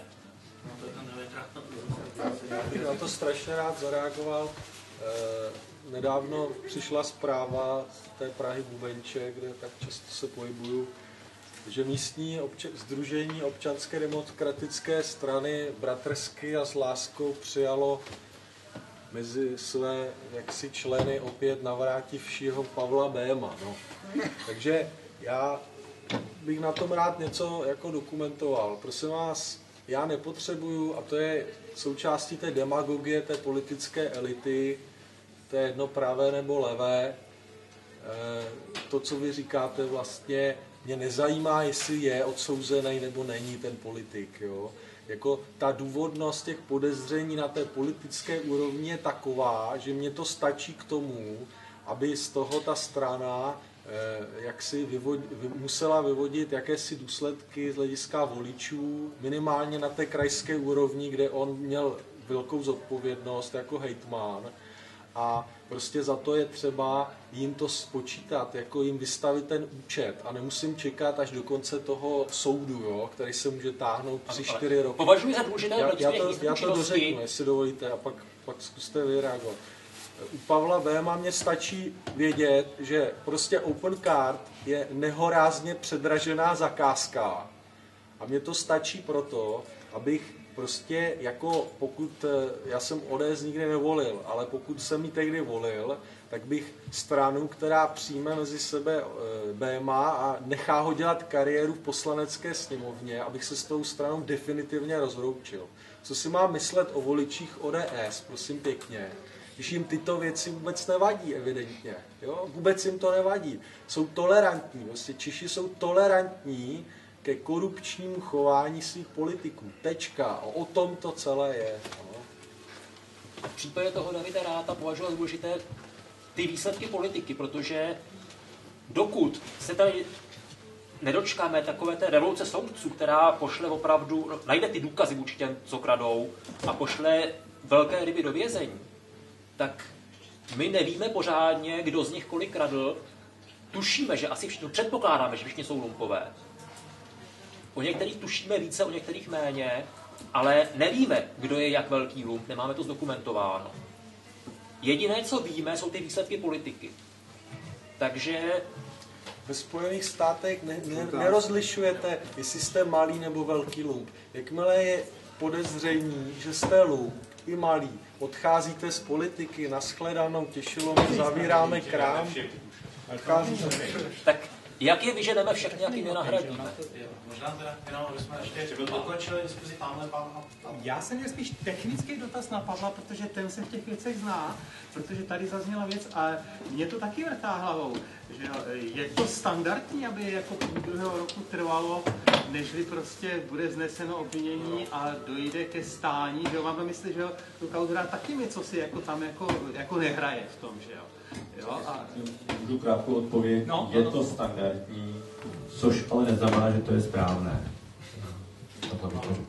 Já bych na to strašně rád zareagoval. E, nedávno přišla zpráva z té Prahy Bubenče, kde tak často se pohybuju, že místní obča- sdružení občanské demokratické strany Bratrsky a s láskou přijalo mezi své jaksi členy opět navrátivšího Pavla Béma. No. Takže já bych na tom rád něco jako dokumentoval. Prosím vás, já nepotřebuju, a to je součástí té demagogie, té politické elity, to je jedno pravé nebo levé, to, co vy říkáte, vlastně mě nezajímá, jestli je odsouzený nebo není ten politik. Jo? Jako ta důvodnost těch podezření na té politické úrovni je taková, že mně to stačí k tomu, aby z toho ta strana eh, jaksi vyvod, vy, musela vyvodit jakési důsledky z hlediska voličů, minimálně na té krajské úrovni, kde on měl velkou zodpovědnost jako hejtman. A prostě za to je třeba jim to spočítat, jako jim vystavit ten účet a nemusím čekat až do konce toho soudu, jo, který se může táhnout tři čtyři roky. Považuji za důležité já, já, to, já to dořeknu, jestli dovolíte, a pak, pak zkuste vyreagovat. U Pavla Béma mě stačí vědět, že prostě Opencard je nehorázně předražená zakázka a mně to stačí proto, abych prostě jako pokud, já jsem O D S nikdy nevolil, ale pokud jsem ji tehdy volil, tak bych stranu, která přijme mezi sebe Béma a nechá ho dělat kariéru v poslanecké sněmovně, abych se s tou stranou definitivně rozloučil. Co si mám myslet o voličích O D S, prosím pěkně, když jim tyto věci vůbec nevadí, evidentně. Jo? Vůbec jim to nevadí. Jsou tolerantní. Vlastně Češi jsou tolerantní ke korupčnímu chování svých politiků. Tečka. A o tom to celé je. No. V případě toho Davida Ratha považuji za důležité ty výsledky politiky, protože dokud se tady nedočkáme takové té revoluce soudců, která pošle opravdu, no, najde ty důkazy vůči těm, co kradou, a pošle velké ryby do vězení, tak my nevíme pořádně, kdo z nich kolik kradl. Tušíme, že asi všichni, předpokládáme, že všichni jsou lumpové. O některých tušíme více, o některých méně, ale nevíme, kdo je jak velký lump, nemáme to zdokumentováno. Jediné, co víme, jsou ty výsledky politiky. Takže ve Spojených státech ne, ne, nerozlišujete, jestli jste malý nebo velký lump. Jakmile je podezření, že jste lump i malý, odcházíte z politiky, nashledanou, těšilo mě, zavíráme krám. Tak jak je vyženeme všechny, jak jim je nahradíme? Možná teda, jenom, aby jsme ještě dokončili diskuzi tamhle Pavla. Já jsem měl spíš technický dotaz na Pavla, protože ten se v těch věcech zná, protože tady zazněla věc a mě to taky vrtá hlavou, že je to standardní, aby jako půl druhého roku trvalo, nežli prostě bude zneseno obvinění a dojde ke stání, že jo, mám na mysli, že jo, to Kaudra taky něco si jako tam jako, jako nehraje v tom, že jo. Jo, a... Můžu krátkou odpověď. No, je no, to standardní, což ale neznamená, že to je správné. Takhle bych to řekl.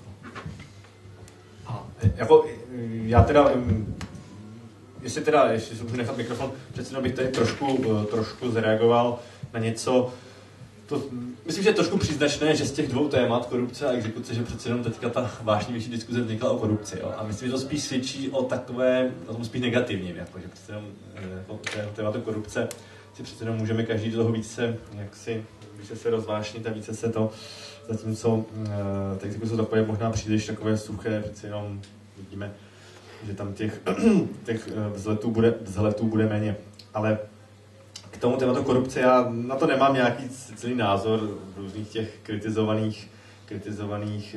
A, jako, já teda, jestli teda, jestli si můžu nechat mikrofon, přece bych tady trošku, trošku zareagoval na něco. To, myslím, že je trošku příznačné, že z těch dvou témat, korupce a exekuce, že přece jenom teďka ta vážnější diskuze vznikla o korupci. Jo? A myslím, že to spíš svědčí o takové, o tom spíš negativním, jako, že přece jenom jako, tématu korupce si přece jenom můžeme každý do toho více, jak si, více se rozvášnit a více se to, zatímco ty exekuce jsou takové možná příliš takové suché, přece jenom vidíme, že tam těch, těch vzletů, bude, vzletů bude méně. Ale k tomu tématu korupce já na to nemám nějaký celý názor v různých těch kritizovaných, kritizovaných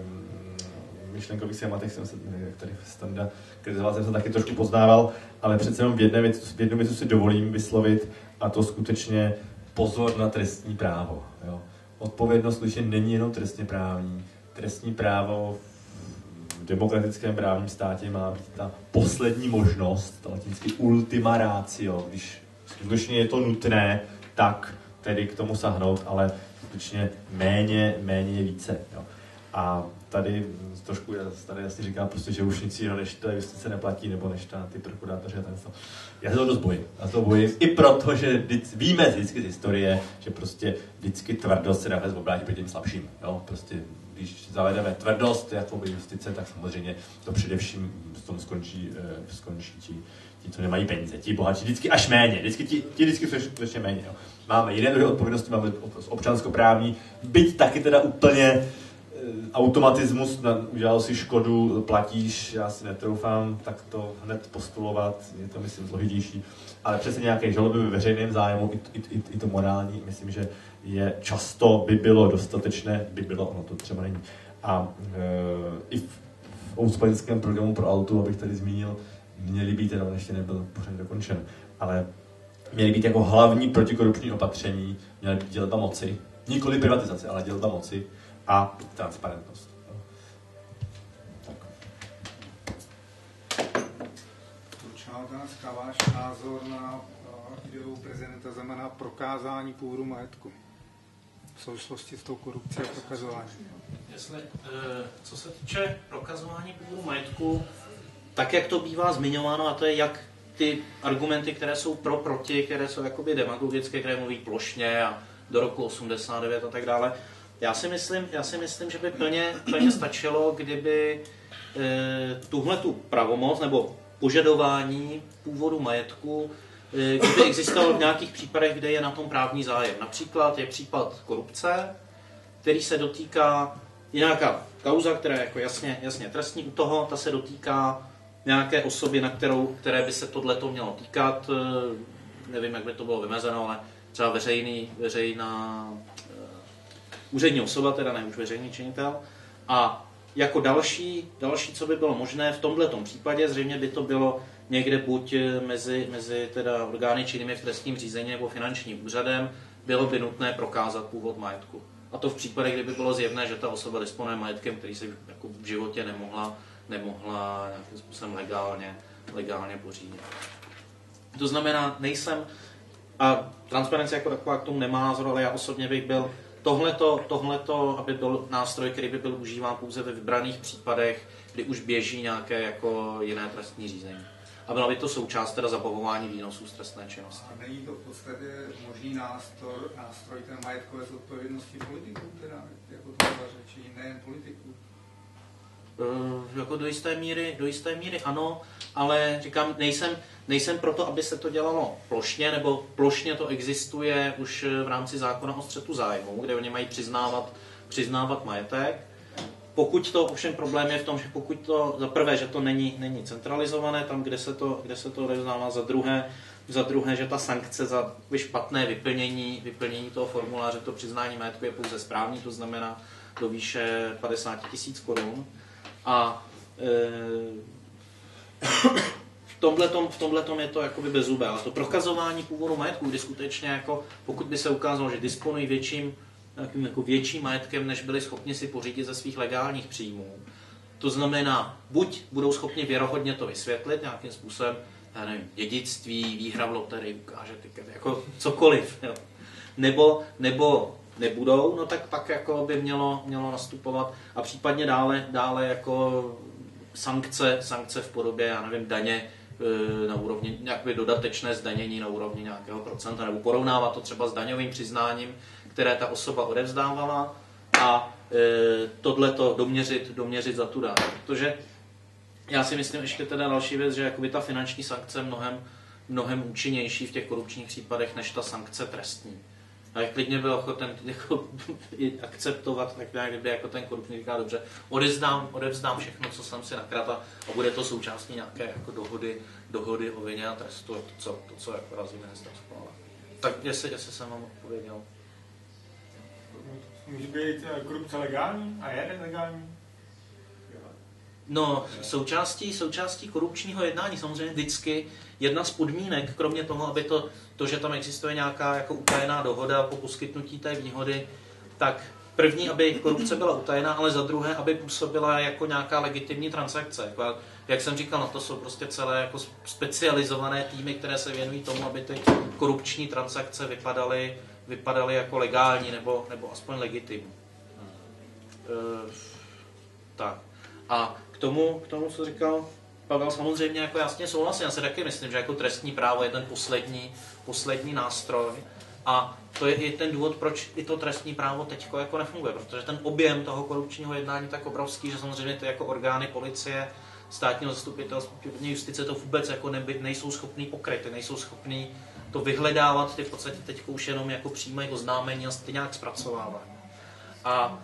eh, myšlenkových schématech, jsem se, jak tady Standa kritizoval, jsem se taky trošku poznával, ale přece jenom v jedné věci, v jednu věci si dovolím vyslovit, a to skutečně pozor na trestní právo. Jo. Odpovědnost skutečně není jenom trestně právní. Trestní právo v demokratickém právním státě má být ta poslední možnost, ta latinsky ultima ratio, když skutečně je to nutné, tak tedy k tomu sahnout, ale skutečně méně, méně je více. Jo. A tady trošku tady jasně říká prostě, že už nic jiného než ta justice neplatí, nebo než ta, ty prokurátoři a ten stav. Já se to dost bojím. Já se to bojím i proto, že víme vždycky z historie, že prostě vždycky tvrdost se nakonec obrátí proti těm slabším. Jo. Prostě když zavedeme tvrdost jako justice, tak samozřejmě to především v tom skončí, skončí ti, ti, co nemají peníze, ti bohatší, vždycky až méně, vždycky ti, ti vždycky skutečně méně. Jo. Máme jiné druhy odpovědnosti, máme občanskoprávní, byť taky teda úplně automatismus, na, udělal si škodu, platíš, já si netroufám tak to hned postulovat, je to myslím zložitější, ale přesně nějaké žaloby ve veřejném zájmu, i, i, i to morální, myslím, že je často by bylo dostatečné, by bylo, ono to třeba není. A e, i v, v ouspaňském programu pro auto, abych tady zmínil, měly být, teda on ještě nebyl pořádně dokončen, ale měly být jako hlavní protikorupční opatření, měly být dělba moci, nikoli privatizace, ale dělba moci a transparentnost. Tak. Určitá otázka, váš názor na ideu prezidenta Zemana prokázání původu majetku v souvislosti s tou korupcí a prokazováním. Jestli, co se týče prokazování původu majetku, tak jak to bývá zmiňováno, a to je jak ty argumenty, které jsou pro, proti, které jsou jakoby demagogické, které mluví plošně a do roku osmdesát devět a tak dále. Já si myslím, já si myslím, že by plně, plně stačilo, kdyby e, tuhle tu pravomoc nebo požadování původu majetku, e, kdyby existovalo v nějakých případech, kde je na tom právní zájem. Například je případ korupce, který se dotýká, je nějaká kauza, která je jako jasně, jasně trestní, u toho ta se dotýká nějaké osoby, na kterou, které by se tohleto mělo týkat. E, nevím, jak by to bylo vymezeno, ale třeba veřejný, veřejná úřední osoba, teda ne už veřejný činitel, a jako další, další, co by bylo možné v tomhletom případě, zřejmě by to bylo někde buď mezi, mezi teda orgány činnými v trestním řízení nebo finančním úřadem, bylo by nutné prokázat původ majetku. A to v případě, kdyby bylo zjevné, že ta osoba disponuje majetkem, který si jako v životě nemohla, nemohla nějakým způsobem legálně, legálně pořídit. To znamená, nejsem, a transparence jako taková k tomu nemá názor, ale já osobně bych byl, tohleto, tohleto, aby byl nástroj, který by byl užíván pouze ve vybraných případech, kdy už běží nějaké jako jiné trestní řízení. A byla by to součást teda zabavování výnosů z trestné činnosti. A není to v podstatě možný nástroj, nástroj té majetkové zodpovědnosti politiků, teda, jako to řečí, nejen politiků? Uh, jako do jisté míry, do jisté míry ano, ale říkám, nejsem, nejsem proto, aby se to dělalo plošně, nebo plošně to existuje už v rámci zákona o střetu zájmů, kde oni mají přiznávat, přiznávat majetek. Pokud to, ovšem problém je v tom, že pokud to, za prvé, že to není, není centralizované, tam, kde se to, kde se to odeznává, za druhé, za druhé, že ta sankce za špatné vyplnění, vyplnění toho formuláře, to přiznání majetku je pouze správní, to znamená do výše padesát tisíc korun. A e, v tomhletom, v tomhletom je to jakoby bezzubé, ale to prokazování původu majetku, kdy skutečně jako, pokud by se ukázalo, že disponují větším, jako větším majetkem, než byli schopni si pořídit ze svých legálních příjmů, to znamená, buď budou schopni věrohodně to vysvětlit nějakým způsobem, já nevím, dědictví, výhra v loterii, ukáže tiket, jako cokoliv, jo. Nebo, nebo nebudou, no tak pak jako by mělo, mělo nastupovat a případně dále, dále jako sankce, sankce v podobě, já nevím, daně na úrovni, nějaké dodatečné zdanění na úrovni nějakého procenta, nebo porovnávat to třeba s daňovým přiznáním, které ta osoba odevzdávala a e, tohleto doměřit, doměřit za tu daň. Protože já si myslím ještě teda další věc, že jakoby ta finanční sankce je mnohem, mnohem účinnější v těch korupčních případech, než ta sankce trestní. A jak klidně byl ochoten jako, akceptovat, tak nějak, kdyby jako ten korupčník říká, dobře, odevzdám, odevzdám všechno, co jsem si nakradl a bude to součástí nějaké jako dohody, dohody o vině a trestu, to, co, to, co jako razí ministerstvo. Tak jestli, jestli jsem vám odpověděl. Může být korupce legální a je legální? No, součástí, součástí korupčního jednání samozřejmě vždycky jedna z podmínek, kromě toho, aby to, to, že tam existuje nějaká jako utajená dohoda po poskytnutí té výhody, tak první, aby korupce byla utajená, ale za druhé, aby působila jako nějaká legitimní transakce. Jako, jak jsem říkal, na to jsou prostě celé jako specializované týmy, které se věnují tomu, aby ty korupční transakce vypadaly, vypadaly jako legální nebo, nebo aspoň legitimní. E, tak. A k tomu, k tomu, co říkal Pavel, samozřejmě jako jasně souhlasím. Já si taky myslím, že jako trestní právo je ten poslední, poslední nástroj. A to je i ten důvod, proč i to trestní právo teď jako nefunguje. Protože ten objem toho korupčního jednání je tak obrovský, že samozřejmě ty jako orgány policie, státního zastupitelství, justice to vůbec jako neby, nejsou schopný pokryt, nejsou schopný to vyhledávat, ty v podstatě teď už jenom jako přijímají oznámení a ty nějak zpracovávají. A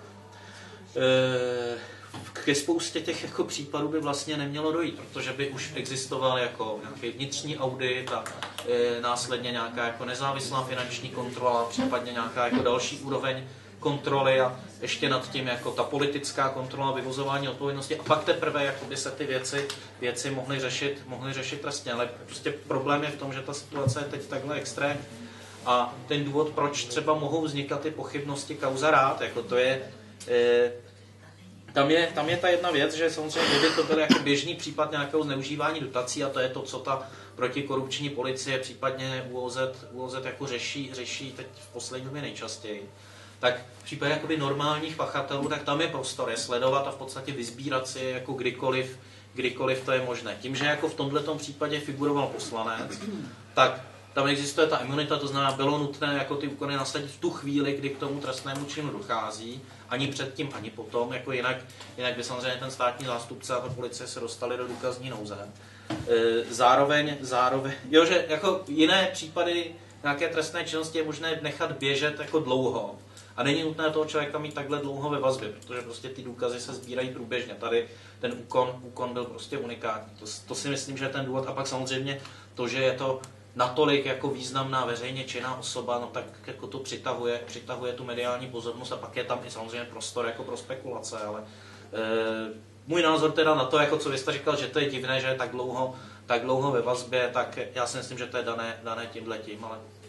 e, ke spoustě těch jako případů by vlastně nemělo dojít, protože by už existoval jako nějaký vnitřní audit a e, následně nějaká jako nezávislá finanční kontrola, případně nějaká jako další úroveň kontroly a ještě nad tím jako ta politická kontrola, vyvozování odpovědnosti a pak teprve jako by se ty věci, věci mohly řešit, mohly řešit trestně, ale prostě problém je v tom, že ta situace je teď takhle extrémní. A ten důvod, proč třeba mohou vznikat ty pochybnosti kauza Rád, jako to je, e, tam je, tam je ta jedna věc, že samozřejmě kdyby to byl jako běžný případ nějakého zneužívání dotací a to je to, co ta protikorupční policie, případně ÚOZ, ÚOZ jako řeší, řeší teď v poslední době nejčastěji, tak v případě jakoby normálních pachatelů, tak tam je prostor je sledovat a v podstatě vyzbírat si jako kdykoliv, kdykoliv to je možné. Tím, že jako v tomto případě figuroval poslanec, tak tam existuje ta imunita, to znamená, bylo nutné jako ty úkony nasadit v tu chvíli, kdy k tomu trestnému činu dochází, ani předtím, ani potom, jako jinak, jinak by samozřejmě ten státní zástupce a ta policie se dostali do důkazní nouze. Zároveň, zároveň, jo, že jako jiné případy nějaké trestné činnosti je možné nechat běžet jako dlouho. A není nutné toho člověka mít takhle dlouho ve vazbě, protože prostě ty důkazy se sbírají průběžně. Tady ten úkon, úkon byl prostě unikátní. To, to si myslím, že je ten důvod. A pak samozřejmě to, že je to natolik jako významná veřejně činná osoba, no tak jako to přitahuje, přitahuje tu mediální pozornost a pak je tam i samozřejmě prostor jako pro spekulace, ale můj názor teda na to, jako co vy jste říkal, že to je divné, že je tak dlouho, tak dlouho ve vazbě, tak já si myslím, že to je dané, dané tímhletím, ale